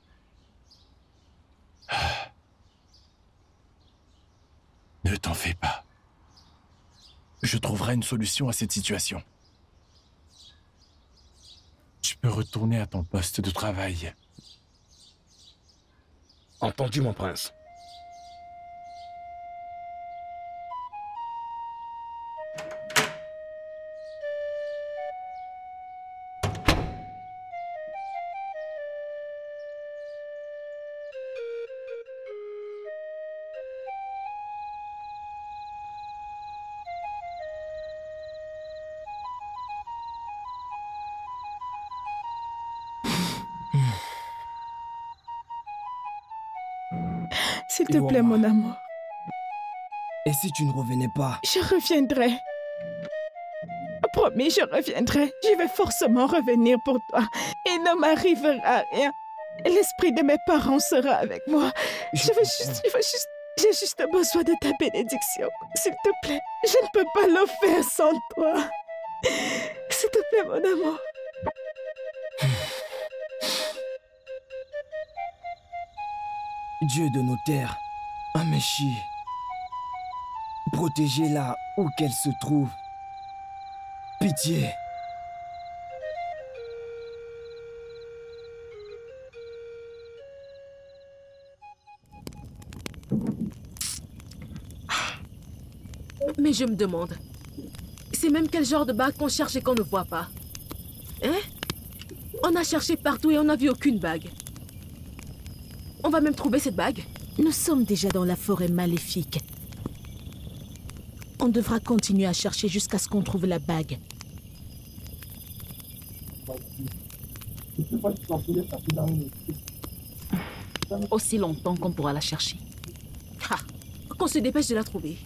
Ne t'en fais pas. Je trouverai une solution à cette situation. Tu peux retourner à ton poste de travail. Entendu, mon prince. S'il te plaît, mon amour. Et si tu ne revenais pas? Je reviendrai. Promis, je reviendrai. Je vais forcément revenir pour toi. Il ne m'arrivera rien. L'esprit de mes parents sera avec moi. Je veux juste, je veux juste, j'ai juste besoin de ta bénédiction. S'il te plaît, je ne peux pas le faire sans toi. S'il te plaît, mon amour. Dieu de nos terres, Ameshi, protégez-la où qu'elle se trouve. Pitié. Mais je me demande, c'est même quel genre de bague qu'on cherche et qu'on ne voit pas? Hein? On a cherché partout et on n'a vu aucune bague. On va même trouver cette bague. Nous sommes déjà dans la forêt maléfique. On devra continuer à chercher jusqu'à ce qu'on trouve la bague. Aussi longtemps qu'on pourra la chercher. Ah, qu'on se dépêche de la trouver.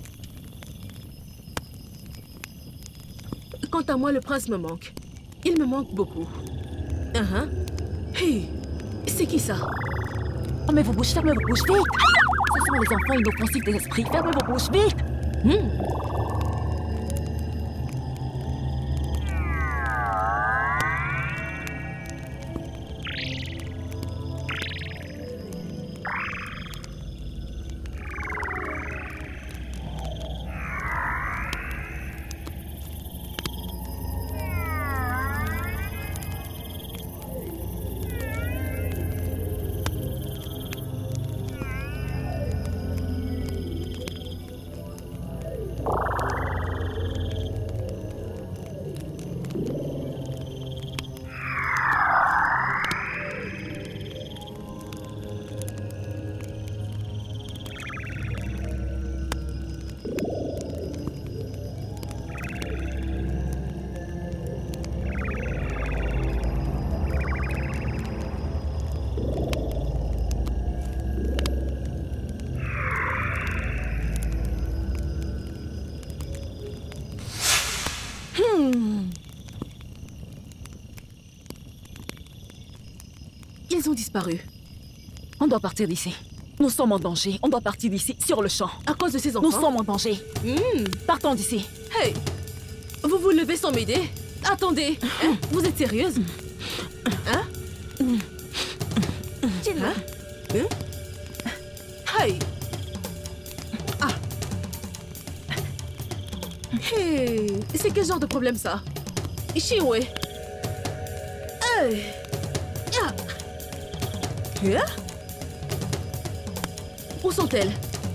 Quant à moi, le prince me manque. Il me manque beaucoup. Uh-huh. Hey, c'est qui ça? Fermez vos bouches, fermez vos bouches, vite! Ce sont les enfants inoffensifs des esprits. Fermez vos bouches, vite! Hmm. Ils ont disparu. On doit partir d'ici. Nous sommes en danger. On doit partir d'ici, sur le champ. À cause de ces enfants? Nous sommes en danger. Mmh. Partons d'ici. Hey! Vous vous levez sans m'aider? Attendez! Hein? Vous êtes sérieuse? Hein? Hein? Hein? Hey! Ah! Hey! C'est quel genre de problème ça? Chiwe! Hey! Ah! Hein? Où sont-elles?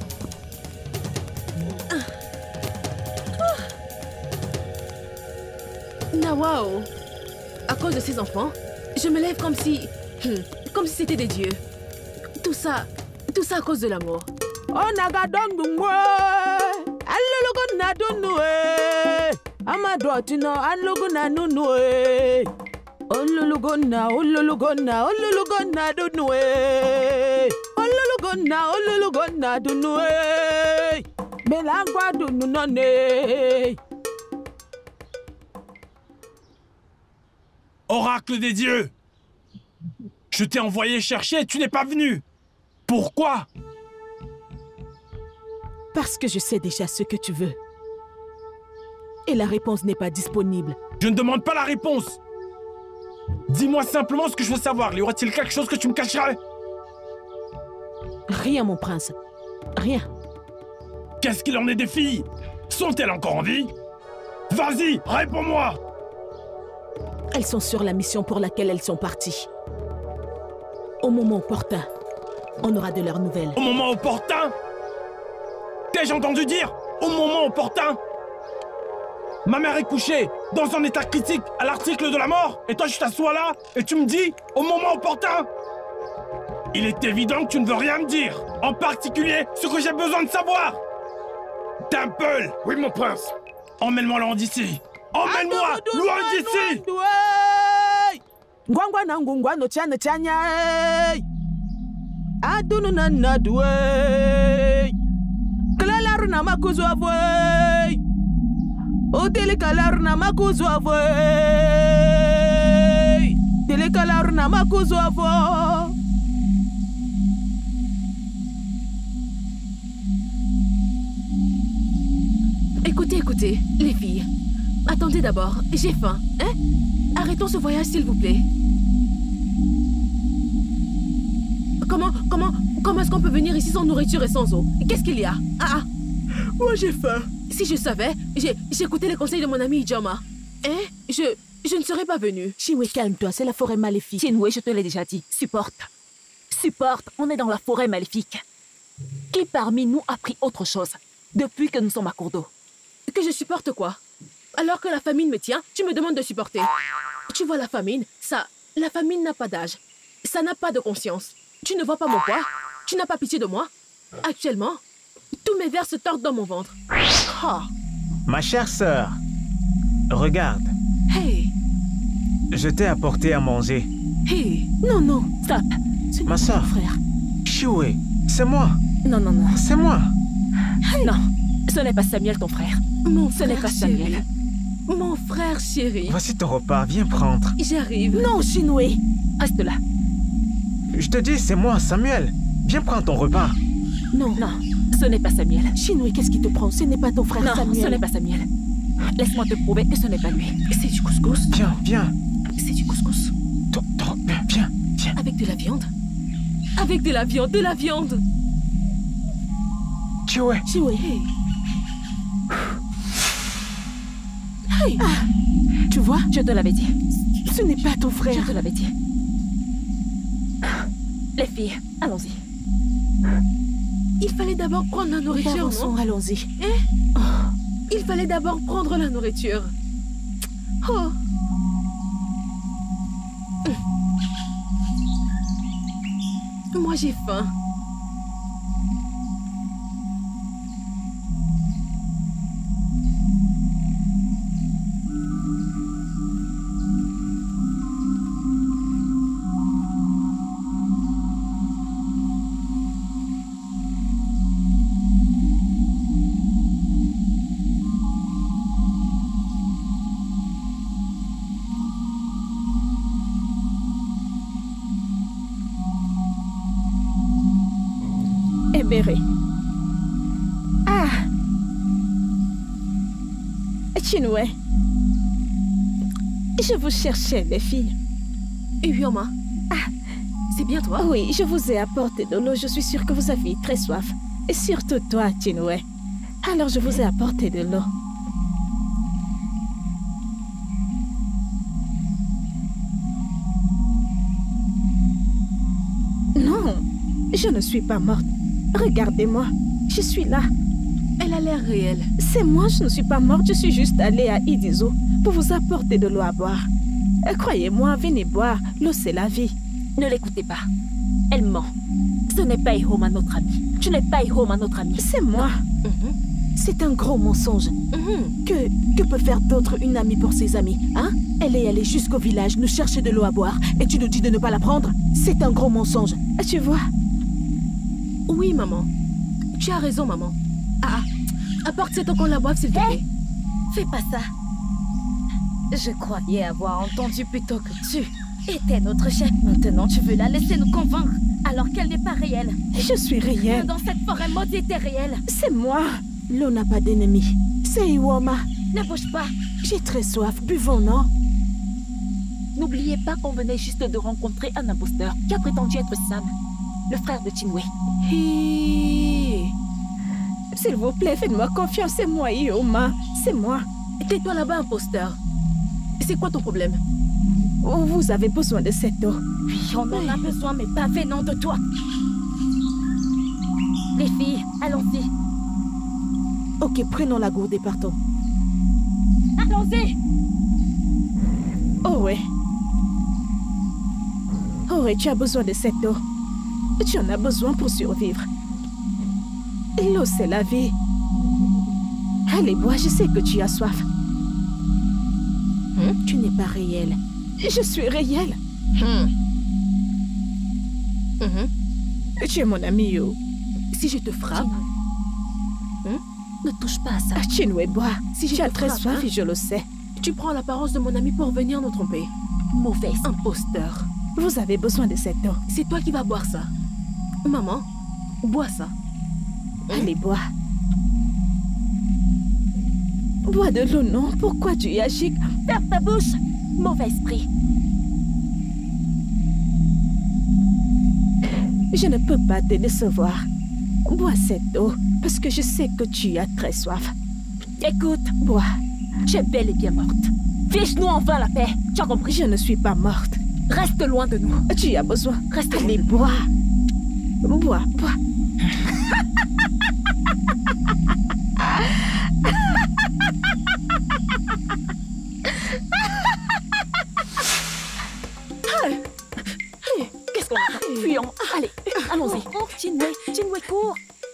Nawao, à cause de ces enfants, je me lève comme si... comme si c'était des dieux. Tout ça, tout ça à cause de l'amour. Oh nagadongwe, alologo nadonwe, amadotino anlogo nanunwe, olologo na olologo na olologo nadonwe, olologo na olologo nadonwe, belangwa dununone. Oracle des dieux! Je t'ai envoyé chercher et tu n'es pas venu! Pourquoi? Parce que je sais déjà ce que tu veux. Et la réponse n'est pas disponible. Je ne demande pas la réponse! Dis-moi simplement ce que je veux savoir. Y aura-t-il quelque chose que tu me cacherais? Rien, mon prince. Rien. Qu'est-ce qu'il en est des filles? Sont-elles encore en vie? Vas-y, réponds-moi! Elles sont sur la mission pour laquelle elles sont parties. Au moment opportun, on aura de leurs nouvelles. Au moment opportun? T'ai-je entendu dire? Au moment opportun? Ma mère est couchée, dans un état critique, à l'article de la mort, et toi je t'assois là, et tu me dis, au moment opportun? Il est évident que tu ne veux rien me dire, en particulier ce que j'ai besoin de savoir. Temple! Oui, mon prince. Emmène-moi loin d'ici. Emmène-moi loin d'ici! Ngwangwa na ngungwa no chana chanya. Adunu na nadwe. Klalaru na makuzu avwe. Otele kalaru na makuzu avwe. Tele kalaru na makuzu avwe. Écoutez, écoutez, les filles. Attendez d'abord, j'ai faim, hein? Arrêtons ce voyage, s'il vous plaît. Comment, comment, comment est-ce qu'on peut venir ici sans nourriture et sans eau? Qu'est-ce qu'il y a? Ah ah! Moi j'ai faim. Si je savais, j'ai écouté les conseils de mon ami Ijoma. Hein? Je, je ne serais pas venue. Chiwe, calme-toi, c'est la forêt maléfique. Chinwe, je te l'ai déjà dit. Supporte. Supporte, on est dans la forêt maléfique. Qui parmi nous a pris autre chose depuis que nous sommes à court d'eau? Que je supporte quoi? Alors que la famine me tient, tu me demandes de supporter. Tu vois la famine, ça, la famine n'a pas d'âge. Ça n'a pas de conscience. Tu ne vois pas mon poids? Tu n'as pas pitié de moi? Actuellement, tous mes vers se tordent dans mon ventre. Oh. Ma chère sœur, regarde. Hey. Je t'ai apporté à manger. Hey. Non, non, stop. Ma sœur, frère. Chiwe, c'est moi. Non, non, non. C'est moi. Hey. Non, ce n'est pas Samuel, ton frère. Mon ce n'est pas Samuel. Chéri. Mon frère chéri. Voici ton repas, viens prendre. J'arrive. Non, Chinwe. Reste là. Je te dis, c'est moi, Samuel. Viens prendre ton repas. Non. Non, ce n'est pas Samuel. Chinwe, qu'est-ce qui te prend? Ce n'est pas ton frère non, Samuel. Non, ce n'est pas Samuel. Laisse-moi te prouver que ce n'est pas lui. C'est du couscous. Viens, viens. C'est du couscous. Ton, ton, viens, viens. Avec de la viande. Avec de la viande, de la viande. Chiwe. Chiwe. Hey. Hey. Ah, tu vois? Je te l'avais dit. Ce n'est pas ton frère. Je te l'avais dit. Les filles, allons-y. Il fallait d'abord prendre la nourriture, non? Allons-y. Hein? Oh. Il fallait d'abord prendre la nourriture. Oh. Moi, j'ai faim. préféré. Ah. Chinwe. Je vous cherchais, les filles. Uyoma. Ah. C'est bien toi? Oui, je vous ai apporté de l'eau. Je suis sûre que vous aviez très soif. Et surtout toi, Chinwe. Alors je vous ai apporté de l'eau. Non, je ne suis pas morte. Regardez-moi, je suis là. Elle a l'air réelle. C'est moi, je ne suis pas morte. Je suis juste allée à Idizo pour vous apporter de l'eau à boire. Et croyez-moi, venez boire. L'eau, c'est la vie. Ne l'écoutez pas. Elle ment. Ce n'est pas Ihoma, notre amie. Tu n'es pas Ihoma, notre amie. C'est moi. Mm-hmm. C'est un gros mensonge. Mm-hmm. Que, que peut faire d'autre une amie pour ses amis, hein? Elle est allée jusqu'au village nous chercher de l'eau à boire et tu nous dis de ne pas la prendre? C'est un gros mensonge. Tu vois? Oui, maman. Tu as raison, maman. Ah, apporte cette eau qu'on la boive, s'il te plaît. Hey, fais pas ça. Je croyais avoir entendu plutôt que tu étais notre chef. Maintenant, tu veux la laisser nous convaincre alors qu'elle n'est pas réelle. Je suis réelle. Rien dans cette forêt maudite est réel. C'est moi. L'eau n'a pas d'ennemi. C'est Iwoma. Ne bouge pas. J'ai très soif. Buvons, non? N'oubliez pas qu'on venait juste de rencontrer un imposteur qui a prétendu être Sam, le frère de Chinwe. Hey. S'il vous plaît, faites-moi confiance. C'est moi, Iwoma. C'est moi. Tais-toi là-bas, imposteur. C'est quoi ton problème? Oh, vous avez besoin de cette eau. Oui, on en a besoin, mais pas venant de toi. Les filles, allons-y. Ok, prenons la gourde et partons. Allons-y. Oh ouais. Oh ouais, tu as besoin de cette eau. Tu en as besoin pour survivre. L'eau, c'est la vie. Allez, bois, je sais que tu as soif. Hmm? Tu n'es pas réel. Je suis réel. Hmm. Mm-hmm. Tu es mon ami, yo. Si je te frappe... Hmm? Ne touche pas à ça. Ah, Chinwe, bois. Si je tu as te très frappe, soif hein? et je le sais. Tu prends l'apparence de mon ami pour venir nous tromper. Mauvaise. Imposteur. Vous avez besoin de cette eau. C'est toi qui vas boire ça. Maman, bois ça. Allez, bois. Bois de l'eau, non? Pourquoi tu y agis? Ferme ta bouche. Mauvais esprit. Je ne peux pas te décevoir. Bois cette eau, parce que je sais que tu as très soif. Écoute, bois. Tu es bel et bien morte. Fiche-nous enfin la paix. Tu as compris? Je ne suis pas morte. Reste loin de nous. Tu as besoin. Reste Allez, loin. bois. Bois, bois. Qu'est-ce qu'on a? Fuyons. Allez, allons-y. Cours, Chinwe. Chinwe, cours.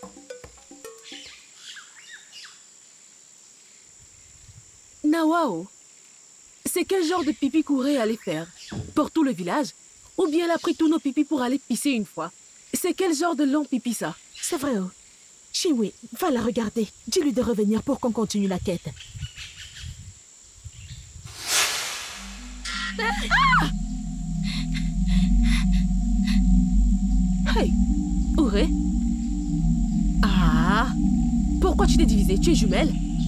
Nawao, c'est quel genre de pipi qu'Ouré allait faire? Pour tout le village? Ou bien elle a pris tous nos pipis pour aller pisser une fois? C'est quel genre de long pipi ça? C'est vrai, oh. Chinwe, va la regarder. Dis-lui de revenir pour qu'on continue la quête. Ah! Hey, Ouré? Ah! Pourquoi tu t'es divisé? Tu es jumelle?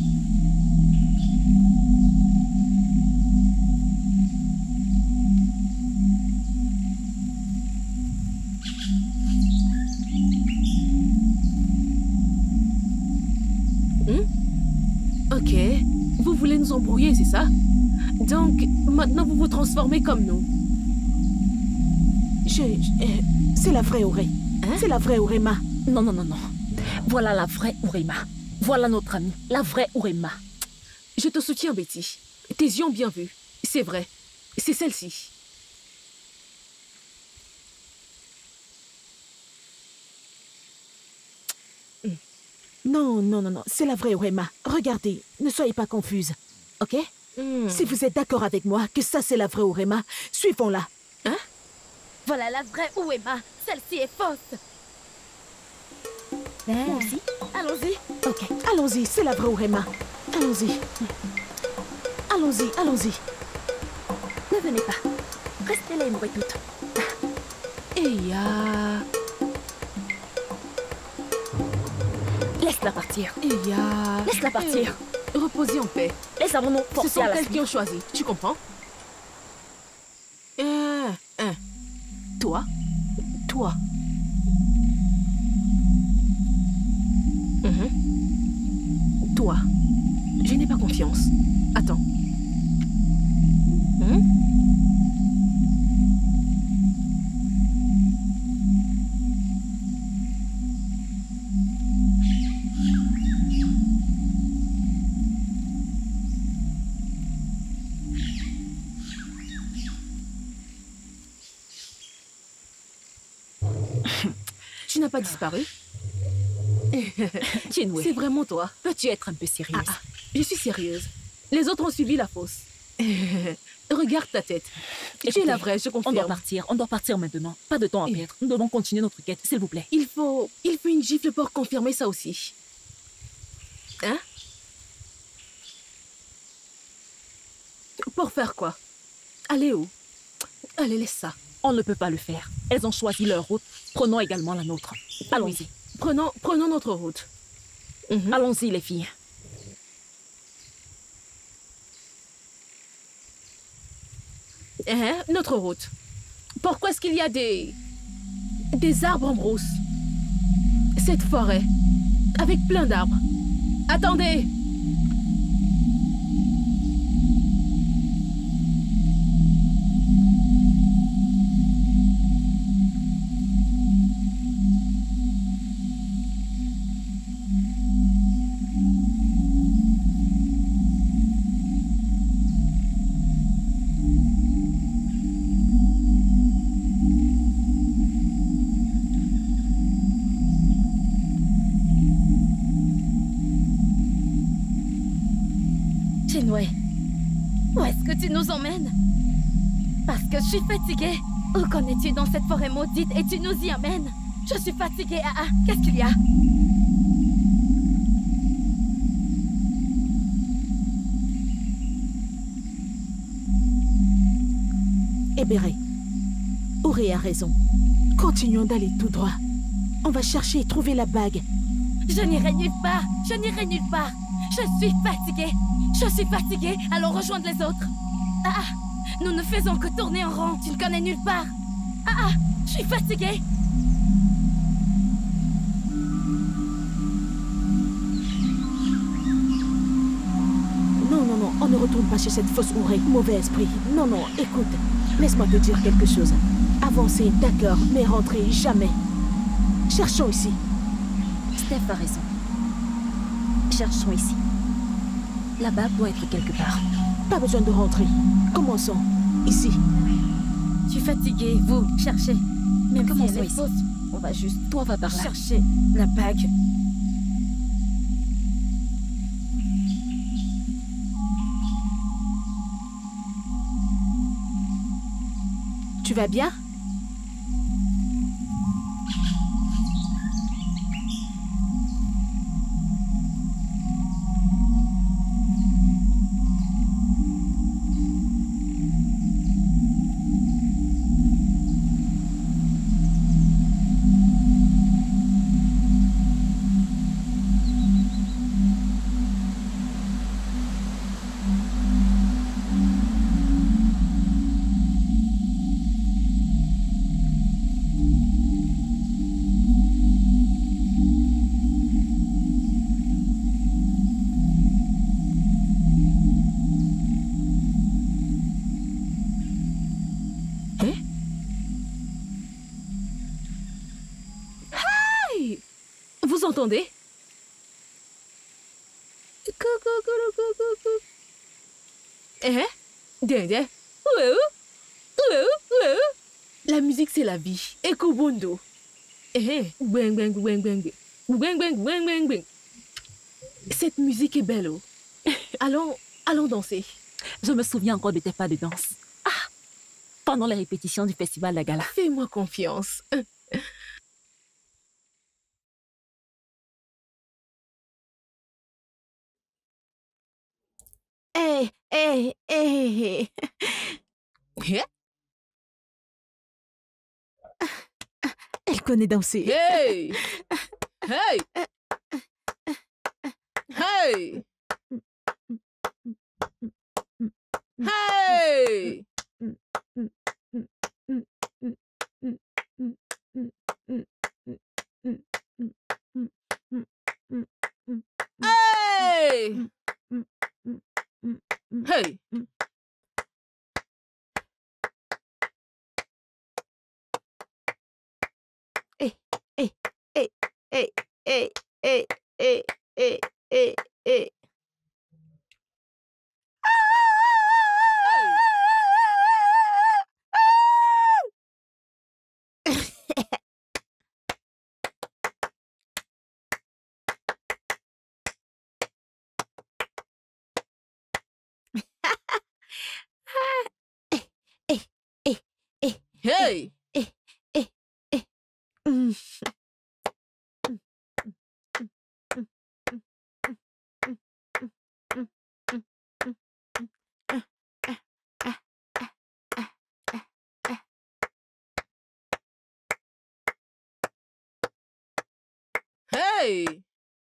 Hmm? Ok. Vous voulez nous embrouiller, c'est ça? Donc, maintenant vous vous transformez comme nous. Je... je euh, c'est la vraie Ouré. Hein? C'est la vraie Urema. Non, non, non, non. Voilà la vraie Urema. Voilà notre amie, la vraie Urema. Je te soutiens, Betty. Tes yeux ont bien vu. C'est vrai. C'est celle-ci. Non, non, non, non. C'est la vraie Urema. Regardez, ne soyez pas confuse. Ok? Mm. Si vous êtes d'accord avec moi que ça c'est la vraie Urema, suivons-la. Hein? Voilà la vraie Urema. Celle-ci est fausse. Allons-y. Allons-y. Ok, allons-y. C'est la vraie Urema. Allons-y. Allons-y, allons-y. Ne venez pas. Restez là, une toutes. Et ya. Laisse-la partir. Eya. Laisse-la partir. Eh, reposez en paix. Laisse avant nous forcer Ce sont à la elles suite. qui ont choisi. Tu comprends? Un, un. Toi. Toi. Mhm. Toi. Je n'ai pas confiance. Attends. Hmm? Tu n'as pas disparu? Chinwe. C'est vraiment toi. Peux-tu être un peu sérieuse? Ah, ah, je suis sérieuse. Les autres ont suivi la fosse. Regarde ta tête. Tu Écoutez, es la vraie, je confirme. On doit partir, on doit partir maintenant. Pas de temps à perdre. Nous devons continuer notre quête, s'il vous plaît. Il faut... Il faut une gifle pour confirmer ça aussi. Hein? Pour faire quoi? Allez où? Allez, laisse ça. On ne peut pas le faire. Elles ont choisi leur route. Prenons également la nôtre. Allons-y. Prenons, prenons notre route. Mm-hmm. Allons-y, les filles. Hein? Notre route. Pourquoi est-ce qu'il y a des... des arbres en brousse? Cette forêt, avec plein d'arbres. Attendez! Chinwe, où est-ce que tu nous emmènes? Parce que je suis fatiguée. Où connais-tu dans cette forêt maudite et tu nous y amènes? Je suis fatiguée. Ah ah, qu'est-ce qu'il y a? Ebere, Auré a raison. Continuons d'aller tout droit. On va chercher et trouver la bague. Je n'irai nulle part. Je n'irai nulle part. Je suis fatiguée. Je suis fatiguée. Allons rejoindre les autres. Ah, ah, nous ne faisons que tourner en rond. Tu ne connais nulle part. Ah, ah, je suis fatiguée. Non, non, non, on ne retourne pas chez cette fausse Auré. Mauvais esprit. Non, non, écoute. Laisse-moi te dire quelque chose. Avancer, d'accord, mais rentrer, jamais. Cherchons ici. Steph a raison. Cherchons ici. La bague doit être quelque part. Pas besoin de rentrer. Commençons. Ici. Je suis fatiguée. Vous, cherchez. Même Commençons si elle est ici. fausse, on va juste... Toi, va par là. Chercher la bague. Tu vas bien? Entendez? Coucou, coucou, coucou, coucou. Eh? Dende? La musique, c'est la vie. Ekobondo. Eh? Bang, bang, bang, bang. Bang, bang, bang, bang, bang. Cette musique est belle, oh. Allons, allons danser. Je me souviens encore de tes pas de danse. Ah! Pendant les répétitions du festival La Gala. Fais-moi confiance. Hé, hé, hé. Elle connaît danser. Hey! Hey! Hey! Hey! Hey! Hey! Eh, eh, eh, eh, eh, eh, eh, eh, eh, eh. Hey! Eh, eh, eh. Mm. Hey!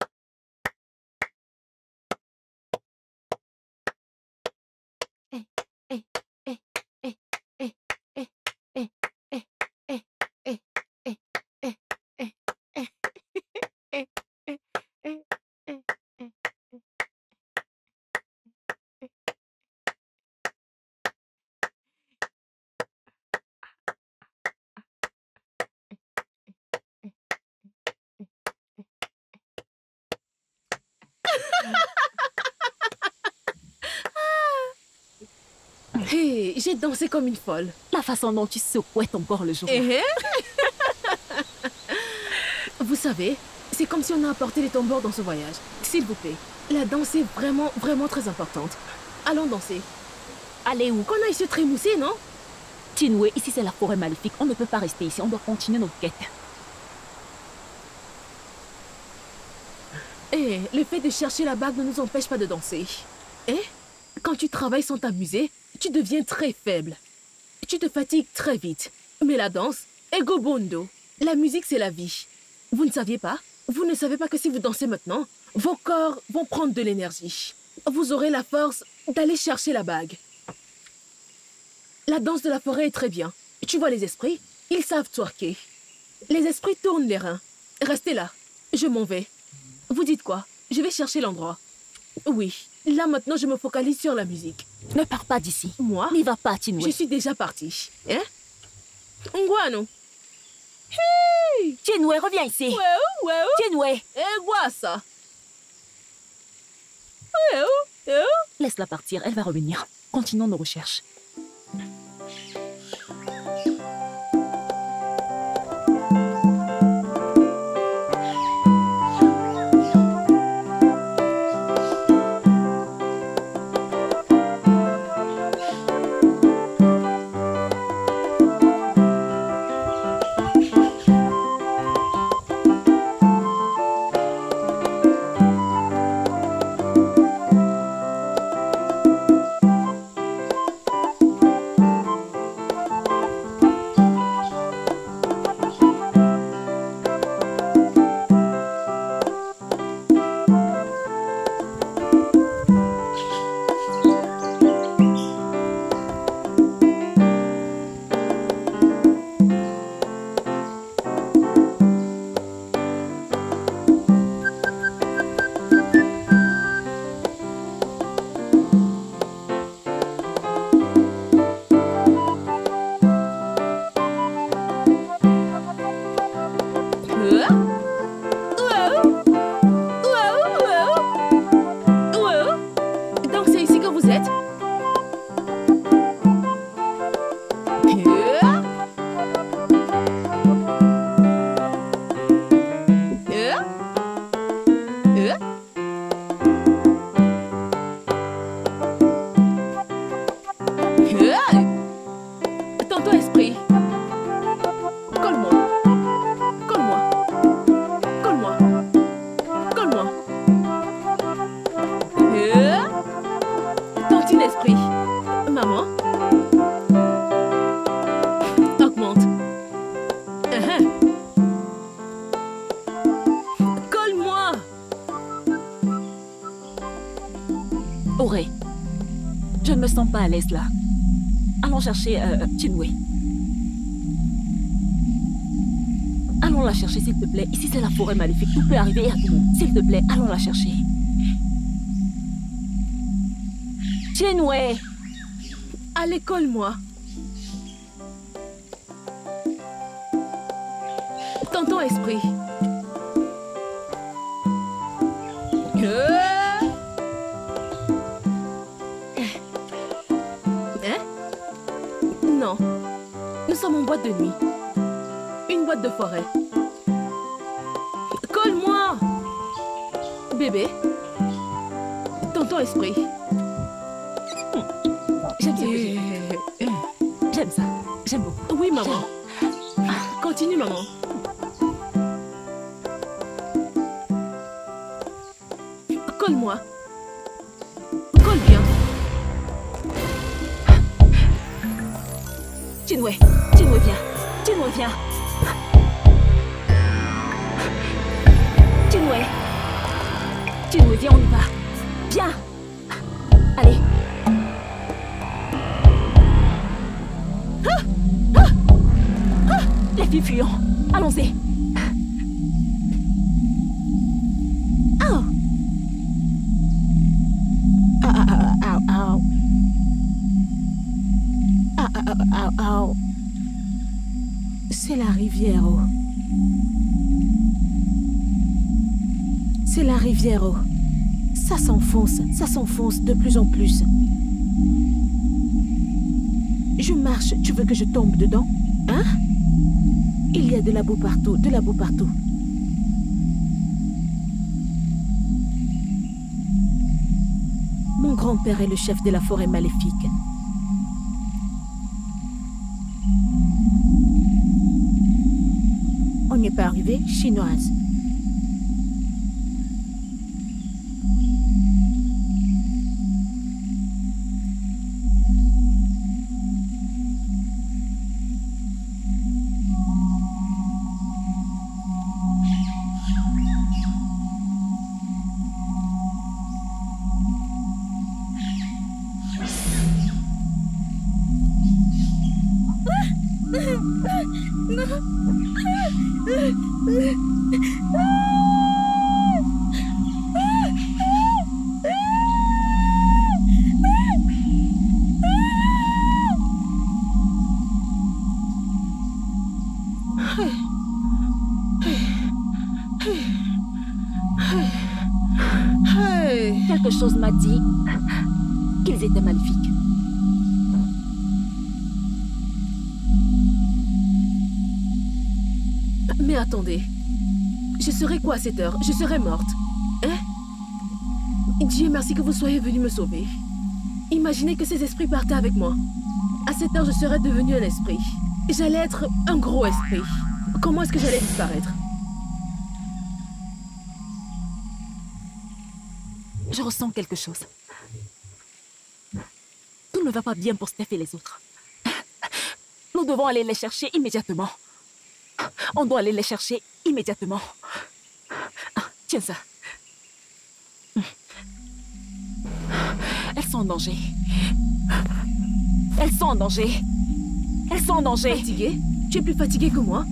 Hey, j'ai dansé comme une folle. La façon dont tu secouais ton corps le jour-là. Eh, eh. Vous savez, c'est comme si on a apporté les tambours dans ce voyage. S'il vous plaît, la danse est vraiment, vraiment très importante. Allons danser. Allez où? Qu'on aille se trémousser, non? Tinwe, ici c'est la forêt maléfique. On ne peut pas rester ici. On doit continuer notre quête. Eh, le fait de chercher la bague ne nous empêche pas de danser. Eh, quand tu travailles sans t'amuser, tu deviens très faible. Tu te fatigues très vite. Mais la danse, ego bondo. La musique, c'est la vie. Vous ne saviez pas? Vous ne savez pas que si vous dansez maintenant, vos corps vont prendre de l'énergie. Vous aurez la force d'aller chercher la bague. La danse de la forêt est très bien. Tu vois les esprits? Ils savent twerker. Les esprits tournent les reins. Restez là. Je m'en vais. Vous dites quoi? Je vais chercher l'endroit. Oui. Là, maintenant, je me focalise sur la musique. Ne pars pas d'ici. Moi? N'y va pas, Tinwe. Je suis déjà partie. Hein? Ngwano. Hey! Tinwe, reviens ici. Ouais, ouais. Tinwe. Eh, quoi ça? Ouais, ouais. Laisse-la partir, elle va revenir. Continuons nos recherches. Auré, je ne me sens pas à l'aise là. Allons chercher euh, Chinwe. Allons la chercher, s'il te plaît. Ici, c'est la forêt maléfique. Tout peut arriver à tout le monde. S'il te plaît, allons la chercher. Chinwe! À l'école, moi. Tonton Esprit. Que... Hein? Non. Nous sommes en boîte de nuit. Une boîte de forêt. Colle-moi! Bébé. Tonton Esprit. J'aime ça. J'aime ça. J'aime beaucoup. Oui, maman. Continue, maman. Colle-moi. Colle bien. Chinwe. Chinwe, viens. Chinwe, viens. Chinwe. Chinwe, viens, on y va. Viens. Allez. Ah, ah, ah. Les filles fuyons. Allons-y. Oh. Ah, ah, ah, ah, ah. Ah, ah, ah, ah, ah. C'est la rivière, oh. C'est la rivière, oh. Ça s'enfonce, ça s'enfonce de plus en plus. Je marche, tu veux que je tombe dedans? Hein? Il y a de la boue partout, de la boue partout. Mon grand-père est le chef de la forêt maléfique. On n'y est pas arrivé, chinoise. Quelque chose m'a dit qu'ils étaient maléfiques. Mais attendez. Je serai quoi à cette heure? Je serai morte. Hein? Dieu merci que vous soyez venu me sauver. Imaginez que ces esprits partaient avec moi. À cette heure, je serais devenu un esprit. J'allais être un gros esprit. Comment est-ce que j'allais disparaître? Je ressens quelque chose. Tout ne va pas bien pour Steph et les autres. Nous devons aller les chercher immédiatement. On doit aller les chercher immédiatement. Tiens ça. Elles sont en danger. Elles sont en danger. Elles sont en danger. Fatiguée? Tu es plus fatiguée que moi?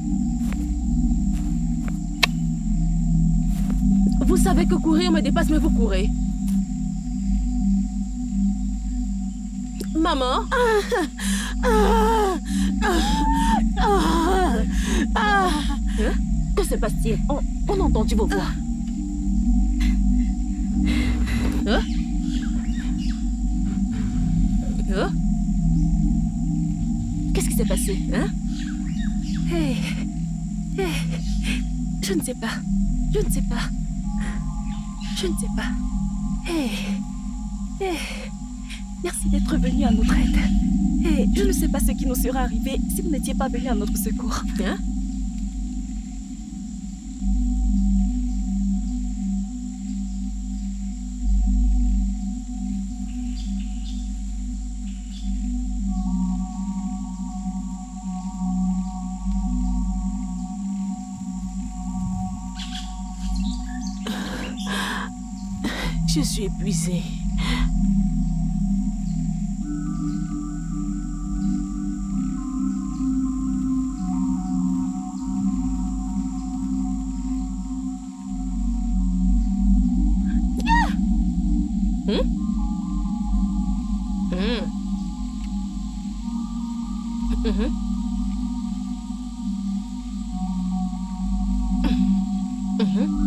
Vous savez que courir me dépasse, mais vous courez. Maman? Ah, ah, ah, ah. Hein? Que se passe-t-il? On, on a entendu vos voix. Hein? Hein? Qu'est-ce qui s'est passé? Hein? Hey. Hey. Je ne sais pas. Je ne sais pas. Je ne sais pas. Hey. Hey. Merci d'être venu à notre aide. Hey, je ne sais pas ce qui nous serait arrivé si vous n'étiez pas venu à notre secours. Hein? Je suis épuisée. Hmm? Hmm. Mhm. Mhm.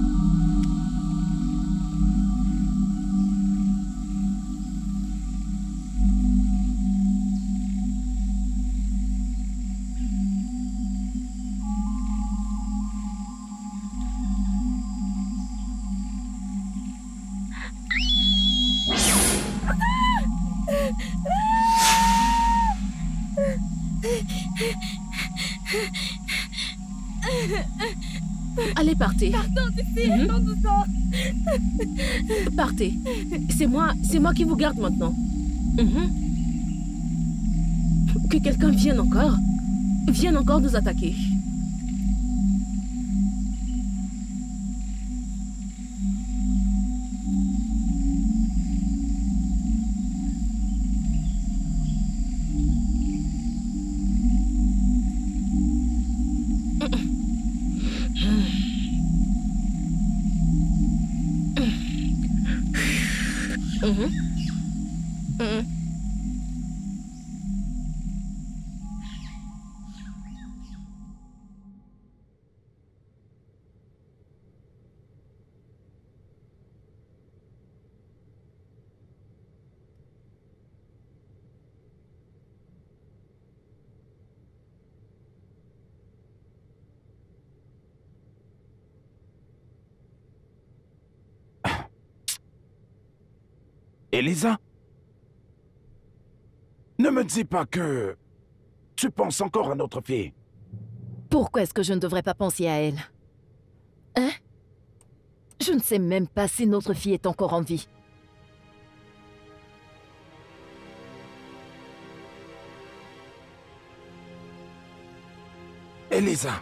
Allez, partez. Partons d'ici, Mhm. allons-nous-en. Partez. C'est moi, c'est moi qui vous garde maintenant. Mhm. Que quelqu'un vienne encore, vienne encore nous attaquer. Mhm. Mhm. Elisa? Ne me dis pas que tu penses encore à notre fille. Pourquoi est-ce que je ne devrais pas penser à elle? Hein? Je ne sais même pas si notre fille est encore en vie. Elisa,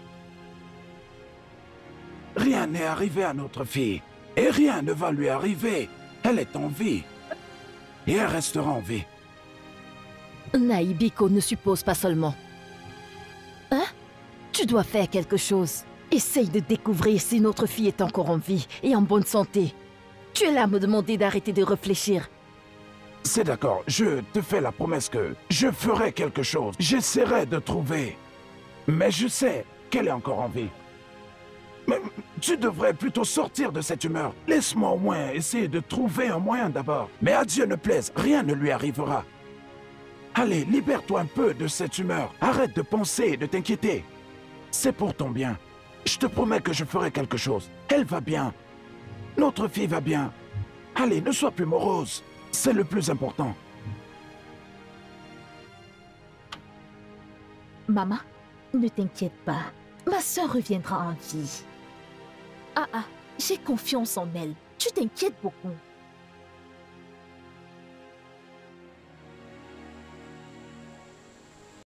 rien n'est arrivé à notre fille. Et rien ne va lui arriver. Elle est en vie. Et elle restera en vie. Naibiko ne suppose pas seulement. Hein? Tu dois faire quelque chose. Essaye de découvrir si notre fille est encore en vie et en bonne santé. Tu es là à me demander d'arrêter de réfléchir. C'est d'accord, je te fais la promesse que je ferai quelque chose. J'essaierai de trouver. Mais je sais qu'elle est encore en vie. Mais tu devrais plutôt sortir de cette humeur. Laisse-moi au moins essayer de trouver un moyen d'abord. Mais à Dieu ne plaise, rien ne lui arrivera. Allez, libère-toi un peu de cette humeur. Arrête de penser et de t'inquiéter. C'est pour ton bien. Je te promets que je ferai quelque chose. Elle va bien. Notre fille va bien. Allez, ne sois plus morose. C'est le plus important. Maman, ne t'inquiète pas. Ma sœur reviendra en vie. Ah ah, j'ai confiance en elle. Tu t'inquiètes beaucoup.